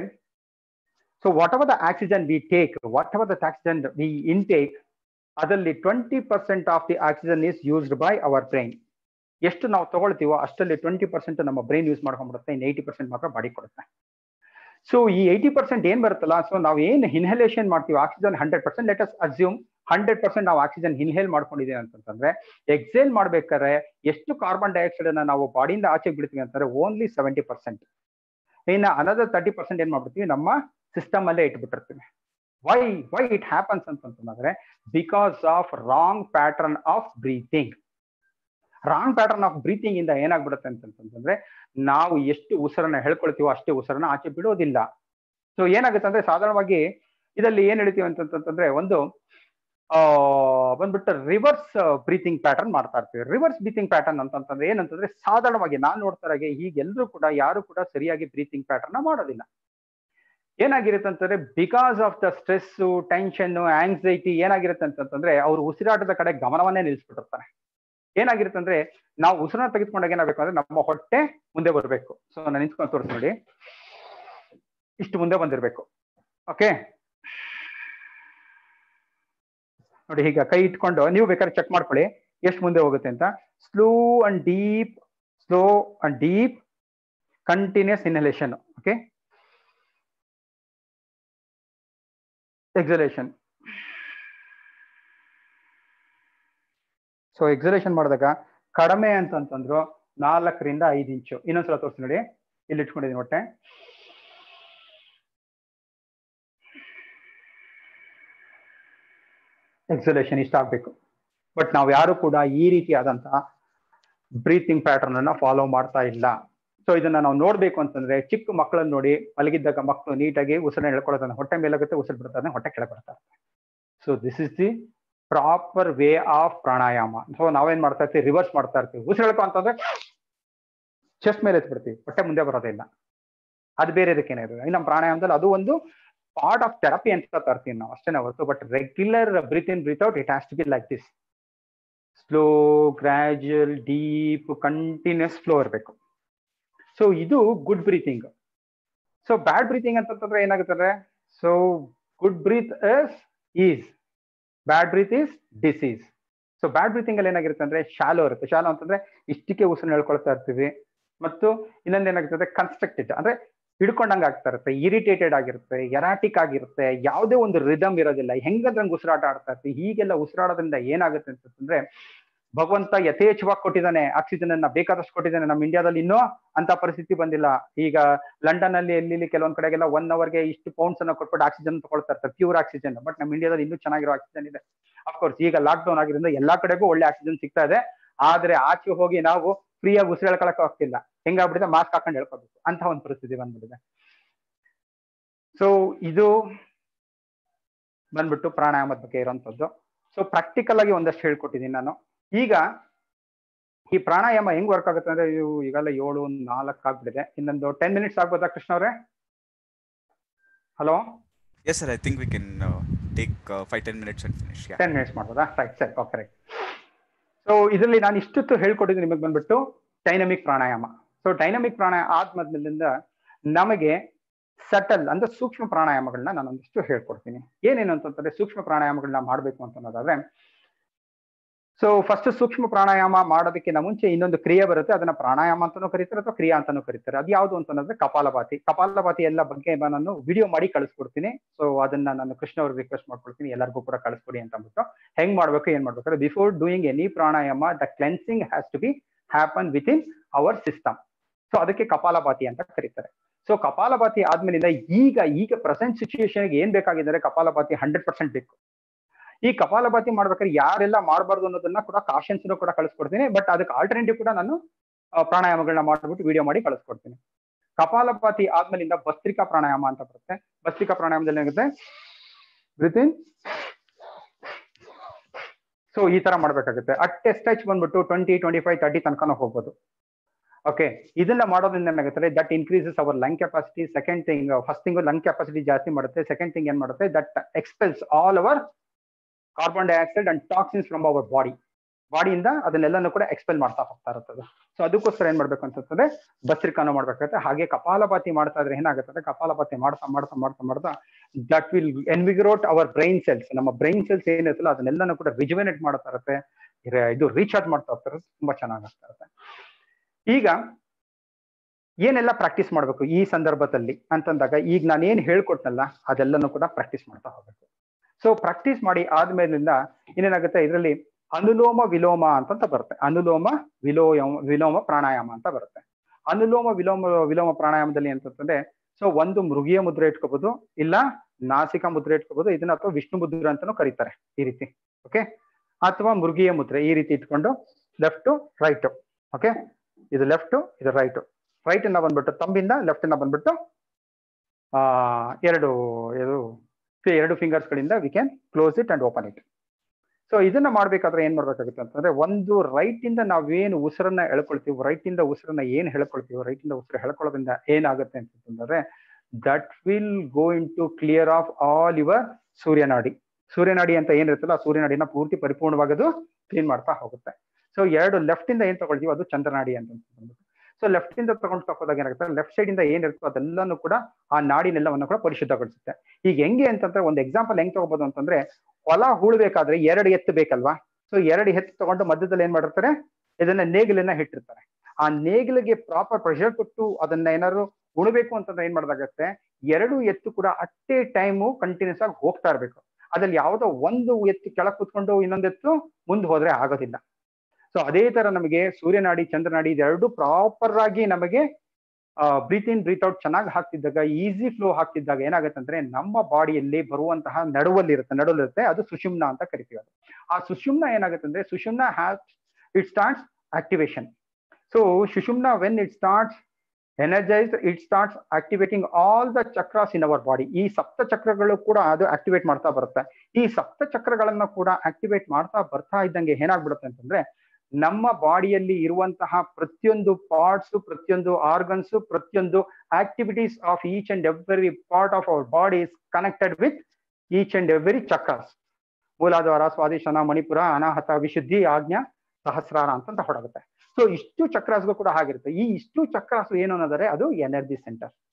so whatever the oxygen we take, whatever the oxygen we intake, ಅದರಲ್ಲಿ twenty percent of the oxygen is used by our brain. ಎಷ್ಟು ನಾವು ತಗೊಳ್ತೀವೋ ಅಷ್ಟರಲ್ಲಿ twenty percent ನಮ್ಮ brain use ಮಾಡ್ಕೊಂಡ್ಬಿಡುತ್ತೆ, ಇನ್ನು ಏಯ್ಟಿ ಪರ್ಸೆಂಟ್ ಮಾತ್ರ ಬಾಡಿ ಕೊಡುತ್ತೆ. ಸೊ ಈ ಏಯ್ಟಿ ಪರ್ಸೆಂಟ್ ಏನ್ ಬರುತ್ತಲ್ಲ, ಸೊ ನಾವು ಏನು ಇನ್ಹಲೇಷನ್ ಮಾಡ್ತೀವಿ oxygen hundred percent, let us assume hundred percent ನಾವು ಆಕ್ಸಿಜನ್ ಇನ್ಹೇಲ್ ಮಾಡ್ಕೊಂಡಿದ್ದೀವಿ ಅಂತಂದ್ರೆ, ಎಕ್ಸೇಲ್ ಮಾಡ್ಬೇಕಾದ್ರೆ ಎಷ್ಟು ಕಾರ್ಬನ್ ಡೈಆಕ್ಸೈಡ್ ಅನ್ನ ನಾವು ಬಾಡಿಯಿಂದ ಆಚೆ ಬಿಡ್ತೀವಿ ಅಂತಂದ್ರೆ ಓನ್ಲಿ ಸೆವೆಂಟಿ ಪರ್ಸೆಂಟ್. ಇನ್ನು ಅನದರ್ ತರ್ಟಿ ಪರ್ಸೆಂಟ್ ಏನ್ ಮಾಡ್ಬಿಡ್ತೀವಿ ನಮ್ಮ ಸಿಸ್ಟಮ್ ಅಲ್ಲೇ ಇಟ್ಬಿಟ್ಟಿರ್ತೀವಿ. ವೈ ವೈ ಇಟ್ ಹ್ಯಾಪನ್ಸ್ ಅಂತಂತಂದ್ರೆ because of wrong pattern of breathing. Wrong pattern of breathing ಇಂದ ಏನಾಗ್ಬಿಡುತ್ತೆ ಅಂತಂತಂದ್ರೆ ನಾವು ಎಷ್ಟು ಉಸಿರನ್ನ ಹೇಳ್ಕೊಳ್ತೀವೋ ಅಷ್ಟೇ ಉಸಿರನ್ನ ಆಚೆ ಬಿಡೋದಿಲ್ಲ. ಸೊ ಏನಾಗುತ್ತೆ ಅಂದ್ರೆ ಸಾಧಾರಣವಾಗಿ ಇದರಲ್ಲಿ ಏನ್ ಹೇಳ್ತೀವಿ ಅಂತಂತಂದ್ರೆ ಒಂದು ಆ ಬಂದ್ಬಿಟ್ಟು ರಿವರ್ಸ್ ಬ್ರೀತಿಂಗ್ ಪ್ಯಾಟರ್ನ್ ಮಾಡ್ತಾ ಇರ್ತೀವಿ. ರಿವರ್ಸ್ ಬ್ರೀತಿಂಗ್ ಪ್ಯಾಟರ್ನ್ ಅಂತಂತಂದ್ರೆ ಏನಂತಂದ್ರೆ ಸಾಧಾರಣವಾಗಿ ನಾನ್ ನೋಡ್ತಾ ಇರೋ ಹೀಗೆಲ್ಲರೂ ಕೂಡ ಯಾರು ಕೂಡ ಸರಿಯಾಗಿ ಬ್ರೀತಿಂಗ್ ಪ್ಯಾಟರ್ನ್ ಮಾಡೋದಿಲ್ಲ. ಏನಾಗಿರುತ್ತೆ ಅಂತಂದ್ರೆ because of the stress, tension, anxiety ಏನಾಗಿರುತ್ತೆ ಅಂತಂತಂದ್ರೆ ಅವ್ರು ಉಸಿರಾಟದ ಕಡೆ ಗಮನವನ್ನೇ ನಿಲ್ಲಿಸ್ಬಿಟ್ಟಿರ್ತಾರೆ. ಏನಾಗಿರುತ್ತೆ ಅಂದ್ರೆ ನಾವು ಉಸಿರನ್ನ ತೆಗೆದುಕೊಂಡಾಗ ಏನಾಗಬೇಕು ಅಂದ್ರೆ ನಮ್ಮ ಹೊಟ್ಟೆ ಮುಂದೆ ಬರಬೇಕು. ಸೊ ನಾನು ನಿಂತ್ಕೊಂಡು ತೋರಿಸ್ ನೋಡಿ, ಇಷ್ಟು ಮುಂದೆ ಬಂದಿರ್ಬೇಕು. ಓಕೆ ನೋಡಿ, ಈಗ ಕೈ ಇಟ್ಕೊಂಡು ನೀವು ಬೇಕಾದ್ರೆ ಚೆಕ್ ಮಾಡ್ಕೊಳ್ಳಿ ಎಷ್ಟು ಮುಂದೆ ಹೋಗುತ್ತೆ ಅಂತ. Slow and deep, slow and deep continuous inhalation. Okay, exhalation. So exhalation ಮಾಡಿದಾಗ ಕಡಿಮೆ ಅಂತಂತಂದ್ರು ನಾಲ್ಕರಿಂದ ಐದು ಇಂಚು. ಇನ್ನೊಂದ್ಸಲ ತೋರಿಸಿ ನೋಡಿ, ಇಲ್ಲಿ ಇಟ್ಕೊಂಡಿದ್ದೀನಿ ಹೊಟ್ಟೆ. ಎಕ್ಸಲೇಷನ್ ಇಷ್ಟ ಆಗ್ಬೇಕು. ಬಟ್ ನಾವು ಯಾರು ಕೂಡ ಈ ರೀತಿಯಾದಂತಹ ಬ್ರೀತಿಂಗ್ ಪ್ಯಾಟರ್ನ್ ಅನ್ನ ಫಾಲೋ ಮಾಡ್ತಾ ಇಲ್ಲ. ಸೊ ಇದನ್ನ ನಾವು ನೋಡ್ಬೇಕು ಅಂತಂದ್ರೆ ಚಿಕ್ಕ ಮಕ್ಕಳನ್ನ ನೋಡಿ, ಮಲಗಿದ್ದಾಗ ಮಕ್ಕಳು ನೀಟಾಗಿ ಉಸಿರನ್ನ ಹೇಳ್ಕೊಳ್ಳೋದನ್ನ ಹೊಟ್ಟೆ ಮೇಲಾಗುತ್ತೆ, ಉಸಿರು ಬಿಡ್ತಾರೆ, ಹೊಟ್ಟೆ ಕೆಳಗೆ ಬರ್ತಾರೆ. So this is the proper way of pranayama. So ನಾವೇನ್ ಮಾಡ್ತಾ ಇರ್ತೀವಿ, ರಿವರ್ಸ್ ಮಾಡ್ತಾ ಇರ್ತೀವಿ. ಉಸಿರು ಹೇಳ್ಕೊ ಅಂತಂದ್ರೆ ಚೆಸ್ಟ್ ಮೇಲೆ ಎತ್ಬಿಡ್ತೀವಿ, ಹೊಟ್ಟೆ ಮುಂದೆ ಬರೋದಿಲ್ಲ. ಅದು ಬೇರೆ ಇದಕ್ಕೇನೆ ಇರೋದು. ಈ ನಮ್ಮ ಪ್ರಾಣಾಯಾಮದಲ್ಲಿ ಅದು ಒಂದು ಪಾರ್ಟ್ ಆಫ್ ಥೆರಪಿ ಅಂತ ತರ್ತೀವಿ ನಾವು, ಅಷ್ಟೇ ಹೊರತು. But regular breathe in breathe out it has to be like this. Slow, gradual, deep, continuous flow ಇರಬೇಕು. ಸೊ ಇದು good breathing. So bad breathing ಅಂತಂದ್ರೆ ಏನಾಗುತ್ತೆ, so good breath is ease, bad breath is disease. So bad breathing ಅಲ್ಲಿ ಏನಾಗಿರುತ್ತೆ ಅಂದ್ರೆ shallow ಇರುತ್ತೆ. Shallow ಅಂತಂದ್ರೆ ಇಷ್ಟಕ್ಕೆ ಉಸಿರು ಹೇಳ್ಕೊಳ್ತಾ ಇರ್ತೀವಿ. ಮತ್ತು ಇನ್ನೊಂದು ಏನಾಗಿರ್ತದೆ ಕನ್ಸ್ಟ್ರಕ್ಟೆಡ್ ಅಂದ್ರೆ ಹಿಡ್ಕೊಂಡಂಗೆ ಆಗ್ತಾ ಇರುತ್ತೆ, ಇರಿಟೇಟೆಡ್ ಆಗಿರುತ್ತೆ, ಎರಾಟಿಕ್ ಆಗಿರುತ್ತೆ, ಯಾವುದೇ ಒಂದು ರಿದಮ್ ಇರೋದಿಲ್ಲ, ಹೆಂಗಂದ್ರಂಗೆ ಉಸಿರಾಟ ಆಡ್ತಾ ಇರ್ತೀವಿ. ಹೀಗೆಲ್ಲ ಉಸಿರಾಡೋದ್ರಿಂದ ಏನಾಗುತ್ತೆ ಅಂತಂದ್ರೆ ಭಗವಂತ ಯಥೇಚ್ಛವಾಗಿ ಕೊಟ್ಟಿದ್ದಾನೆ, ಆಕ್ಸಿಜನ್ ಅನ್ನ ಬೇಕಾದಷ್ಟು ಕೊಟ್ಟಿದ್ದಾನೆ. ನಮ್ಮ ಇಂಡಿಯಾದಲ್ಲಿ ಇನ್ನೂ ಅಂತ ಪರಿಸ್ಥಿತಿ ಬಂದಿಲ್ಲ. ಈಗ ಲಂಡನ್ ಅಲ್ಲಿ ಎಲ್ಲಿ ಕೆಲವೊಂದ್ ಕಡೆಗೆಲ್ಲ ಒನ್ ಅವರ್ಗೆ ಇಷ್ಟು ಪೌಂಡ್ಸ್ ಅನ್ನ ಕೊಟ್ಬಿಟ್ಟು ಆಕ್ಸಿಜನ್ ತಗೊಳ್ತಾ ಇರ್ತಾರೆ, ಪ್ಯೂರ್ ಆಕ್ಸಿಜನ್. ಬಟ್ ನಮ್ಮ ಇಂಡಿಯಾದಲ್ಲಿ ಇನ್ನೂ ಚೆನ್ನಾಗಿರೋ ಆಕ್ಸಿಜನ್ ಇದೆ. ಅಫ್ಕೋರ್ಸ್ ಈಗ ಲಾಕ್ ಡೌನ್ ಆಗಿರೋದ್ರಿಂದ ಎಲ್ಲಾ ಕಡೆಗೂ ಒಳ್ಳೆ ಆಕ್ಸಿಜನ್ ಸಿಗ್ತಾ ಇದೆ. ಆದ್ರೆ ಆಚೆ ಹೋಗಿ ನಾವು ಫ್ರೀಯಾಗಿ ಉಸಿರು ಹೇಳ್ಕೊಳಕ್ ಆಗ್ತಿಲ್ಲ. ಹೆಂಗಾಗ್ಬಿಟ್ಟಿದೆ, ಮಾಸ್ಕ್ ಹಾಕೊಂಡು ಹೇಳ್ಕೋಬೇಕು ಅಂತ ಒಂದು ಪರಿಸ್ಥಿತಿ ಬಂದ್ಬಿಟ್ಟಿದೆ. ಸೊ ಇದು ಬಂದ್ಬಿಟ್ಟು ಪ್ರಾಣಾಯಾಮದ ಬಗ್ಗೆ ಇರೋಂಥದ್ದು. ಸೊ ಪ್ರಾಕ್ಟಿಕಲ್ ಆಗಿ ಒಂದಷ್ಟು ಹೇಳ್ಕೊಟ್ಟಿದ್ದೀನಿ ನಾನು. ಈಗ ಈ ಪ್ರಾಣಾಯಾಮ ಹೆಂಗ್ ವರ್ಕ್ ಆಗುತ್ತೆ ಅಂದ್ರೆ, ಇವು ಈಗಲ್ಲ ಏಳು ನಾಲ್ಕು ಆಗ್ಬಿಟ್ಟಿದೆ, ಇನ್ನೊಂದು ಟೆನ್ ಮಿನಿಟ್ಸ್ ಆಗ್ಬೋದಾ ಕೃಷ್ಣ ಅವರೇ? Hello. Yes sir, I think we can uh, take uh, five ten minutes and finish. Yeah. ten minutes ಮಾಡ್ಬೋದಾ? ರೈಟ್, ಸರಿ, ಓಕೆ, ರೈಟ್. ಸೊ ಇದರಲ್ಲಿ ನಾನು ಇಷ್ಟೊತ್ತು ಹೇಳ್ಕೊಟ್ಟಿದ್ದು ನಿಮಗೆ ಬಂದ್ಬಿಟ್ಟು dynamic pranayama. So dynamic pranayama ಆದ್ಮೇಲಿಂದ ನಮಗೆ ಸಟಲ್ ಅಂದ್ರೆ ಸೂಕ್ಷ್ಮ ಪ್ರಾಣಾಯಾಮಗಳನ್ನ ನಾನು ಒಂದಿಷ್ಟು ಹೇಳ್ಕೊಡ್ತೀನಿ. ಏನೇನು ಅಂತಂದ್ರೆ ಸೂಕ್ಷ್ಮ ಪ್ರಾಣಾಯಾಮಗಳನ್ನ ಮಾಡ್ಬೇಕು ಅಂತ ಅನ್ನೋದಾದ್ರೆ, ಸೊ ಫಸ್ಟ್ ಸೂಕ್ಷ್ಮ ಪ್ರಾಣಾಯಾಮ ಮಾಡೋದಕ್ಕಿಂತ ಮುಂಚೆ ಇನ್ನೊಂದು ಕ್ರಿಯೆ ಬರುತ್ತೆ, ಅದನ್ನ ಪ್ರಾಣಾಯಾಮ ಅಂತಾನೂ ಕರೀತಾರೆ ಅಥವಾ ಕ್ರಿಯಾ ಅಂತಾನೂ ಕರೀತಾರೆ. ಅದು ಯಾವುದು ಅಂತಂದ್ರೆ ಕಪಾಲಭಾತಿ. ಕಪಾಲಭಾತಿ ಎಲ್ಲ ಬಗ್ಗೆ ನಾನು ವಿಡಿಯೋ ಮಾಡಿ ಕಳಿಸ್ಕೊಡ್ತೀನಿ. ಸೊ ಅದನ್ನ ನಾನು ಕೃಷ್ಣ ಅವ್ರಿಗೆ ರಿಕ್ವೆಸ್ಟ್ ಮಾಡ್ಕೊಡ್ತೀನಿ, ಎಲ್ಲರಿಗೂ ಕೂಡ ಕಳಿಸ್ಕೊಡಿ ಅಂತ ಅಂದ್ಬಿಟ್ಟು. ಹೆಂಗ್ ಮಾಡ್ಬೇಕು, ಏನ್ ಮಾಡ್ಬೇಕಾದ್ರೆ before doing any pranayama the cleansing has to be happen within our system. So ಅದಕ್ಕೆ ಕಪಾಲಭಾತಿ ಅಂತ ಕರೀತಾರೆ. ಸೊ ಕಪಾಲಭಾತಿ ಆದ್ಮೇಲಿಂದ ಈಗ ಈಗ ಪ್ರೆಸೆಂಟ್ ಸಿಚುಯೇಷನ್ಗೆ ಏನ್ ಬೇಕಾಗಿದ್ದಾರೆ, ಕಪಾಲಭಾತಿ ಹಂಡ್ರೆಡ್ ಪರ್ಸೆಂಟ್ ಬೇಕು. ಈ ಕಪಾಲಭಾತಿ ಮಾಡ್ಬೇಕಾದ್ರೆ ಯಾರೆಲ್ಲ ಮಾಡಬಾರ್ದು ಅನ್ನೋದನ್ನ ಕೂಡ ಕಾಶನ್ಸ್ ಕೂಡ ಕಳಿಸ್ಕೊಡ್ತೀನಿ. ಬಟ್ ಅದಕ್ಕೆ ಆಲ್ಟರ್ನೇಟಿವ್ ಕೂಡ ನಾನು ಪ್ರಾಣಾಯಾಮಗಳನ್ನ ಮಾಡ್ಬಿಟ್ಟು ವಿಡಿಯೋ ಮಾಡಿ ಕಳಿಸ್ಕೊಡ್ತೀನಿ. ಕಪಾಲಭಾತಿ ಆದ್ಮೇಲಿಂದ ಭಸ್ತ್ರಿಕಾ ಪ್ರಾಣಾಯಾಮ ಅಂತ ಬರುತ್ತೆ. ಭಸ್ತ್ರಿಕಾ ಪ್ರಾಣಾಯಾಮದಲ್ಲಿ ಏನಾಗುತ್ತೆ, ಬ್ರೀತ್ ಇನ್, ಸೊ ಈ ತರ ಮಾಡ್ಬೇಕಾಗುತ್ತೆ. ಅಟ್ ಸ್ಟೆಚ್ ಬಂದ್ಬಿಟ್ಟು ಟ್ವೆಂಟಿ ಟ್ವೆಂಟಿ ಫೈವ್ ತರ್ಟಿ ತನಕ ಹೋಗ್ಬೋದು. ಓಕೆ, ಇದನ್ನ ಮಾಡೋದ್ರಿಂದ ಏನಾಗುತ್ತೆ, that increases our lung capacity. Second thing, first thing lung capacity ಜಾಸ್ತಿ ಮಾಡುತ್ತೆ. ಸೆಕೆಂಡ್ ಥಿಂಗ್ ಏನ್ ಮಾಡುತ್ತೆ, that expels all our carbon dioxide and toxins from our body. ಬಾಡಿಯಿಂದ ಅದನ್ನೆಲ್ಲನೂ ಕೂಡ ಎಕ್ಸ್ಪೆಲ್ ಮಾಡ್ತಾ ಹೋಗ್ತಾ ಇರ್ತದೆ. ಸೊ ಅದಕ್ಕೋಸ್ಕರ ಏನ್ ಮಾಡ್ಬೇಕು ಅಂತಂದ್ರೆ ಭಸ್ತ್ರಿಕಾನು ಮಾಡ್ಬೇಕಾಗುತ್ತೆ. ಹಾಗೆ ಕಪಾಲಭಾತಿ ಮಾಡ್ತಾ ಇದ್ರೆ ಏನಾಗುತ್ತೆ, ಕಪಾಲಭಾತಿ ಮಾಡ್ತಾ ಮಾಡ್ತಾ ಮಾಡ್ತಾ ಮಾಡ್ತಾ that will invigorate our brain cells. ನಮ್ಮ ಬ್ರೈನ್ ಸೆಲ್ಸ್ ಏನಿರುತ್ತಲ್ಲ ಅದನ್ನೆಲ್ಲನೂ ಕೂಡ ರಿಜುವೆನೇಟ್ ಮಾಡ್ತಾ ಇರುತ್ತೆ, ಇದು ರೀಚಾರ್ಜ್ ಮಾಡ್ತಾ ಹೋಗ್ತಾರೆ, ತುಂಬಾ ಚೆನ್ನಾಗಿ ಆಗ್ತಾ ಇರುತ್ತೆ. ಈಗ ಏನೆಲ್ಲ ಪ್ರಾಕ್ಟೀಸ್ ಮಾಡ್ಬೇಕು ಈ ಸಂದರ್ಭದಲ್ಲಿ ಅಂತಂದಾಗ, ಈಗ ನಾನು ಏನ್ ಹೇಳ್ಕೊಟ್ನಲ್ಲ ಅದೆಲ್ಲನೂ ಕೂಡ ಪ್ರಾಕ್ಟೀಸ್ ಮಾಡ್ತಾ ಹೋಗ್ಬೇಕು. ಸೊ ಪ್ರಾಕ್ಟೀಸ್ ಮಾಡಿ ಆದ್ಮೇಲಿಂದ ಇನ್ನೇನಾಗುತ್ತೆ, ಇದರಲ್ಲಿ ಅನುಲೋಮ ವಿಲೋಮ ಅಂತಂತ ಬರುತ್ತೆ. ಅನುಲೋಮ ವಿಲೋಮ ವಿಲೋಮ ಪ್ರಾಣಾಯಾಮ ಅಂತ ಬರುತ್ತೆ. ಅನುಲೋಮ ವಿಲೋಮ ವಿಲೋಮ ಪ್ರಾಣಾಯಾಮದಲ್ಲಿ ಅಂತಂದ್ರೆ, ಸೊ ಒಂದು ಮೃಗೀಯ ಮುದ್ರೆ ಇಟ್ಕೋಬಹುದು, ಇಲ್ಲ ನಾಸಿಕಾ ಮುದ್ರೆ ಇಟ್ಕೋಬಹುದು, ಇದನ್ನ ಅಥವಾ ವಿಷ್ಣು ಮುದ್ರೆ ಅಂತಾನೂ ಕರೀತಾರೆ ಈ ರೀತಿ. ಓಕೆ, ಅಥವಾ ಮೃಗೀಯ ಮುದ್ರೆ ಈ ರೀತಿ ಇಟ್ಕೊಂಡು ಲೆಫ್ಟ್ ರೈಟ್. ಓಕೆ, ಇದು ಲೆಫ್ಟ್, ಇದು ರೈಟ್. ರೈಟ್ ಅನ್ನ ಬಂದ್ಬಿಟ್ಟು ತಂಬಿಂದ, ಲೆಫ್ಟ್ ಅನ್ನ ಬಂದ್ಬಿಟ್ಟು ಆ ಎರಡು ಇದು ಎರಡು ಫಿಂಗರ್ಸ್ ಗಳಿಂದ we can close it and open it. So ಇದನ್ನ ಮಾಡ್ಬೇಕಾದ್ರೆ ಏನ್ ಮಾಡ್ಬೇಕಾಗುತ್ತೆ ಅಂತಂದ್ರೆ, ಒಂದು ರೈಟ್ ಇಂದ ನಾವೇನು ಉಸಿರನ್ನ ಎಳ್ಕೊಳ್ತೀವಿ, ರೈಟ್ ಇಂದ ಉಸಿರನ್ನ ಏನ್ ಹೇಳ್ಕೊಳ್ತೀವಿ, ರೈಟ್ ಇಂದ ಉಸಿರು ಹೇಳ್ಕೊಳ್ಳೋದ್ರಿಂದ ಏನಾಗುತ್ತೆ ಅಂತಂದ್ರೆ, that will go into clear of all your suryanadi. ಸೂರ್ಯನಾಡಿ ಅಂತ ಏನಿರುತ್ತಲ್ಲ, ಆ ಸೂರ್ಯನಾಡಿನ ಪೂರ್ತಿ ಪರಿಪೂರ್ಣವಾಗದು ಕ್ಲೀನ್ ಮಾಡ್ತಾ ಹೋಗುತ್ತೆ. ಸೊ ಎರಡು ಲೆಫ್ಟ್ ಇಂದ ಏನ್ ತಗೊಳ್ತೀವಿ ಅದು ಚಂದ್ರನಾಡಿ ಅಂತ ಅಂದ್ಬಿಟ್ಟು. ಸೊ ಲೆಫ್ಟ್ ಇಂದ ತಗೊಂಡು ತಗೋದಾಗ ಏನಾಗುತ್ತೆ, ಲೆಫ್ಟ್ ಸೈಡ್ ಇಂದ ಏನಿರುತ್ತೋ ಅದೆಲ್ಲಾನು ಕೂಡ ಆ ನಾಡಿನೆಲ್ಲವನ್ನು ಕೂಡ ಪರಿಶುದ್ಧಗೊಳಿಸುತ್ತೆ. ಈಗ ಹೆಂಗೆ ಅಂತಂದ್ರೆ, ಒಂದು ಎಕ್ಸಾಂಪಲ್ ಹೆಂಗ್ ತಗೋಬಹುದು ಅಂತಂದ್ರೆ, ಹೊಲ ಹೂಳ್ಬೇಕಾದ್ರೆ ಎರಡು ಎತ್ತು ಬೇಕಲ್ವಾ. ಸೊ ಎರಡು ಎತ್ತು ತಗೊಂಡು ಮಧ್ಯದಲ್ಲಿ ಏನ್ ಮಾಡಿರ್ತಾರೆ, ಇದನ್ನ ನೇಗಿಲನ್ನ ಇಟ್ಟಿರ್ತಾರೆ. ಆ ನೇಗಿಲಿಗೆ ಪ್ರಾಪರ್ ಪ್ರೆಷರ್ ಕೊಟ್ಟು ಅದನ್ನ ಏನಾದ್ರು ಉಣಬೇಕು ಅಂತಂದ್ರೆ ಏನ್ ಮಾಡೋದಾಗತ್ತೆ, ಎರಡು ಎತ್ತು ಕೂಡ ಅಟ್ ಎ ಟೈಮು ಕಂಟಿನ್ಯೂಸ್ ಆಗಿ ಹೋಗ್ತಾ ಇರ್ಬೇಕು. ಅದ್ರಲ್ಲಿ ಯಾವ್ದೋ ಒಂದು ಎತ್ತು ಕೆಳಗೆ ಕುತ್ಕೊಂಡು ಇನ್ನೊಂದು ಎತ್ತು ಮುಂದೆ ಹೋದ್ರೆ ಆಗೋದಿಲ್ಲ. ಸೊ ಅದೇ ತರ ನಮಗೆ ಸೂರ್ಯನಾಡಿ ಚಂದ್ರನಾಡಿ ಇದೆರಡು ಪ್ರಾಪರ್ ಆಗಿ ನಮಗೆ ಬ್ರೀತ್ ಇನ್ ಬ್ರೀತ್ ಔಟ್ ಚೆನ್ನಾಗಿ ಹಾಕ್ತಿದ್ದಾಗ, ಈಸಿ ಫ್ಲೋ ಹಾಕ್ತಿದ್ದಾಗ ಏನಾಗುತ್ತೆ ಅಂದ್ರೆ, ನಮ್ಮ ಬಾಡಿಯಲ್ಲಿ ಬರುವಂತಹ ನಡುವಲ್ಲಿ ಇರುತ್ತೆ ನಡುವಲ್ಲಿರುತ್ತೆ ಅದು ಸುಷುಮ್ನ ಅಂತ ಕರಿತೀವಿ. ಅದು ಆ ಸುಷುಮ್ನ ಏನಾಗುತ್ತೆ ಅಂದ್ರೆ, sushumna has it starts activation. So sushumna when it starts energise, it starts activating all the chakras in our body. ಈ ಸಪ್ತ ಚಕ್ರಗಳು ಕೂಡ ಅದು ಆಕ್ಟಿವೇಟ್ ಮಾಡ್ತಾ ಬರುತ್ತೆ. ಈ ಸಪ್ತ ಚಕ್ರಗಳನ್ನ ಕೂಡ ಆಕ್ಟಿವೇಟ್ ಮಾಡ್ತಾ ಬರ್ತಾ ಇದ್ದಂಗೆ ಏನಾಗ್ಬಿಡುತ್ತೆ ಅಂತಂದ್ರೆ, ನಮ್ಮ ಬಾಡಿಯಲ್ಲಿ ಇರುವಂತಹ ಪ್ರತಿಯೊಂದು ಪಾರ್ಟ್ಸ್, ಪ್ರತಿಯೊಂದು ಆರ್ಗನ್ಸ್, ಪ್ರತಿಯೊಂದು activities of each and every part of our body is connected with each and every chakras. ಮೂಲಾಧಾರ, ಸ್ವಾದಿಷ್ಠಾನ, ಮಣಿಪುರ, ಅನಾಹತ, ವಿಶುದ್ಧಿ, ಆಜ್ಞಾ, ಸಹಸ್ರಾರ ಅಂತ ಹೊರಗುತ್ತೆ. ಸೊ ಇಷ್ಟು ಚಕ್ರಾಸ್ಗೂ ಕೂಡ ಹಾಗಿರುತ್ತೆ. ಈ ಇಷ್ಟು ಚಕ್ರಾಸ್ ಏನು ಅನ್ನೋದರೆ ಅದು ಎನರ್ಜಿ ಸೆಂಟರ್.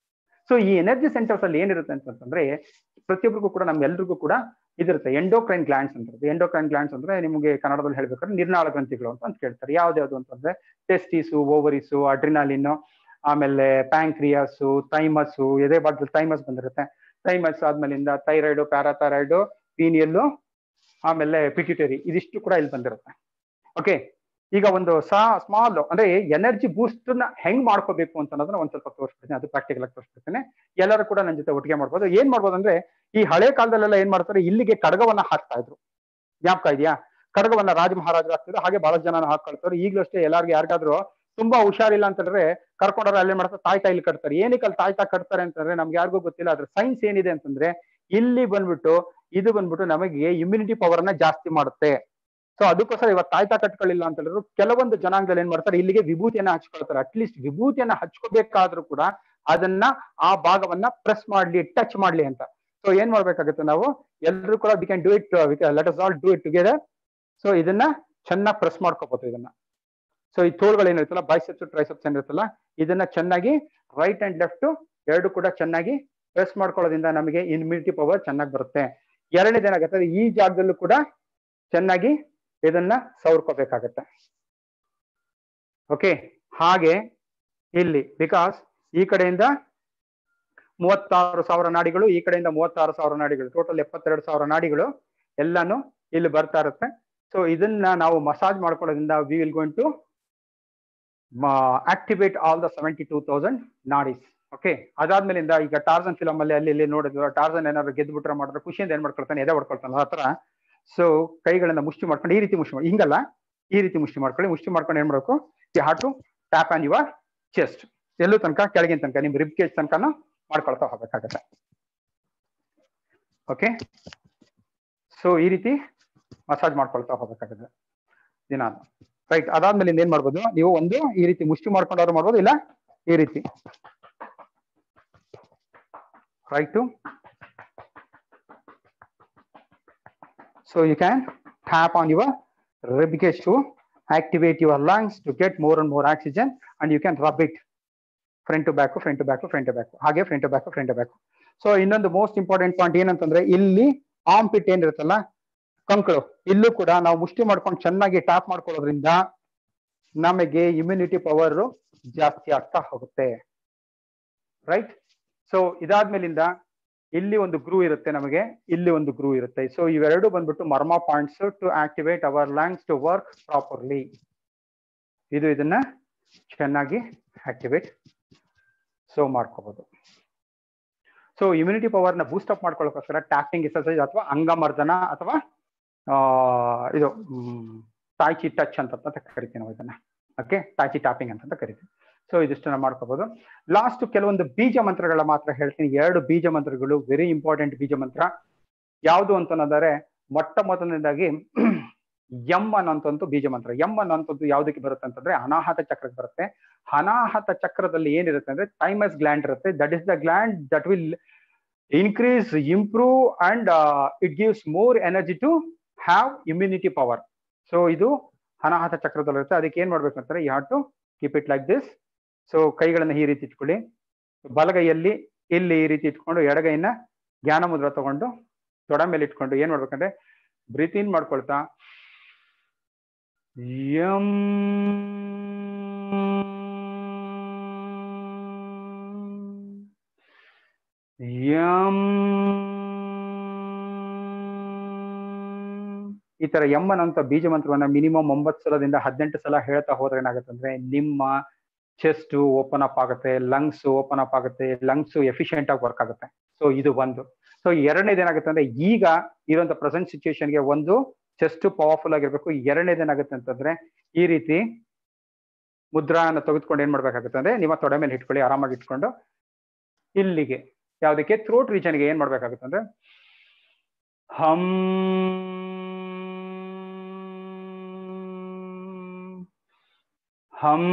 ಸೊ ಈ ಎನರ್ಜಿ ಸೆಂಟರ್ಸ್ ಅಲ್ಲಿ ಏನಿರುತ್ತೆ ಅಂತಂದ್ರೆ ಪ್ರತಿಯೊಬ್ಬರಿಗೂ ಕೂಡ ನಮ್ಗೆಲ್ರಿಗೂ ಕೂಡ ಇದಿರುತ್ತೆ ಎಂಡೋಕ್ರೈನ್ ಗ್ಲ್ಯಾಂಡ್ಸ್ ಅಂತ. ಎಂಡೋಕ್ರೈನ್ ಗ್ಲ್ಯಾಂಡ್ಸ್ ಅಂದ್ರೆ ನಿಮಗೆ ಕನ್ನಡದಲ್ಲಿ ಹೇಳ್ಬೇಕಾದ್ರೆ ನಿರ್ನಾಳ ಗ್ರಂಥಿಗಳು ಅಂತ ಅಂತ ಕೇಳ್ತಾರೆ. ಯಾವ್ದ್ಯಾವ್ದು ಅಂತಂದ್ರೆ ಟೆಸ್ಟಿಸು, ಓವರಿಸು, ಅಡ್ರಿನಾಲಿನ್, ಆಮೇಲೆ ಪ್ಯಾಂಕ್ರಿಯಾಸು, ಥೈಮಸ್ಸು, ಎದೆ ಭಾಗದಲ್ಲಿ ಥೈಮಸ್ ಬಂದಿರುತ್ತೆ. ಥೈಮಸ್ ಆದ್ಮೇಲಿಂದ ಥೈರಾಯ್ಡು, ಪ್ಯಾರಾಥೈರಾಯ್ಡು, ಪೀನಿಯಲ್ಲು, ಆಮೇಲೆ ಪಿಟ್ಯೂಟರಿ, ಇದಿಷ್ಟು ಕೂಡ ಇಲ್ಲಿ ಬಂದಿರುತ್ತೆ. ಓಕೆ, ಈಗ ಒಂದು ಸಾ ಸ್ಮಾಲ್ ಅಂದ್ರೆ ಎನರ್ಜಿ ಬೂಸ್ಟ್ ನ ಹೆಂಗ್ ಮಾಡ್ಕೋಬೇಕು ಅಂತ ಅನ್ನೋದನ್ನ ಒಂದ್ ಸ್ವಲ್ಪ ತೋರಿಸ್ಬಿಡ್ತೀನಿ. ಅದು ಪ್ರಾಕ್ಟಿಕಲ್ ಆಗಿ ತೋರಿಸ್ಬಿಡ್ತೀನಿ. ಎಲ್ಲರೂ ಕೂಡ ನನ್ನ ಜೊತೆ ಒಟ್ಟಿಗೆ ಮಾಡ್ಬೋದು. ಏನ್ ಮಾಡ್ಬೋದು ಅಂದ್ರೆ ಈ ಹಳೆ ಕಾಲದಲ್ಲೆಲ್ಲ ಏನ್ ಮಾಡ್ತಾರೆ, ಇಲ್ಲಿಗೆ ಕಡಗವನ್ನ ಹಾಕ್ತಾ ಇದ್ರು. ಜ್ಞಾಪಕ ಇದೆಯಾ? ಕಡಗವನ್ನ ರಾಜ ಮಹಾರಾಜರು ಹಾಕ್ತಿದ್ರು, ಹಾಗೆ ಬಹಳ ಜನ ಹಾಕೊಳ್ತಾರೆ. ಈಗಲೂ ಅಷ್ಟೇ ಎಲ್ಲಾರ್ಗು ಯಾರಿಗಾದ್ರೂ ತುಂಬಾ ಹುಷಾರಿಲ್ಲ ಅಂತಂದ್ರೆ ಕರ್ಕೊಂಡ್ರೆ ಅಲ್ಲೇ ಮಾಡ್ತಾರೆ, ತಾಯ್ತಾ ಇಲ್ಲಿ ಕಟ್ತಾರೆ. ಏನಕ್ಕೆ ಅಲ್ಲಿ ತಾಯ್ತಾ ಕಟ್ತಾರೆ ಅಂತಂದ್ರೆ ನಮ್ಗೆ ಯಾರಿಗೂ ಗೊತ್ತಿಲ್ಲ. ಅದ್ರ ಸೈನ್ಸ್ ಏನಿದೆ ಅಂತಂದ್ರೆ ಇಲ್ಲಿ ಬಂದ್ಬಿಟ್ಟು ಇದು ಬಂದ್ಬಿಟ್ಟು ನಮಗೆ ಇಮ್ಯುನಿಟಿ ಪವರ್ ಅನ್ನ ಜಾಸ್ತಿ ಮಾಡುತ್ತೆ. ಸೊ ಅದಕ್ಕೋಸ್ಕರ ಇವತ್ತು ತಾಯ್ತಾ ಕಟ್ಕೊಳ್ಳಿಲ್ಲ ಅಂತ ಹೇಳಿದ್ರು ಕೆಲವೊಂದು ಜನಾಂಗದಲ್ಲಿ ಏನ್ ಮಾಡ್ತಾರೆ, ಇಲ್ಲಿಗೆ ವಿಭೂತಿಯನ್ನ ಹಚ್ಕೊಳ್ತಾರೆ. ಅಟ್ಲೀಸ್ಟ್ ವಿಭೂತಿಯನ್ನ ಹಚ್ಕೋಬೇಕಾದ್ರೂ ಕೂಡ ಅದನ್ನ ಆ ಭಾಗವನ್ನ ಪ್ರೆಸ್ ಮಾಡ್ಲಿ, ಟಚ್ ಮಾಡ್ಲಿ ಅಂತ. ಸೊ ಏನ್ ಮಾಡ್ಬೇಕಾಗುತ್ತೆ ನಾವು ಎಲ್ಲರೂ ಕೂಡ we can do it, let us all do it together. So ಇದನ್ನ ಚೆನ್ನಾಗಿ ಪ್ರೆಸ್ ಮಾಡ್ಕೋಬಹುದು ಇದನ್ನ. ಸೊ ಈ ತೋಳ್ಗಳು ಏನಿರುತ್ತಲ್ಲ, ಬೈಸೆಪ್ಸ್ ಟ್ರೈಸೆಪ್ಸ್ ಏನಿರುತ್ತಲ್ಲ, ಇದನ್ನ ಚೆನ್ನಾಗಿ ರೈಟ್ ಅಂಡ್ ಲೆಫ್ಟ್ ಎರಡು ಕೂಡ ಚೆನ್ನಾಗಿ ಪ್ರೆಸ್ ಮಾಡ್ಕೊಳ್ಳೋದ್ರಿಂದ ನಮಗೆ ಇಮ್ಯುನಿಟಿ ಪವರ್ ಚೆನ್ನಾಗಿ ಬರುತ್ತೆ. ಎರಡನೇದೇನಾಗುತ್ತೆ, ಈ ಜಾಗದಲ್ಲೂ ಕೂಡ ಚೆನ್ನಾಗಿ ಇದನ್ನ ಸವರ್ಕೋಬೇಕಾಗತ್ತೆ. ಓಕೆ, ಹಾಗೆ ಇಲ್ಲಿ ಬಿಕಾಸ್ ಈ ಕಡೆಯಿಂದ ಮೂವತ್ತಾರು ಸಾವಿರ ನಾಡಿಗಳು, ಈ ಕಡೆಯಿಂದ ಮೂವತ್ತಾರು ಸಾವಿರ ನಾಡಿಗಳು, ಟೋಟಲ್ ಎಪ್ಪತ್ತೆರಡು ಸಾವಿರ ನಾಡಿಗಳು ಎಲ್ಲಾನು ಇಲ್ಲಿ ಬರ್ತಾ ಇರುತ್ತೆ. ಸೊ ಇದನ್ನ ನಾವು ಮಸಾಜ್ ಮಾಡ್ಕೊಳ್ಳೋದ್ರಿಂದ we will going to activate all the seventy two thousand ನಾಡೀಸ್. ಓಕೆ, ಅದಾದ್ಮೇಲಿಂದ ಈಗ ಟಾರ್ಜನ್ ಫಿಲಮ್ ಅಲ್ಲಿ ಅಲ್ಲಿ ಇಲ್ಲಿ ನೋಡಿದ್ರು, ಟಾರ್ಜನ್ ಏನಾದ್ರು ಗೆದ್ದು ಬಿಟ್ರೆ ಮಾಡಿದ್ರೆ ಖುಷಿಯಿಂದ ಏನ್ ಮಾಡ್ಕೊಳ್ತಾನೆ, ಎದೆ ಹೊಡ್ಕೊಳ್ತಾನೆ ಆ ತರ. ಸೊ ಕೈಗಳನ್ನ ಮುಷ್ಟಿ ಮಾಡ್ಕೊಂಡು ಈ ರೀತಿ ಮುಷ್ಟಿ ಮಾಡಿ, ಹಿಂಗಲ್ಲ ಈ ರೀತಿ ಮುಷ್ಟಿ ಮಾಡ್ಕೊಳ್ಳಿ. ಮುಷ್ಟಿ ಮಾಡ್ಕೊಂಡು ಏನ್ ಮಾಡ್ಬೇಕು, you have to tap on your chest, ಎಲ್ಲೂ ತನಕ ಕೆಳಗಿನ ತನಕ ನಿಮ್ ರಿಬ್ ಕೇಜ್ ತನಕನೂ ಮಾಡ್ಕೊಳ್ತಾ ಹೋಗ್ಬೇಕಾಗತ್ತೆ. ಓಕೆ, ಸೊ ಈ ರೀತಿ ಮಸಾಜ್ ಮಾಡ್ಕೊಳ್ತಾ ಹೋಗ್ಬೇಕಾಗತ್ತೆ ದಿನ. ರೈಟ್, ಅದಾದ್ಮೇಲೆ ಏನ್ ಮಾಡ್ಬೋದು ನೀವು, ಒಂದು ಈ ರೀತಿ ಮುಷ್ಟಿ ಮಾಡ್ಕೊಂಡವ್ರು ಮಾಡ್ಬೋದು, ಇಲ್ಲ ಈ ರೀತಿ right. So you can tap on your rib cage to activate your lungs to get more and more oxygen, and you can rub it front to back, front to back, front to back, ಹಾಗೆ front to back, front to back. So ಇನ್ನೊಂದು most important point ಏನಂತಂದ್ರೆ ಇಲ್ಲಿ arm pit ಏನಿರುತ್ತಲ್ಲ, ಕಂಕಳು, ಇಲ್ಲೂ ಕೂಡ ನಾವು ಮುಷ್ಟಿ ಮಾಡ್ಕೊಂಡು ಚೆನ್ನಾಗಿ ಟ್ಯಾಪ್ ಮಾಡ್ಕೊಳ್ಳೋದ್ರಿಂದ ನಮಗೆ ಇಮ್ಯುನಿಟಿ ಪವರ್ ಜಾಸ್ತಿ ಆಗ್ತಾ ಹೋಗುತ್ತೆ. ರೈಟ್, ಸೊ ಇದಾದ್ಮೇಲಿಂದ ಇಲ್ಲಿ ಒಂದು ಗ್ರೂ ಇರುತ್ತೆ, ನಮಗೆ ಇಲ್ಲಿ ಒಂದು ಗ್ರೂ ಇರುತ್ತೆ. ಸೊ ಇವೆರಡು ಬಂದ್ಬಿಟ್ಟು marma points to activate our lungs to work properly. ಇದು ಇದನ್ನ ಚೆನ್ನಾಗಿ ಆಕ್ಟಿವೇಟ್ ಸೊ ಮಾಡ್ಕೋಬಹುದು. ಸೊ ಇಮ್ಯುನಿಟಿ ಪವರ್ ನ ಬೂಸ್ಟ್ ಅಪ್ ಮಾಡ್ಕೊಳ್ಳೋಕೋಸ್ಕರ ಟ್ಯಾಪಿಂಗ್ ಎಕ್ಸರ್ಸೈಸ್ ಅಥವಾ ಅಂಗಮರ್ದನ ಅಥವಾ ಆ ಇದು ತಾಯ್ಚಿ ಟಚ್ ಅಂತ ಕರಿತೀವಿ ನಾವು ಇದನ್ನ. ಓಕೆ, ತಾಯ್ಚಿ ಟ್ಯಾಪಿಂಗ್ ಅಂತ ಕರಿತೀವಿ. ಸೊ ಇದಿಷ್ಟನ್ನ ಮಾಡ್ಕೋಬಹುದು. ಲಾಸ್ಟ್ ಕೆಲವೊಂದು ಬೀಜ ಮಂತ್ರಗಳ ಮಾತ್ರ ಹೇಳ್ತೀನಿ. ಎರಡು ಬೀಜ ಮಂತ್ರಗಳು ವೆರಿ ಇಂಪಾರ್ಟೆಂಟ್ ಬೀಜ ಮಂತ್ರ. ಯಾವುದು ಅಂತಂದ್ರೆ ಮೊಟ್ಟ ಮೊದಲನೇದಾಗಿ ಎಂ ಅನ್ನೋಂಥ ಬೀಜ ಮಂತ್ರ. ಎಂ ಅನ್ನೋಂಥದ್ದು ಯಾವುದಕ್ಕೆ ಬರುತ್ತೆ ಅಂತಂದ್ರೆ ಅನಾಹತ ಚಕ್ರಕ್ಕೆ ಬರುತ್ತೆ. ಅನಾಹತ ಚಕ್ರದಲ್ಲಿ ಏನಿರುತ್ತೆ ಅಂದ್ರೆ ಥೈಮಸ್ ಗ್ಲ್ಯಾಂಡ್ ಇರುತ್ತೆ. That is the gland that will increase, improve and it gives more energy to have immunity power. So ಇದು ಅನಾಹತ ಚಕ್ರದಲ್ಲಿ ಇರುತ್ತೆ. ಅದಕ್ಕೆ ಏನ್ ಮಾಡ್ಬೇಕು ಅಂತಾರೆ, you have to keep it like this. So ಕೈಗಳನ್ನ ಈ ರೀತಿ ಇಟ್ಕೊಳ್ಳಿ, ಬಲಗೈಯಲ್ಲಿ ಇಲ್ಲಿ ಈ ರೀತಿ ಇಟ್ಕೊಂಡು ಎಡಗೈನ ಜ್ಞಾನ ಮುದ್ರ ತಗೊಂಡು ತೊಡ ಮೇಲೆ ಇಟ್ಕೊಂಡು ಏನ್ ಮಾಡ್ಬೇಕಂದ್ರೆ ಬ್ರೀತ್ ಇನ್ ಮಾಡ್ಕೊಳ್ತಾ ಯಂ ಯಂ ಈ ತರ ಎಂ ಅನ್ನೋಂಥ ಬೀಜ ಮಂತ್ರವನ್ನ ಮಿನಿಮಮ್ ಒಂಬತ್ತು ಸಲದಿಂದ ಹದಿನೆಂಟು ಸಲ ಹೇಳ್ತಾ ಹೋದ್ರೆ ಏನಾಗುತ್ತೆ ಅಂದ್ರೆ ನಿಮ್ಮ ಚೆಸ್ಟ್ ಓಪನ್ ಅಪ್ ಆಗುತ್ತೆ, ಲಂಗ್ಸ್ ಓಪನ್ ಅಪ್ ಆಗುತ್ತೆ, ಲಂಗ್ಸ್ ಎಫಿಷಿಯಂಟ್ ಆಗಿ ವರ್ಕ್ ಆಗುತ್ತೆ. ಸೊ ಇದು ಒಂದು. ಸೊ ಎರಡನೇದು ಏನಾಗುತ್ತೆ ಅಂದ್ರೆ ಈಗ ಇರುವಂತ ಪ್ರೆಸೆಂಟ್ ಸಿಚುವೇಶನ್ಗೆ ಒಂದು ಚೆಸ್ಟ್ ಪವರ್ಫುಲ್ ಆಗಿರ್ಬೇಕು. ಎರಡನೇದು ಏನಾಗುತ್ತೆ ಅಂತಂದ್ರೆ ಈ ರೀತಿ ಮುದ್ರಾನ ತೆಗೆದುಕೊಂಡು ಏನ್ ಮಾಡ್ಬೇಕಾಗುತ್ತೆ ಅಂದ್ರೆ ನಿಮ್ಮ ತೊಡೆ ಮೇಲೆ ಇಟ್ಕೊಳ್ಳಿ, ಆರಾಮಾಗಿ ಇಟ್ಕೊಂಡು ಇಲ್ಲಿಗೆ ಯಾವ್ದಕ್ಕೆ ಥ್ರೋಟ್ ರೀಜನ್ಗೆ ಏನ್ ಮಾಡ್ಬೇಕಾಗುತ್ತೆ ಅಂದ್ರೆ ಹಮ್ ಹಮ್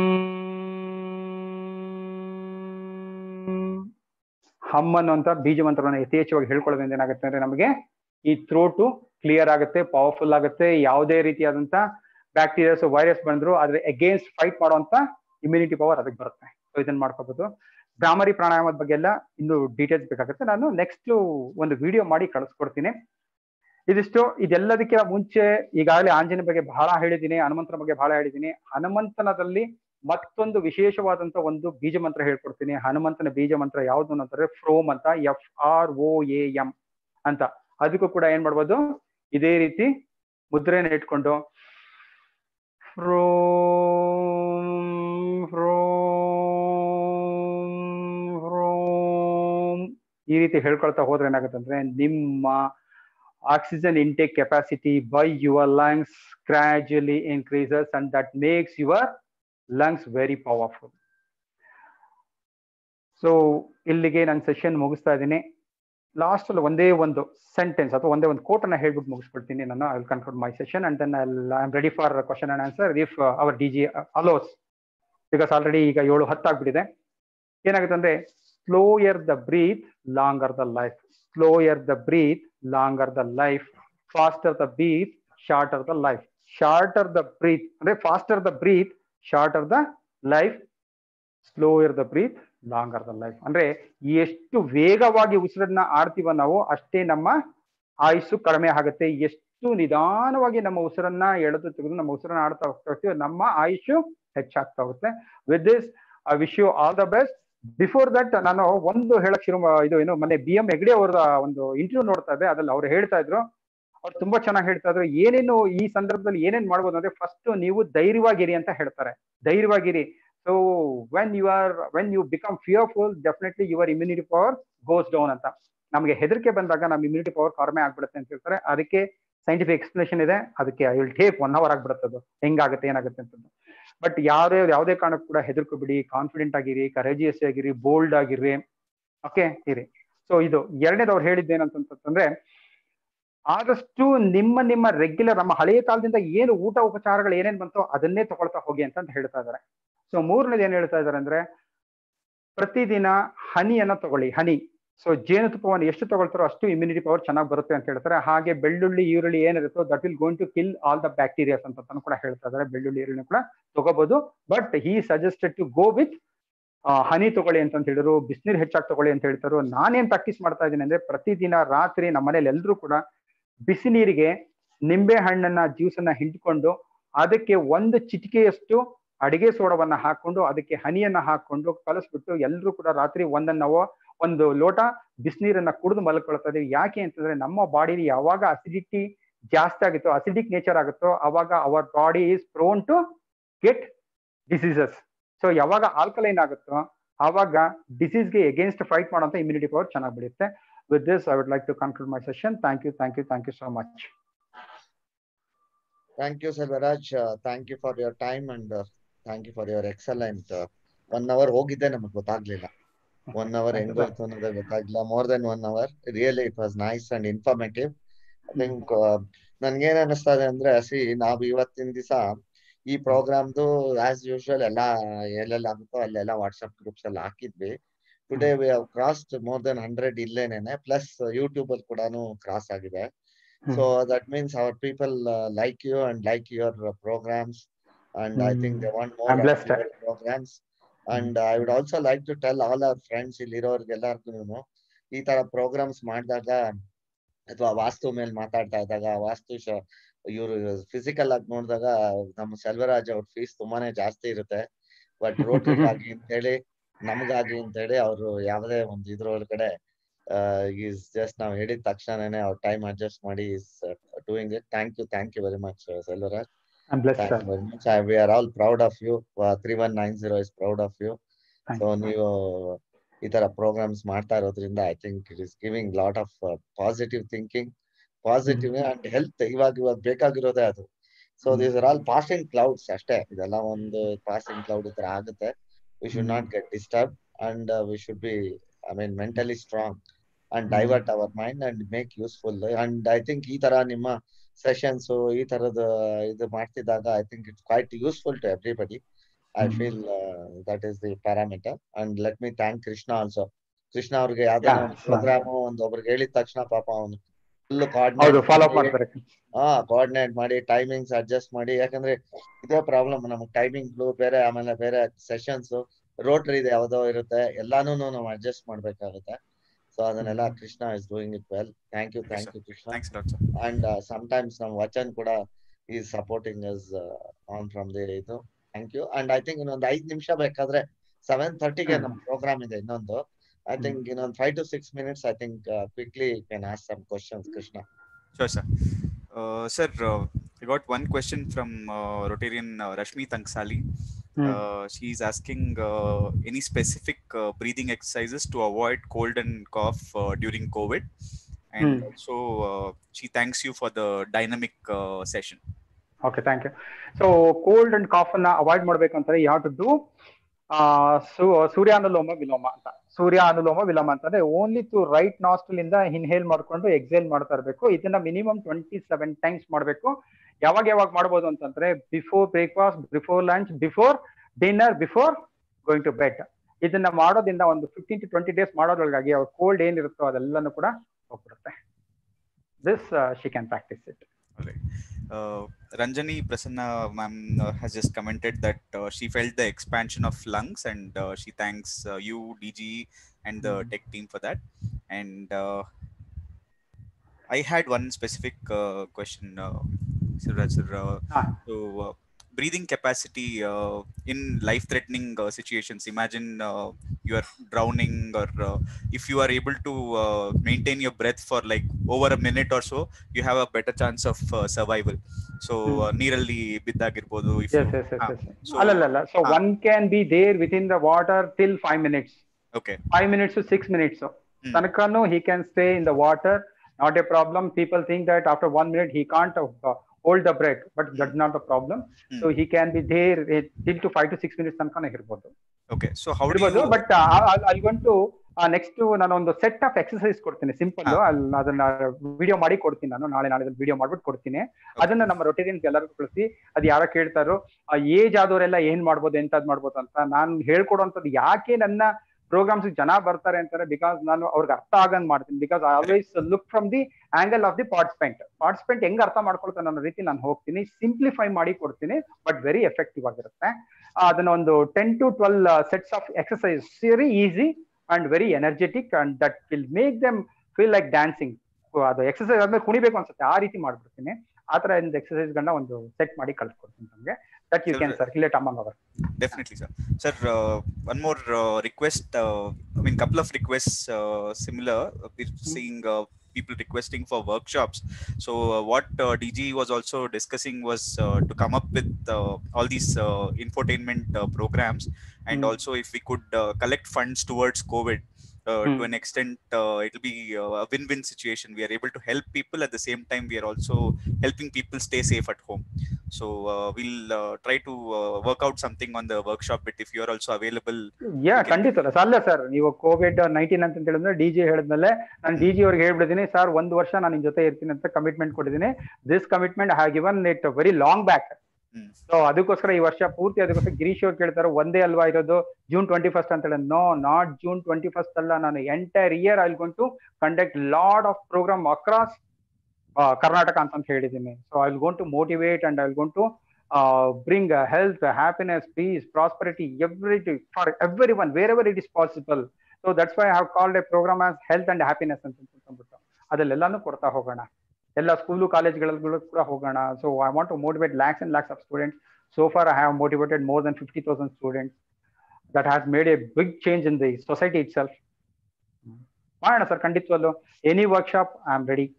ಹಮ್ ಅನ್ನುವಂತ ಬೀಜ ಮಂತ್ರವನ್ನ ಯಥೇಚ್ಛವಾಗಿ ಹೇಳ್ಕೊಳ್ಳೋದ್ರಿಂದ ಏನಾಗುತ್ತೆ ಅಂದ್ರೆ ನಮಗೆ ಈ ಥ್ರೋಟು ಕ್ಲಿಯರ್ ಆಗುತ್ತೆ, ಪವರ್ಫುಲ್ ಆಗುತ್ತೆ. ಯಾವುದೇ ರೀತಿಯಾದಂತ ಬ್ಯಾಕ್ಟೀರಿಯಾಸ್ ವೈರಸ್ ಬಂದ್ರು ಆದ್ರೆ ಅಗೇನ್ಸ್ಟ್ ಫೈಟ್ ಮಾಡುವಂತ ಇಮ್ಯುನಿಟಿ ಪವರ್ ಅದಕ್ಕೆ ಬರುತ್ತೆ. ಸೊ ಇದನ್ನ ಮಾಡ್ಕೋಬಹುದು. ಭ್ರಾಮರಿ ಪ್ರಾಣಾಯಾಮದ ಬಗ್ಗೆ ಎಲ್ಲ ಇನ್ನು ಡೀಟೇಲ್ಸ್ ಬೇಕಾಗುತ್ತೆ. ನಾನು ನೆಕ್ಸ್ಟ್ ಒಂದು ವಿಡಿಯೋ ಮಾಡಿ ಕಳಿಸ್ಕೊಡ್ತೀನಿ. ಇದಿಷ್ಟು. ಇದೆಲ್ಲದಕ್ಕೆ ಮುಂಚೆ ಈಗಾಗಲೇ ಆಂಜನೇಯ ಬಗ್ಗೆ ಬಹಳ ಹೇಳಿದ್ದೀನಿ, ಹನುಮಂತನ ಬಗ್ಗೆ ಬಹಳ ಹೇಳಿದ್ದೀನಿ. ಹನುಮಂತನದಲ್ಲಿ ಮತ್ತೊಂದು ವಿಶೇಷವಾದಂತ ಒಂದು ಬೀಜ ಮಂತ್ರ ಹೇಳ್ಕೊಡ್ತೀನಿ. ಹನುಮಂತನ ಬೀಜ ಮಂತ್ರ ಯಾವ್ದು ಅಂತಂದ್ರೆ ಫ್ರೋಮ್ ಅಂತ, F R O A M ಅಂತ. ಅದಕ್ಕೂ ಕೂಡ ಏನ್ ಮಾಡ್ಬೋದು, ಇದೇ ರೀತಿ ಮುದ್ರೆನ ಇಟ್ಕೊಂಡು ಫ್ರೋಮ್ ಫ್ರೋಮ್ ಫ್ರೋಮ್ ಈ ರೀತಿ ಹೇಳ್ಕೊಳ್ತಾ ಹೋದ್ರೆ ಏನಾಗುತ್ತೆ ಅಂದ್ರೆ ನಿಮ್ಮ oxygen intake capacity by your lungs gradually increases and that makes your lungs very powerful. So ಇಲ್ಲಿಗೆ ನನ್ನ ಸೆಷನ್ ಮುಗಿಸ್ತಾ ಇದ್ದೀನಿ. ಲಾಸ್ಟ್ ಅಲ್ಲಿ ಒಂದೇ ಒಂದು ಸೆಂಟೆನ್ಸ್ ಅಥವಾ ಒಂದೇ ಒಂದು ಕೋಟ್ ಅನ್ನ ಹೇಳ್ಬಿಟ್ಟು ಮುಗಿಸ್ಬಿಡ್ತೀನಿ ನಾನು. I will conclude my session and then I am ready for question and answer if our D G allows, because already ಈಗ ಏಳು ಹತ್ತು ಆಗ್ಬಿಟ್ಟಿದೆ. ಏನಾಗುತ್ತೆ ಅಂದ್ರೆ slower the breath longer the life, slower the breath longer the life, faster the breath, shorter the life. Shorter the breath ಅಂದ್ರೆ faster the breath, shorter the life, slower the breath, longer the life. ಅಂದ್ರೆ ಎಷ್ಟು ವೇಗವಾಗಿ ಉಸಿರನ್ನ ಆಡ್ತೀವ ನಾವು ಅಷ್ಟೇ ನಮ್ಮ ಆಯುಸ್ಸು ಕಡಿಮೆ ಆಗುತ್ತೆ. ಎಷ್ಟು ನಿಧಾನವಾಗಿ ನಮ್ಮ ಉಸಿರನ್ನ ಎಳೆದು ತೆಗೆದು ನಮ್ಮ ಉಸಿರನ್ನ ಆಡ್ತಾ ಹೋಗ್ತಾ ಹೋಗ್ತೀವಿ, ನಮ್ಮ ಆಯುಷ್ಯು ಹೆಚ್ಚಾಗ್ತಾ ಹೋಗುತ್ತೆ. With this I wish you all the best. Before that ನಾನು ಒಂದು ಹೇಳಕ್ ಶುರು ಇದು ಏನು ಮೊನ್ನೆ ಬಿ ಎಂ ಹೆಗ್ಡೆ ಅವರ ಒಂದು ಇಂಟರ್ವ್ಯೂ ನೋಡ್ತಾ ಇದ್ದೆ. ಅದ್ರಲ್ಲಿ ಅವ್ರು ಹೇಳ್ತಾ ಇದ್ರು, ಅವ್ರು ತುಂಬಾ ಚೆನ್ನಾಗಿ ಹೇಳ್ತಾ ಇದ್ರು, ಏನೇನು ಈ ಸಂದರ್ಭದಲ್ಲಿ ಏನೇನ್ ಮಾಡ್ಬೋದು ಅಂದ್ರೆ ಫಸ್ಟ್ ನೀವು ಧೈರ್ಯವಾಗಿರಿ ಅಂತ ಹೇಳ್ತಾರೆ. ಧೈರ್ಯವಾಗಿರಿ. So when you are when you become fearful definitely your immunity power goes down ಅಂತ. ನಮಗೆ ಹೆದರಿಕೆ ಬಂದಾಗ ನಮ್ಮ ಇಮ್ಯುನಿಟಿ ಪವರ್ ಕಡಿಮೆ ಆಗ್ಬಿಡುತ್ತೆ ಅಂತ ಹೇಳ್ತಾರೆ. ಅದಕ್ಕೆ ಸೈಂಟಿಫಿಕ್ ಎಕ್ಸ್ಪ್ಲನೇಷನ್ ಇದೆ. ಅದಕ್ಕೆ I will take one hour ಆಗ್ಬಿಡುತ್ತೆ ಅದು ಹೆಂಗಾಗುತ್ತೆ ಏನಾಗುತ್ತೆ ಅಂತದ್ದು. ಬಟ್ ಯಾರೇ ಯಾವುದೇ ಕಾರಣಕ್ಕೂ ಕೂಡ ಹೆದರ್ಕೋಬಿಡಿ, ಕಾನ್ಫಿಡೆಂಟ್ ಆಗಿರಿ, ಕರೇಜಿಯಸ್ ಆಗಿರಿ, ಬೋಲ್ಡ್ ಆಗಿರಿ, ಓಕೆ ಇರಿ. ಸೊ ಇದು ಎರಡನೇದು ಅವ್ರು ಹೇಳಿದ್ದೇನಂತಂದ್ರೆ ಆದಷ್ಟು ನಿಮ್ಮ ನಿಮ್ಮ ರೆಗ್ಯುಲರ್ ನಮ್ಮ ಹಳೆಯ ಕಾಲದಿಂದ ಏನು ಊಟ ಉಪಚಾರಗಳು ಏನೇನ್ ಬಂತೋ ಅದನ್ನೇ ತಗೊಳ್ತಾ ಹೋಗಿ ಅಂತ ಹೇಳ್ತಾ ಇದ್ದಾರೆ. ಸೊ ಮೂರನೇದು ಏನ್ ಹೇಳ್ತಾ ಇದ್ದಾರೆ ಅಂದ್ರೆ ಪ್ರತಿದಿನ ಹನಿಯನ್ನ ತಗೊಳ್ಳಿ, ಹನಿ. ಸೊ ಜೇನುತುಪ್ಪವನ್ನು ಎಷ್ಟು ತಗೊಳ್ತಾರೋ ಅಷ್ಟು ಇಮ್ಯುನಿಟಿ ಪವರ್ ಚೆನ್ನಾಗಿ ಬರುತ್ತೆ ಅಂತ ಹೇಳ್ತಾರೆ. ಹಾಗೆ ಬೆಳ್ಳುಳ್ಳಿ ಈರುಳ್ಳಿ ಏನಿರುತ್ತೋ that will going to kill all the bacterias ಅಂತ ಕೂಡ ಹೇಳ್ತಾ ಇದ್ದಾರೆ. ಬೆಳ್ಳುಳ್ಳಿ ಈರುಳ್ಳಿ ಕೂಡ ತಗೋಬಹುದು. But he suggested to go with honey ತಗೊಳ್ಳಿ ಅಂತ ಹೇಳಿದ್ರು. ಬಿಸಿನೀರು ಹೆಚ್ಚಾಗಿ ತಗೊಳ್ಳಿ ಅಂತ ಹೇಳ್ತಾರೋ. ನಾನೇನ್ ಪ್ರಾಕ್ಟೀಸ್ ಮಾಡ್ತಾ ಇದ್ದೀನಿ ಅಂದ್ರೆ ಪ್ರತಿದಿನ ರಾತ್ರಿ ನಮ್ಮ ಮನೇಲಿ ಎಲ್ಲರೂ ಕೂಡ ಬಿಸಿ ನೀರಿಗೆ ನಿಂಬೆ ಹಣ್ಣನ್ನ ಜ್ಯೂಸನ್ನ ಹಿಂಡ್ಕೊಂಡು ಅದಕ್ಕೆ ಒಂದು ಚಿಟಿಕೆಯಷ್ಟು ಅಡಿಗೆ ಸೋಡವನ್ನ ಹಾಕೊಂಡು ಅದಕ್ಕೆ ಹನಿಯನ್ನ ಹಾಕೊಂಡು ಕಲಸ್ಬಿಟ್ಟು ಎಲ್ಲರೂ ಕೂಡ ರಾತ್ರಿ ಒಂದನ್ನ ನಾವು ಒಂದು ಲೋಟ ಬಿಸಿನೀರನ್ನ ಕುಡಿದು ಮಲ್ಕೊಳ್ತಾ ಇದೀವಿ. ಯಾಕೆ ಅಂತಂದ್ರೆ ನಮ್ಮ ಬಾಡಿಲಿ ಯಾವಾಗ ಅಸಿಡಿಟಿ ಜಾಸ್ತಿ ಆಗುತ್ತೋ, ಅಸಿಡಿಕ್ ನೇಚರ್ ಆಗುತ್ತೋ, ಅವಾಗ our body is prone to get diseases. So ಯಾವಾಗ ಆಲ್ಕಲೈನ್ ಆಗುತ್ತೋ ಆವಾಗ ಡಿಸೀಸ್ಗೆ ಎಗೇನ್ಸ್ಟ್ ಫೈಟ್ ಮಾಡುವಂತ ಇಮ್ಯುನಿಟಿ ಪವರ್ ಚೆನ್ನಾಗಿ ಬೆಳೆಯುತ್ತೆ. With this I would like to conclude my session. Thank you thank you thank you so much. Thank you Selvaraj. Thank you for your time and thank you for your excellent. One hour ಹೋಗಿದ್ದೆ ನಮಗೆ ಗೊತ್ತಾಗ್ಲಿಲ್ಲ. One hour ಹೆಂಗೋಯ್ತು ಅನ್ನೋದೇ ಗೊತ್ತಾಗ್ಲಿಲ್ಲ. More than one hour. Really it was nice and informative. I think ನನ್ಗೇನ್ ಅನಿಸ್ತಾ ಇದೆ ಅಂದ್ರೆ ಸಿ ನಾವು ಇವತ್ತಿನ ದಿವಸ ಈ ಪ್ರೋಗ್ರಾಮ್ದು ಆಸ್ ಯೂಶುವಲ್ ಎಲ್ಲಾ ಎಲ್ಲೆಲ್ಲ ಆಗುತ್ತೋ ಅಲ್ಲೆಲ್ಲ ವಾಟ್ಸ್ಆಪ್ ಗ್ರೂಪ್ಸ್ ಎಲ್ಲ ಹಾಕಿದ್ವಿ. Today we have crossed more than hundred ಇಲ್ಲೇನೇನೆ, ಪ್ಲಸ್ ಯೂಟ್ಯೂಬ್ ಅಲ್ಲಿ ಕೂಡ ಕ್ರಾಸ್ ಆಗಿದೆ. So that means our people like you and like your programs and I think they want more of your programs. And I would also like to tell all our friends ಇಲ್ಲಿರೋರ್ಗೆಲ್ಲರಿಗೂ ಈ ತರ programmes ಮಾಡಿದಾಗ ಅಥವಾ ವಾಸ್ತು ಮೇಲೆ ಮಾತಾಡ್ತಾ ಇದ್ದಾಗ ವಾಸ್ತು ಇವರು physical ಆಗಿ ನೋಡಿದಾಗ ನಮ್ಮ ಸೆಲ್ವರಾಜ್ ಅವ್ರ ಫೀಸ್ ತುಂಬಾನೇ ಜಾಸ್ತಿ ಇರುತ್ತೆ. ಬಟ್ ರೋಟರಿಗಾಗಿ ಅಂತ ಹೇಳಿ ನಮಗಾಗಿ ಅಂತ ಹೇಳಿ ಅವರು ಯಾವುದೇ ಒಂದು ಇದ್ರೊಳಗಡೆ ಈಸ್ ಜಸ್ಟ್ ನಾವು ಹೇಳಿದ ತಕ್ಷಣನೇ ಅವ್ರ ಟೈಮ್ ಅಡ್ಜಸ್ಟ್ ಮಾಡಿ is doing it. Thank you thank you very much Selvaraj. Thank you very much. I, we are all proud of you. Uh, three one nine zero is proud of you. Thank so ನೀವು ಈ ತರ programs ಮಾಡ್ತಾ ಇರೋದ್ರಿಂದ I think it is giving lot of positive thinking, positive and health ಇವಾಗ ಇವಾಗ ಬೇಕಾಗಿರೋದೇ ಅದು. So these are all passing clouds ಅಷ್ಟೇ. ಇದೆಲ್ಲ ಒಂದು ಪಾಸಿಂಗ್ ಕ್ಲೌಡ್ ತರ ಆಗುತ್ತೆ. We should not get disturb and we should be I mean mentally strong and divert our mind and make useful. And I think ಈ ತರ ನಿಮ್ಮ sessions ಈ ತರದ ಇದು ಮಾಡ್ತಿದ್ದಾಗ I think it's quite useful to everybody. I feel that is the parameter. And let me thank Krishna also. Krishna ಅವ್ರಿಗೆ ಯಾವ್ದೋ ಒಂದು ಪ್ರೋಗ್ರಾಮ್ ಒಂದು ಒಬ್ರಿಗೆ ಹೇಳಿದ ತಕ್ಷಣ ಪಾಪ ಅವನು ಫುಲ್ ಕೋಆರ್ಡಿನೇಟ್ ಹಾ ಕೋಆರ್ಡಿನೇಟ್ ಮಾಡಿ ಟೈಮಿಂಗ್ಸ್ ಅಡ್ಜಸ್ಟ್ ಮಾಡಿ. ಯಾಕಂದ್ರೆ ಇದೇ ಪ್ರಾಬ್ಲಮ್ ನಮ್ಗೆ ಟೈಮಿಂಗ್ ಬೇರೆ, ಆಮೇಲೆ ಬೇರೆ ಸೆಷನ್ಸ್ ರೋಟ್ರಿ ಇದೆ ಯಾವುದೋ ಇರುತ್ತೆ, ಎಲ್ಲಾನು ನಾವು ಅಡ್ಜಸ್ಟ್ ಮಾಡ್ಬೇಕಾಗುತ್ತೆ. ಸೊ ಅದನ್ನೆಲ್ಲ Krishna is doing it well. Thank you thank you Krishna. And sometimes ನಮ್ ವಚನ್ ಕೂಡ is supporting us on from the ಇದು. Thank you. And I think ಇನ್ನೊಂದು ಐದ್ ನಿಮಿಷ ಬೇಕಾದ್ರೆ ಸೆವೆನ್ ಥರ್ಟಿಗೆ ನಮ್ ಪ್ರೋಗ್ರಾಮ್ ಇದೆ ಇನ್ನೊಂದು. I think in on five to six minutes, I think uh, quickly you can ask some questions, Krishna. Sure, sir. Uh, sir, uh, I got one question from uh, Rotarian uh, Rashmi Tangsali. Hmm. Uh, she is asking uh, any specific uh, breathing exercises to avoid cold and cough uh, during COVID. And hmm. also, uh, she thanks you for the dynamic uh, session. Okay, thank you. So, cold and cough na avoid ಮಾಡಬೇಕು ಅಂತಂದ್ರೆ you have to do ಸೂರ್ಯ ಅನುಲೋಮ ವಿಲೋಮ ಅಂತ. ಸೂರ್ಯ ಅನುಲೋಮ ವಿಲೋಮ ಅಂತಂದ್ರೆ only to right nostril ಇಂದ inhale ಮಾಡ್ಕೊಂಡು ಎಕ್ಸೇಲ್ ಮಾಡ್ತಾ ಇರಬೇಕು. ಇದನ್ನ ಮಿನಿಮಮ್ ಟ್ವೆಂಟಿ ಸೆವೆನ್ ಟೈಮ್ಸ್ ಮಾಡಬೇಕು. ಯಾವಾಗ ಯಾವಾಗ ಮಾಡ್ಬೋದು ಅಂತಂದ್ರೆ before breakfast, before lunch, before dinner, before going to bed. ಇದನ್ನ ಮಾಡೋದ್ರಿಂದ ಒಂದು ಫಿಫ್ಟೀನ್ ಟು ಟ್ವೆಂಟಿ ಡೇಸ್ ಮಾಡೋದ್ರೊಳಗಾಗಿ ಅವ್ರ ಕೋಲ್ಡ್ ಏನಿರುತ್ತೋ ಅದೆಲ್ಲನೂ ಕೂಡ ಹೋಗ್ಬಿಡುತ್ತೆ. This she can practice it. Uh, Ranjani Prasanna ma'am uh, has just commented that uh, she felt the expansion of lungs, and uh, she thanks uh, you, D G, and the mm-hmm. tech team for that. And uh, I had one specific uh, question, uh, Sivraj sir. Uh, ah. So, uh, breathing capacity uh, in life-threatening uh, situations. Imagine uh, you are drowning, or uh, if you are able to uh, maintain your breath for like over a minute or so, you have a better chance of uh, survival. So, nearly biddagirbodu. Yes, yes, yes, yes. yes. So, Alalala. so ah. one can be there within the water till five minutes. Okay. Five minutes to six minutes. So, hmm. Tanakano, he can stay in the water. Not a problem. People think that after one minute he can't uh, hold the breath, but that's not the problem. Hmm. So he can be there till to five to six minutes tankana irbodu. Okay. So how do you? But uh, I'll, I'll going to uh, next to ನಾನು ಒಂದು set of exercise ಕೊಡ್ತೀನಿ, simple. ಅದನ್ನ video ಮಾಡಿ ಕೊಡ್ತೀನಿ, ನಾನು ನಾಳೆ ನಾಳೆ video ಮಾಡ್ಬಿಟ್ಟು ಕೊಡ್ತೀನಿ. ಅದನ್ನ ನಮ್ಮ ರೊಟೇರಿಯನ್ಸ್ ಎಲ್ಲರಿಗೂ ಕಳಿಸಿ. ಅದು ಯಾರೋ ಕೇಳ್ತಾರೋ ಏಜ್ ಆದವರೆಲ್ಲ ಏನ್ ಮಾಡ್ಬೋದು, ಎಂತದ್ ಮಾಡ್ಬೋದು ಅಂತ ನಾನು ಹೇಳ್ಕೊಡುವಂಥದ್ದು. ಯಾಕೆ ನನ್ನ ಪ್ರೋಗ್ರಾಮ್ಸ್ ಜನ ಬರ್ತಾರೆ ಅಂತಾರೆ, ಬಿಕಾಸ್ ನಾನು ಅವ್ರಿಗೆ ಅರ್ಥ ಆಗಂಗ್ ಮಾಡ್ತೀನಿ. Because I always look from the angle of the participant. Participant ಹೆಂಗ್ ಅರ್ಥ ಮಾಡ್ಕೊಳ್ತಾನೆ ಅನ್ನೋ ರೀತಿ ನಾನು ಹೋಗ್ತೀನಿ, ಸಿಂಪ್ಲಿಫೈ ಮಾಡಿ ಕೊಡ್ತೀನಿ, ಬಟ್ ವೆರಿ ಎಫೆಕ್ಟಿವ್ ಆಗಿರುತ್ತೆ. ಅದನ್ನ ಒಂದು ten to twelve sets of exercise, very easy and very energetic, and that will make them feel like dancing. ಅದು ಎಕ್ಸರ್ಸೈಸ್ ಆದ್ಮೇಲೆ ಕುಣಿಬೇಕು ಅನ್ಸುತ್ತೆ, ಆ ರೀತಿ ಮಾಡ್ಬಿಡ್ತೀನಿ. ಆ ತರ ಒಂದು ಎಕ್ಸರ್ಸೈಸ್ ಗಳನ್ನ ಒಂದು ಸೆಟ್ ಮಾಡಿ ಕಳ್ಸ್ಕೊಡ್ತೀನಿ ನಮ್ಗೆ. That you sir, can circulate among our. Definitely, sir. Sir, uh, one more uh, request. Uh, I mean, couple of requests uh, similar. We're mm-hmm. seeing uh, people requesting for workshops. So, uh, what uh, D G was also discussing was uh, to come up with uh, all these uh, infotainment uh, programs, and mm-hmm. also if we could uh, collect funds towards COVID. Uh, hmm. To an extent, uh, it will be uh, a win-win situation. We are able to help people, at the same time we are also helping people stay safe at home. So uh, we'll uh, try to uh, work out something on the workshop bit if you are also available. Yeah, ಖಂಡಿತ ಅಲ್ಲ sir. ನೀವು Covid nineteen ಅಂತ ಹೇಳಿದ್ರೆ D G ಹೇಳಿದ್ಮೇಲೆ ನಾನು D G ಅವ್ರಿಗೆ ಹೇಳ್ಬಿಟ್ಟಿದ್ದೀನಿ, sir ಒಂದು ವರ್ಷ ನಾನು ನಿಮ್ ಜೊತೆ ಇರ್ತೀನಿ ಅಂತ ಕಮಿಟ್ಮೆಂಟ್ ಕೊಟ್ಟಿದ್ದೀನಿ. This commitment have given it very long back. So ಅದಕ್ಕೋಸ್ಕರ ಈ ವರ್ಷ ಪೂರ್ತಿ ಅದಕ್ಕೋಸ್ಕರ ಗಿರೀಶ್ ಅವ್ರು ಕೇಳ್ತಾರೆ ಒಂದೇ ಅಲ್ವಾ ಇರೋದು ಜೂನ್ ಟ್ವೆಂಟಿ ಫಸ್ಟ್ ಅಂತ ಹೇಳಿ. No, not June twenty first ಅಲ್ಲ. ನಾನು entire year I will going to conduct lot of program across Karnataka ಅಂತ ಹೇಳಿದ್ದೀನಿ. So I will going to motivate and I will going to bring health, happiness, peace, prosperity, everything for every one wherever it is possible. So that's why I have called a program as health and happiness ಅಂತ ಅಂದ್ಬಿಟ್ಟು ಅದಲ್ಲೆಲ್ಲಾನು ಕೊಡ್ತಾ ಹೋಗೋಣ. ಎಲ್ಲ school ಕಾಲೇಜ್ಗಳಿಗೂ ಕೂಡ ಹೋಗೋಣ. So I want to motivate lakhs and lakhs of students. So far I have motivated more than fifty thousand students. That has made a big change in the society itself. ಮಾಡೋಣ sir, ಖಂಡಿತವಲ್ಲೂ. Any workshop I am ready.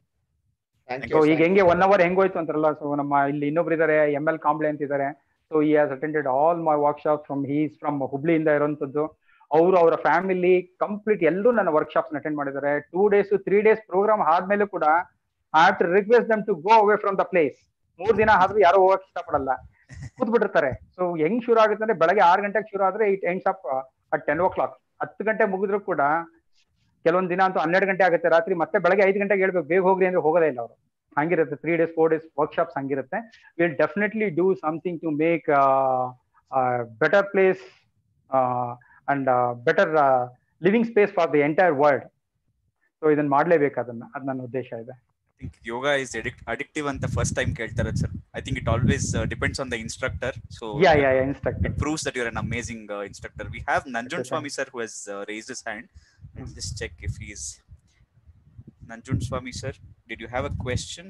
So ಈಗ ಹೆಂಗೆ one hour ಹೆಂಗೋಯ್ತು ಅಂತಾರಲ್ಲ, so ನಮ್ಮ ಇಲ್ಲಿ ಇನ್ನೊಬ್ರು ಇದಾರೆ, M L Kamble ಅಂತ ಇದ್ದಾರೆ. So he has attended all my workshop from he's from ಹುಬ್ಳಿಯಿಂದ ಇರುವಂತದ್ದು. ಅವರು ಅವರ ಫ್ಯಾಮಿಲಿ ಕಂಪ್ಲೀಟ್ ಎಲ್ಲರೂ ನನ್ನ ವರ್ಕ್ಶಾಪ್ಸ್ ಅಟೆಂಡ್ ಮಾಡಿದ್ದಾರೆ. Two days three days program ಆದ್ಮೇಲೆ ಕೂಡ I have to request them to go away from the place. ಮೂರ್ ದಿನ ಆದ್ರೂ ಯಾರು ಹೋಗಕ್ ಇಷ್ಟಪಡಲ್ಲ, ಕೂತ್ಬಿಟ್ಟಿರ್ತಾರೆ. ಸೊ ಹೆಂಗ್ ಶುರು ಆಗುತ್ತೆ ಅಂದ್ರೆ ಬೆಳಗ್ಗೆ ಆರು ಗಂಟೆಗೆ ಶುರು ಆದ್ರೆ it ends up at ten o'clock. ಹತ್ತು ಗಂಟೆ ಮುಗಿದ್ರು ಕೂಡ ಕೆಲವೊಂದ್ ದಿನ ಅಂತೂ ಹನ್ನೆರಡು ಗಂಟೆ ಆಗುತ್ತೆ ರಾತ್ರಿ. ಮತ್ತೆ ಬೆಳಗ್ಗೆ ಐದು ಗಂಟೆಗೆ ಹೇಳ್ಬೇಕು ಬೇಗ ಹೋಗ್ರಿ ಅಂದ್ರೆ ಹೋಗೋದೇ ಇಲ್ಲ ಅವರು. ಹಂಗಿರುತ್ತೆ. Three days four days workshops ಹಂಗಿರುತ್ತೆ. Will definitely do something to make better place and better living space for the entire world. So ಇದನ್ನ ಮಾಡ್ಲೇಬೇಕು, ಅದನ್ನ ಅದ್ ನನ್ನ ಉದ್ದೇಶ ಇದೆ. ಯೋಗ ಇಸ್ ಅಡಿಕ್ಟಿವ್ ಅಂತ ಫಸ್ಟ್ ಟೈಮ್ ಕೇಳ್ತಾರೆ sir. I think it always uh, depends on the instructor. So Yeah, yeah, yeah, instructor. it proves that you're an amazing uh, instructor. We have Nanjun Okay, Swami sir who has uh, raised his hand. Let's just check if he's Nanjun Swami sir. Did you have a question?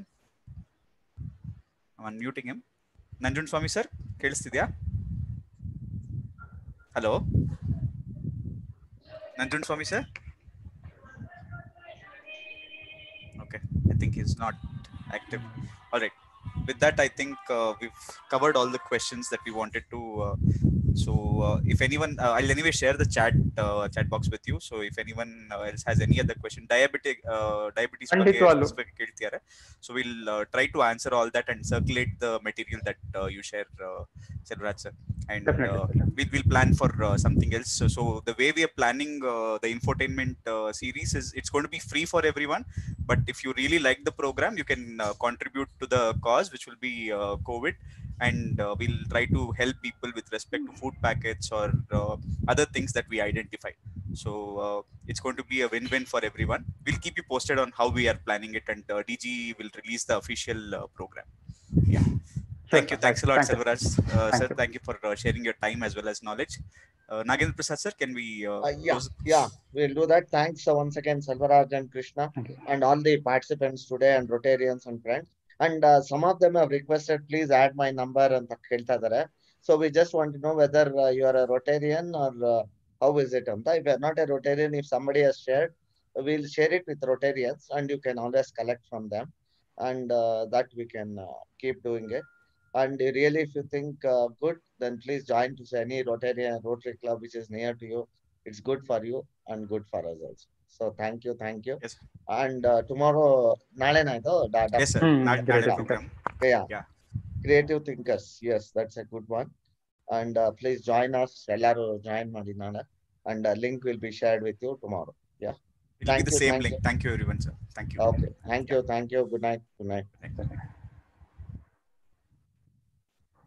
I'm unmuting him. Nanjun Swami sir, ಕೇಳಿಸ್ತಿದ್ಯಾ? Hello? Nanjun Swami sir? Okay, I think he's not active. All right. With that, I think uh, we've covered all the questions that we wanted to. Uh, so, uh, if anyone, uh, I'll anyway share the chat uh, chat box with you. So, if anyone uh, else has any other question, diabetic uh, diabetes ಬಗ್ಗೆ ಖಂಡಿತವಾಗ್ಲು. specific ಕೇಳ್ತಿದ್ದಾರೆ. So, we'll uh, try to answer all that and circulate the material that uh, you share, uh, Selvaraj sir. And uh, we'll, we'll plan for uh, something else. So, so, the way we are planning uh, the infotainment uh, series is it's going to be free for everyone. But if you really like the program, you can uh, contribute to the cause, which will be uh, COVID, and uh, we'll try to help people with respect to food packets or uh, other things that we identify. So uh, it's going to be a win-win for everyone. We'll keep you posted on how we are planning it, and uh, D G will release the official uh, program. Yeah. Thank you. Thanks a lot, Selvaraj. Uh, sir, thank you for uh, sharing your time as well as knowledge. Uh, Nagendra Prasad sir, can we uh, Uh, yeah, close? yeah, we'll do that. Thanks uh, once again, Selvaraj and Krishna, and all the participants today, and Rotarians and friends. And uh, some of them have requested, please add my number and ಕೇಳ್ತಾ ಇದ್ದಾರೆ. So we just want to know whether uh, you are a Rotarian or uh, how is it ಅಂತ. If you are not a Rotarian, if somebody has shared, we'll share it with Rotarians, and you can always collect from them, and uh, that we can uh, keep doing it. And really, if you think uh, good, then please join to any Rotarian Rotary Club which is near to you. It's good for you and good for us also. So thank you, thank you. Yes. And uh, tomorrow, nale naito, data. Yes, sir. Hmm, Nale- creative nale program. Yeah. Yeah. Creative thinkers. Yes, that's a good one. And uh, please join us. Ellaru join ಮಾಡಿ ನಾಳೆ. And uh, link will be shared with you tomorrow. Yeah. It'll Thank be the you, same thank link. you. Thank you, everyone, sir. Thank you. Okay. Thank you, thank you. Good night. Good night. Thank you.